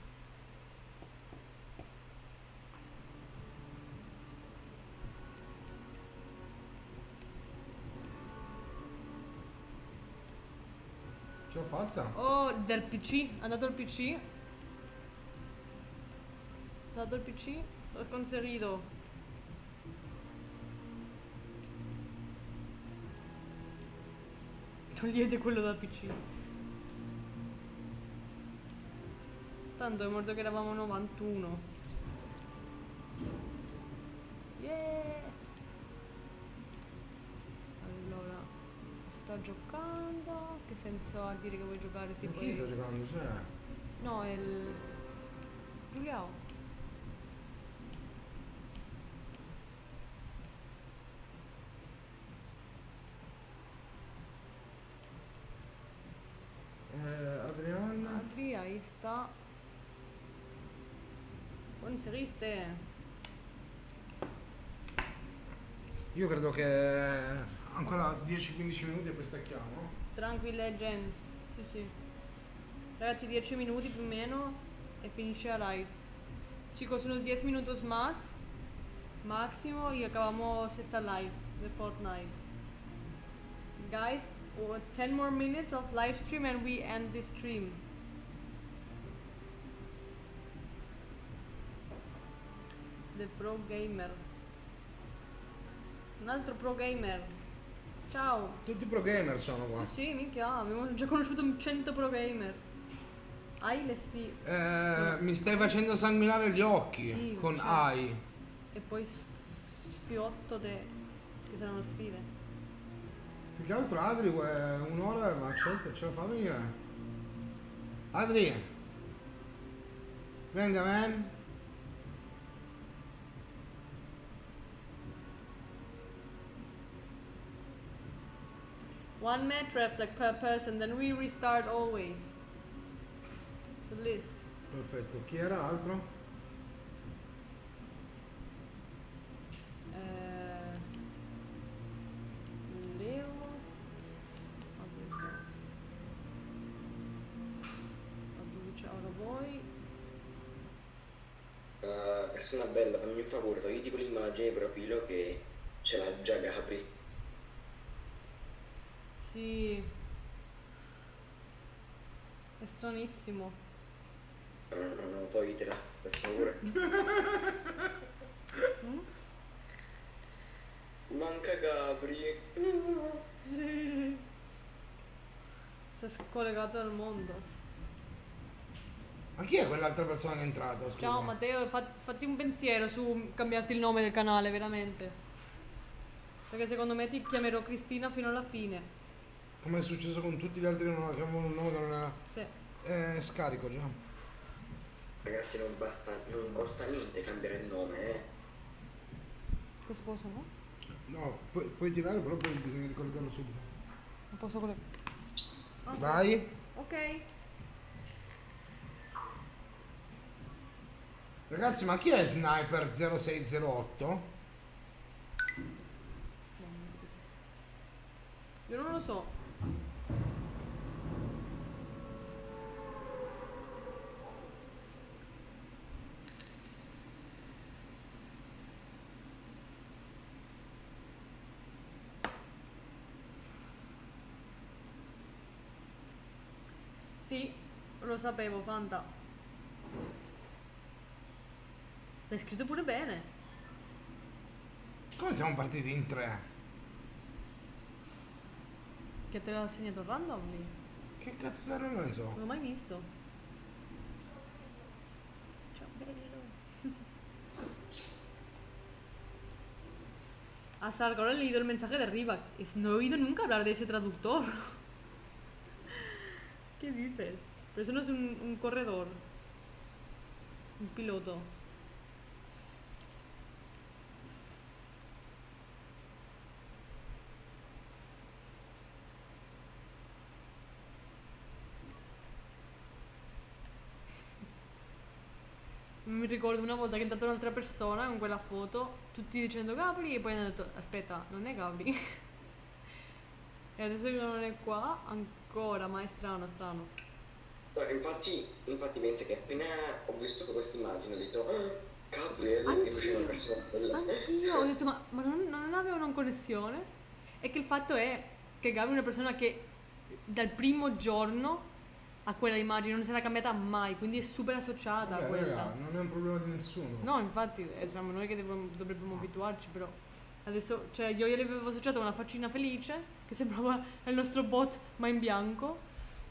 Ce l'ho fatta? Oh, del P C, è andato il P C. È andato il P C, l'ho conseguito. Togliete quello dal P C. Tanto è morto che eravamo novantuno. Yeah! Allora, sta giocando. Che senso ha dire che vuoi giocare? Sì, Ma poi. chi sta giocando? Cioè... No, è il. Giuliano. Eh, Adriana... Adri, ahí sta. Conseguiste. Io credo che ancora dieci quindici minuti e poi stacchiamo. Tranquil Legends. Sì, sì. Ragazzi, dieci minuti più o meno e finisce la live. Chicos, unos diez minutos más máximo y acabamos esta live de Fortnite. Guys, oh, ten more minutes of live stream and we end the stream. The Pro Gamer. Un altro Pro Gamer. Ciao. Tutti pro gamer sono qua. Sì, sì, minchia, abbiamo già conosciuto cento Pro Gamer. Hai le sfide. Eh, mi stai facendo sanguinare gli occhi Sì, con cioè- AI. E poi sfiotto de... che saranno sfide. Più che altro Adri, eh, un'ora, ma accetta, ce la fa venire. Adri, venga man. One match ref like per person, then we restart always. The list. Perfetto. Chi era l'altro? Eh, Leo. Adduce ora voi. Uh, persona bella, fammi un favore, togliti quell'immagine di profilo che ce l'ha già Gabri. Sì. È stranissimo. No, no, no, no, toglitela, per favore. Mm? Manca Gabri. Si è scollegato dal mondo. Ma chi è quell'altra persona che è entrata? Scusa. Ciao Matteo, fa- fatti un pensiero su cambiarti il nome del canale, veramente. Perché secondo me ti chiamerò Cristina fino alla fine. Come è successo con tutti gli altri che non avevano un nome che non era. Sì. Eh, scarico già. Ragazzi, non basta, non costa niente cambiare il nome, eh. Questo posso, no? No, pu- puoi tirare, però poi bisogna ricollegarlo subito. Non posso con le... Ah, Vai. ok. Ragazzi, ma chi è Sniper zero sei zero otto? Io non lo so. Sì, lo sapevo, Fanta. L'hai scritto pure bene. Come siamo partiti in tre? Che te l'ha segnato randomly? Che cazzo ne ne so? Non l'ho mai visto. Ciao bello. Ah, Sark, ahora he leído el mensaje de arriba. Es- No he oído nunca hablar de ese traductor. ¿Qué dices? Pero eso no es un, un corredor. Un piloto. Mi ricordo una volta che è entrata un'altra persona con quella foto, tutti dicendo Gabri, e poi hanno detto aspetta, non è Gabri. E adesso che non è qua, ancora, ma è strano, strano. No, infatti, infatti pensa che appena ho visto questa immagine ho detto "Ah, Gabriele", e invece è una persona bella. Anch'io ho detto ma, ma non, non avevano una connessione? E che il fatto è che Gabri è una persona che dal primo giorno a quella immagine non si era cambiata mai, quindi è super associata a Vabbè, quella. raga, non è un problema di nessuno. No, infatti, eh, siamo noi che dovremmo, dovremmo abituarci, però adesso, cioè, io gliele avevo associato una faccina felice, che sembrava il nostro bot, ma in bianco.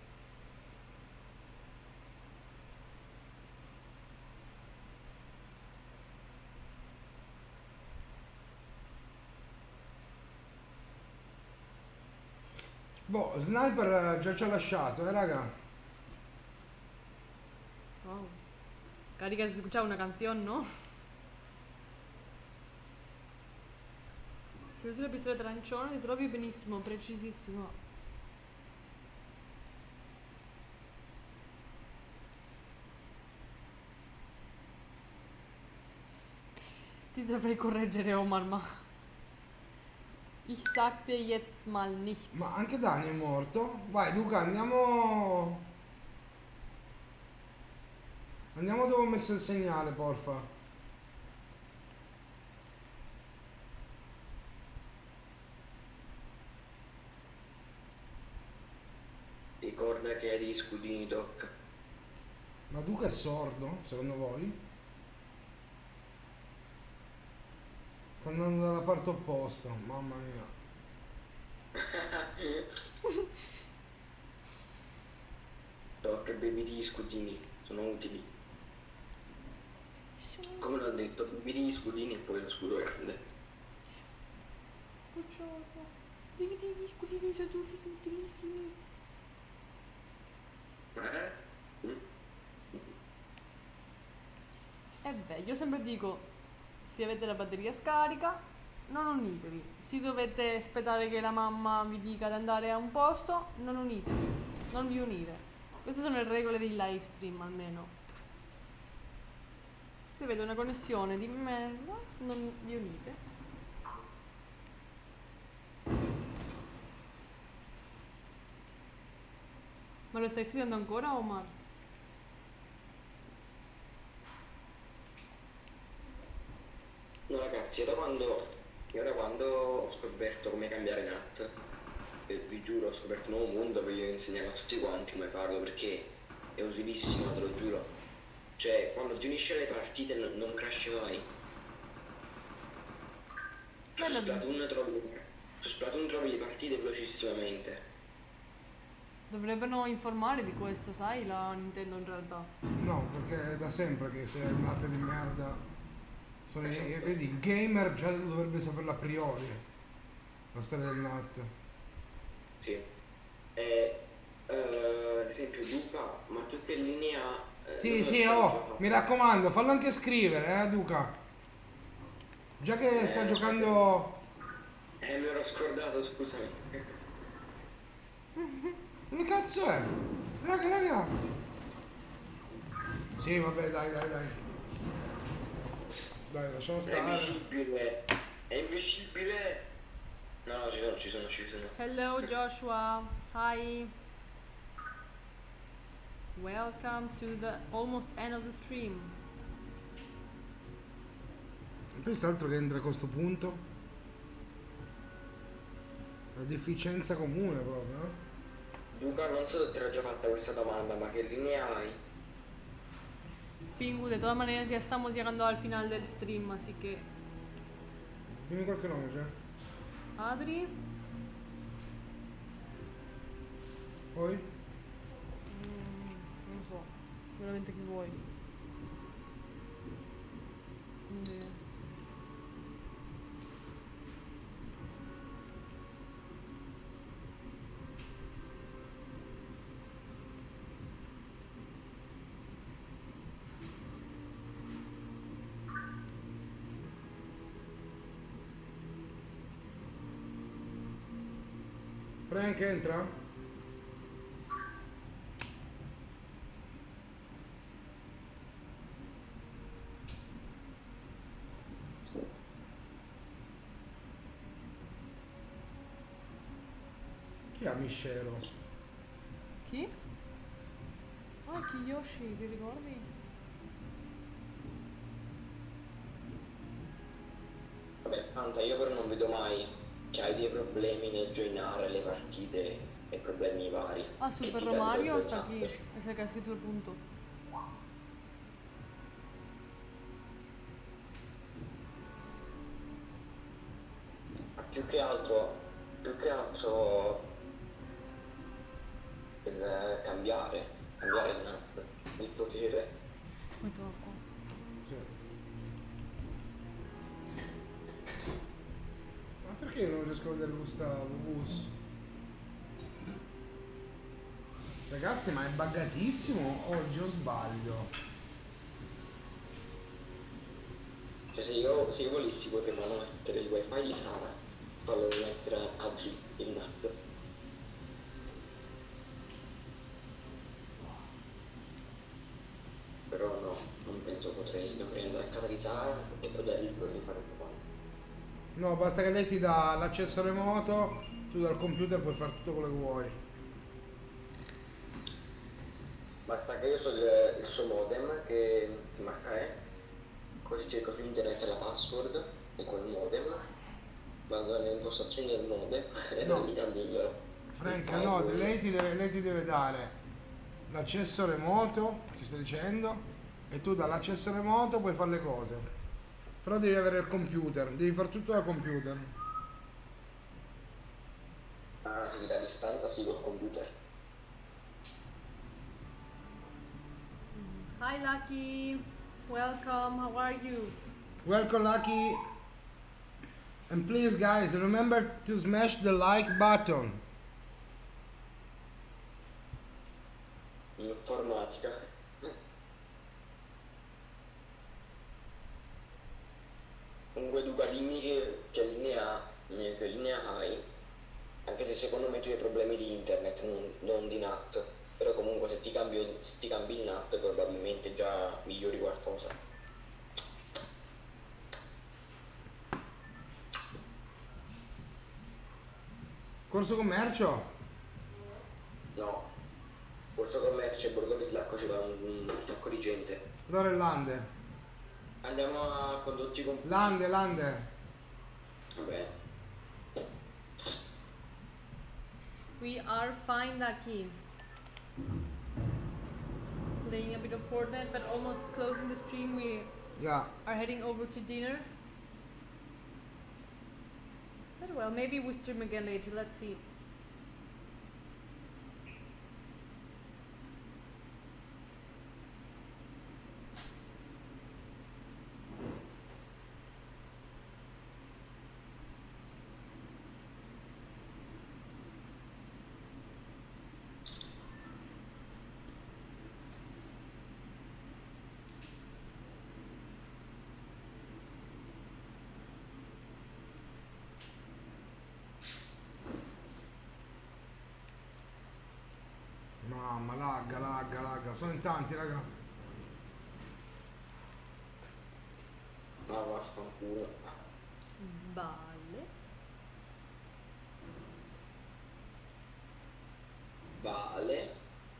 Boh, Sniper già ci ha lasciato, eh raga. Wow. Carica, si escuchaba una canción, ¿no? Se usi la pistola arancione ti trovi benissimo, precisissimo. Ti dovrei correggere, Omar, ma... Ich sagte jetzt mal nichts. Ma anche Dani è morto? Vai Luca, andiamo... Andiamo dove ho messo il segnale, porfa. Ricorda che hai degli scudini doc. Ma Luca è sordo, secondo voi? Sta andando dalla parte opposta, mamma mia. Doc, beviti gli scudini, sono utili. Come l'ho detto, beviti gli scudini e poi lo scudo grande. Cucciota. Vedi gli scudini sono tutti utilissimi. Eh? Mm? E beh, io sempre dico, se avete la batteria scarica, non unitevi. Se dovete aspettare che la mamma vi dica di andare a un posto, non unitevi, non vi unite. Queste sono le regole dei live stream almeno. Se vede una connessione di merda, non vi unite. Ma lo stai studiando ancora, Omar? No ragazzi, io da quando, io da quando ho scoperto come cambiare N A T, e vi giuro ho scoperto un nuovo mondo, voglio insegnare a tutti quanti come farlo perché è utilissimo, te lo giuro. Cioè, quando ti unisci alle partite non, non crashi mai. Su Bello. Splatoon trovi, su Splatoon trovi le partite velocissimamente. Dovrebbero informare di questo, sai, la Nintendo in realtà. No, perché è da sempre che se è un latte di merda. Sono i, Esatto. vedi, il gamer già dovrebbe saperlo a priori. La storia del latte. Sì. E, eh, ad esempio Luca, ma tu che linea... eh, Sì, non sì, lo so, oh, gioco. mi raccomando, fallo anche scrivere, eh, Duca. Già che sta Eh, giocando... Eh, mi ero scordato, scusami. Dove cazzo è? Raga, raga. Sì, vabbè, dai, dai, dai. Dai, lasciamo È stare. invisibile. È invisibile. No, no, ci sono, ci sono, ci sono. Hello Joshua, hi. Welcome to the almost end of the stream. Questo altro che entra a questo punto. La deficienza comune proprio, no? Luca, non so se te l'ho già fatta questa domanda, ma che linea hai? Pingu, de todas maneras ya estamos llegando al final del stream, así que... Dimmi qualche nome, cioè. Adri, Poi? mm, non so, veramente chi vuoi. Mm. Frank entra? Chi ha Miscero? Chi? Ah, Kiyoshi, ti ricordi? Vabbè, Fanta, io però non vedo mai che hai dei problemi nel joinare le partite e problemi vari. Ah, Che Super ti Romario penso sta qui, joinare. ese che ha scritto il punto. Ma più che altro, più che altro il cambiare, cambiare il N A T, il potere. Metto qua. Sì. Ma perché non riesco a vedere Gustavo? Bus? Ragazzi, ma è buggatissimo oggi o sbaglio? Cioè se io, se io volessi potevano mettere il wifi di Sara, farlo mettere a V il N A T. Però no, non penso potrei, dovrei andare a casa di Sara e poi da lì potrei fare un po'. No, basta che lei ti dà l'accesso remoto, tu dal computer puoi fare tutto quello che vuoi. Basta che io so il, il suo modem che H è, così cerco su internet la password di quel modem, vado nelle impostazioni del modem e No. no. mi cambio il... Franca, il no, password. lei ti, deve, lei ti deve dare l'accesso remoto, ti sto dicendo, e tu dall'accesso remoto puoi fare le cose. Però devi avere il computer, devi fare tutto da computer. Ah sì, da distanza sì, col computer. Hi Lucky, welcome, how are you? Welcome Lucky. And please guys, remember to smash the like button. Informatica. Comunque Duca, dimmi che, che linea secondo me tu hai problemi di internet, non, non di N A T. Però comunque se ti cambio, se ti cambi il N A T probabilmente già migliori qualcosa. Corso commercio? No. Corso commercio e Borgo Bislacco ci va un, un sacco di gente. Allora è Lande. Andiamo a condotti con... Lande, Lande. Vabbè. We are fine, Daki. Playing a bit of Fortnite, but almost closing the stream. We Yeah. are heading over to dinner. But well, maybe we stream again later. Let's see. Mamma, lagga, lagga, lagga. Sono in tanti, raga. Ah, vaffanculo. Vale. Vale.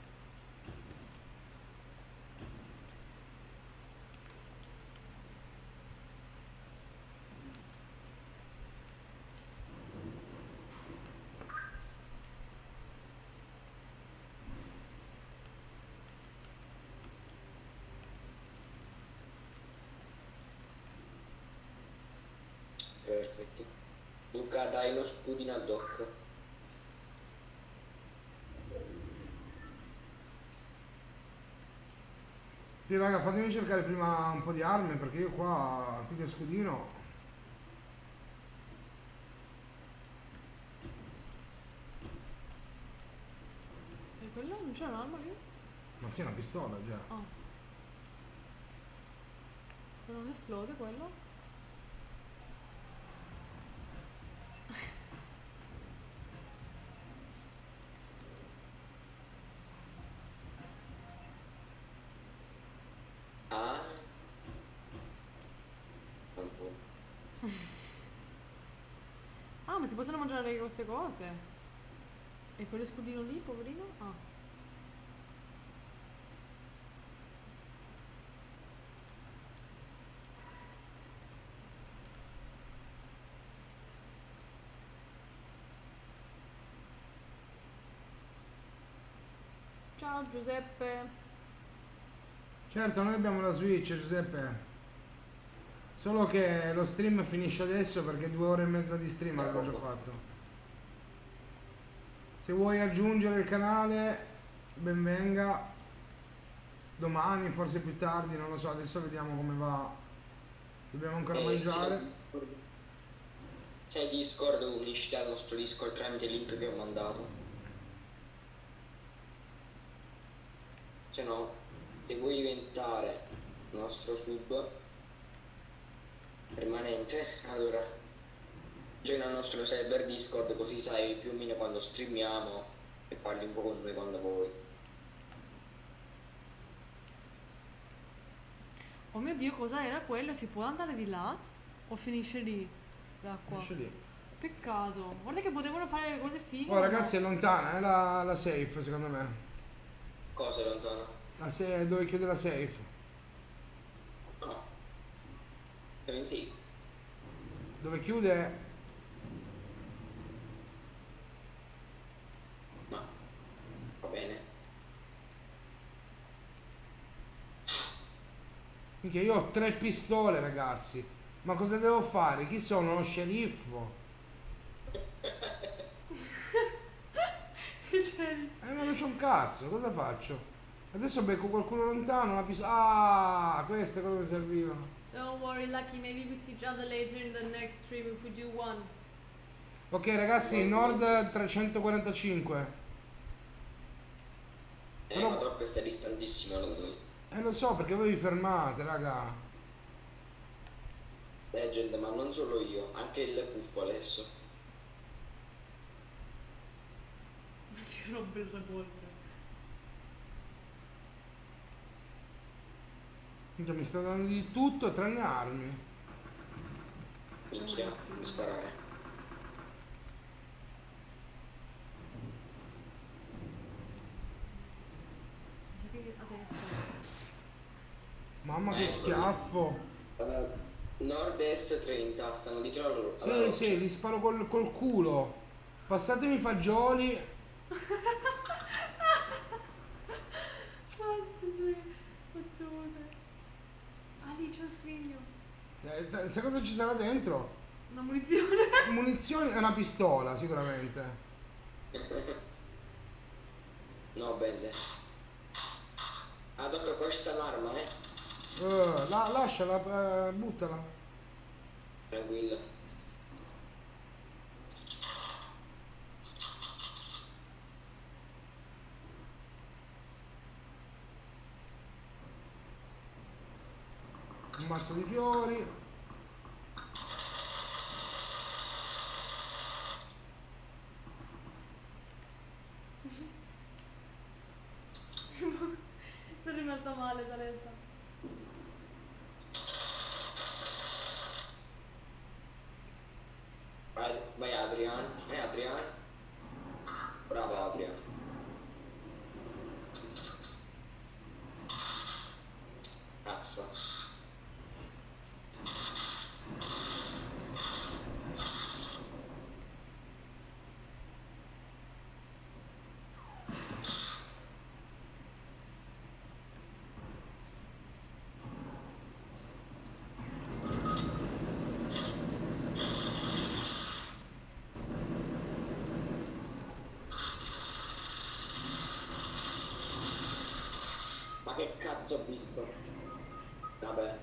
Perfetto. Luca, dai lo scudino a Doc. Sì, raga, fatemi cercare prima un po' di armi perché io qua, più che scudino. E quello non c'è un'arma lì? Ma sì, una pistola già. Ah. Ma non esplode quello? Ah. Un po'. Ah, ma si possono mangiare queste cose? E quello scudino lì, poverino? Ah. Ciao Giuseppe. Certo, noi abbiamo la Switch, Giuseppe. Solo che lo stream finisce adesso perché due ore e mezza di stream avevo già fatto. Se vuoi aggiungere il canale, ben venga. Domani, forse più tardi, non lo so, adesso vediamo come va. Dobbiamo ancora Eh, mangiare. sì. C'è Discord, unisci al nostro Discord tramite il link che ho mandato. Se no, se vuoi diventare nostro sub permanente, allora joina il nostro server Discord, così sai più o meno quando streamiamo e parli un po' con noi quando vuoi. Oh mio Dio, cosa era quello? Si può andare di là? O finisce lì l'acqua? Finisce lì. Peccato. Guarda che potevano fare le cose fighe. Oh ragazzi, è lontana, è la, la safe secondo me. Cosa è lontano? La se- dove chiude la safe. No. Siamo in sì. Dove chiude. No. Va bene. Minchia, io ho tre pistole, ragazzi. Ma cosa devo fare? Chi sono? Lo sceriffo? Eh, ma non c'ho un cazzo, cosa faccio? Adesso becco qualcuno lontano, una pistola. Ah, questo è quello che serviva. Don't worry, Lucky. Maybe we see each other later in the next stream if we do one. Ok, ragazzi, Nord trecentoquarantacinque. Eh, Però- ma Doc sta distantissimo da noi. Eh, lo so, perché voi vi fermate, raga. Legend, ma non solo io, anche il puffo adesso. C'è un bel revolver. Minchia, mi sta dando di tutto tranne armi. Minchia, di sparare. Mi sa che adesso. Mamma che Ecco. schiaffo. Allora, nord-est trenta, stanno dietro la loro. Sì, alla roccia. sì, li sparo col, col culo. Passatemi i fagioli. Ah, lì c'è un scrigno. Eh, sai cosa ci sarà dentro? Una munizione. Munizioni e una pistola, sicuramente. No, belle. Ah, tocca qua c'è un'arma, eh. Eh, la, lasciala, eh, buttala. Tranquillo. Un masso di fiori. Sono rimasta male, Saletta. Vai, vai Adrian, vai Adrian. Bravo Adrian. Cazzo. Ma che cazzo ho visto? Vabbè.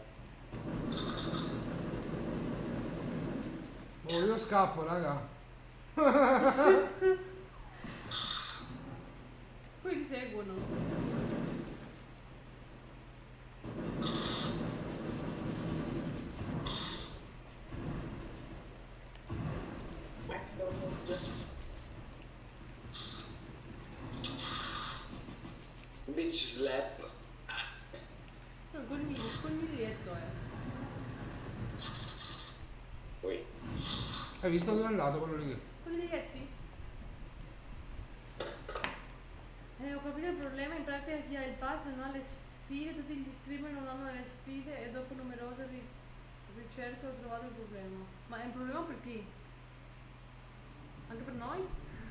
Oh, io scappo, raga. Poi ti seguono. Bitch slap. No, col mini, col milietto è. Poi. Hai visto dove è andato quello lì? Con i biglietti? Eh, ho capito il problema, in pratica chi ha il pass non ha le sfide, tutti gli streamer non hanno le sfide e dopo numerose ri- ricerche ho trovato il problema. Ma è un problema per chi? Anche per noi?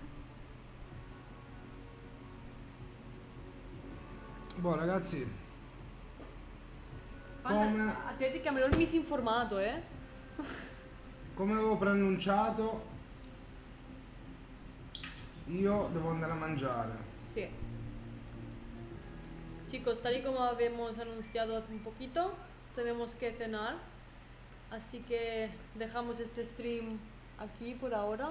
Boh, ragazzi, Guarda, Come? a te ti chiamerò il misinformato, eh? come avevo preannunciato, io devo andare a mangiare. Sí. Chicos, tal y como habíamos anunciado hace un poquito, tenemos que cenar. Así que dejamos este stream aquí por ahora.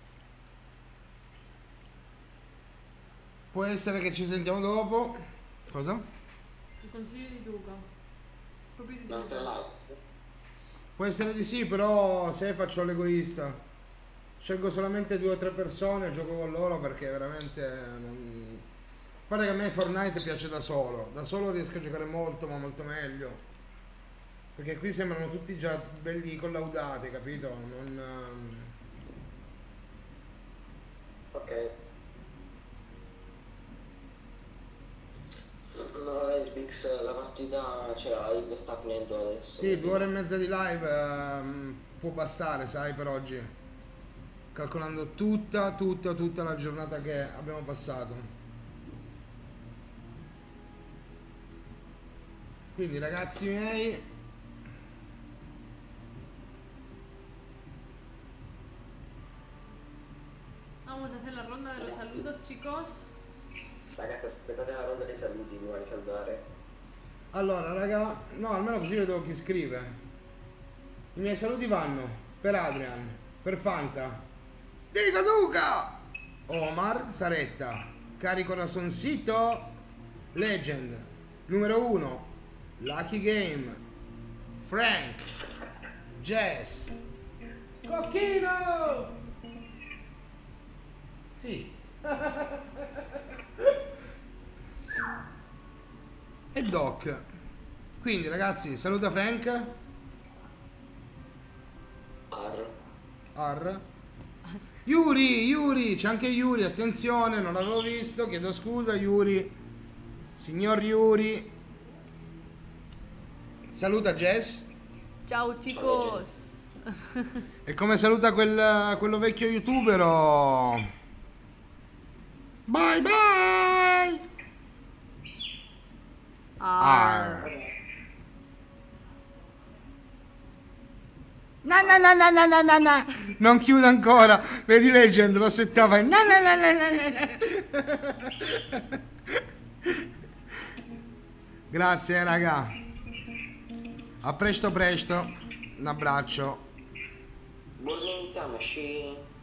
Può essere che ci sentiamo dopo. Cosa? Il consiglio di Luca. Proprio di Un'altra Luca. live. Può essere di sì, però se faccio l'egoista. Scelgo solamente due o tre persone e gioco con loro perché veramente non... Guarda che a me Fortnite piace da solo. Da solo riesco a giocare molto, ma molto meglio. Perché qui sembrano tutti già belli collaudati, capito? Non... Ok. No, Netflix, la partita, cioè la live sta finendo adesso. Sì, due ore e mezza di live ehm, può bastare, sai, per oggi. Calcolando tutta, tutta, tutta la giornata che abbiamo passato. Quindi ragazzi miei, Vamos a hacer la ronda de los saludos, chicos. Ragazzi, aspettate la ronda dei saluti prima di salutare. allora raga, no, almeno così vedo chi scrive. I miei saluti vanno per Adrian, per Fanta, Dica Duca, Omar, Saretta, Cari Corazoncito, Legend, numero uno, Lucky Game, Frank, Jess, Cocchino! Sì, E Doc. Quindi ragazzi, saluta Frank. Ar. Ar. Yuri, Yuri, c'è anche Yuri, attenzione, non l'avevo visto, chiedo scusa Yuri. Signor Yuri. Saluta Jess. Ciao chicos. E come saluta quel, quello vecchio youtubero? Bye bye. Arr. Ar. No, no, no, no, no, no, no, no. Non chiudo ancora. Vedi Legend, lo aspettava. No, no, no, no, no, no. Grazie, raga. A presto, presto. Un abbraccio. Buon tamashi.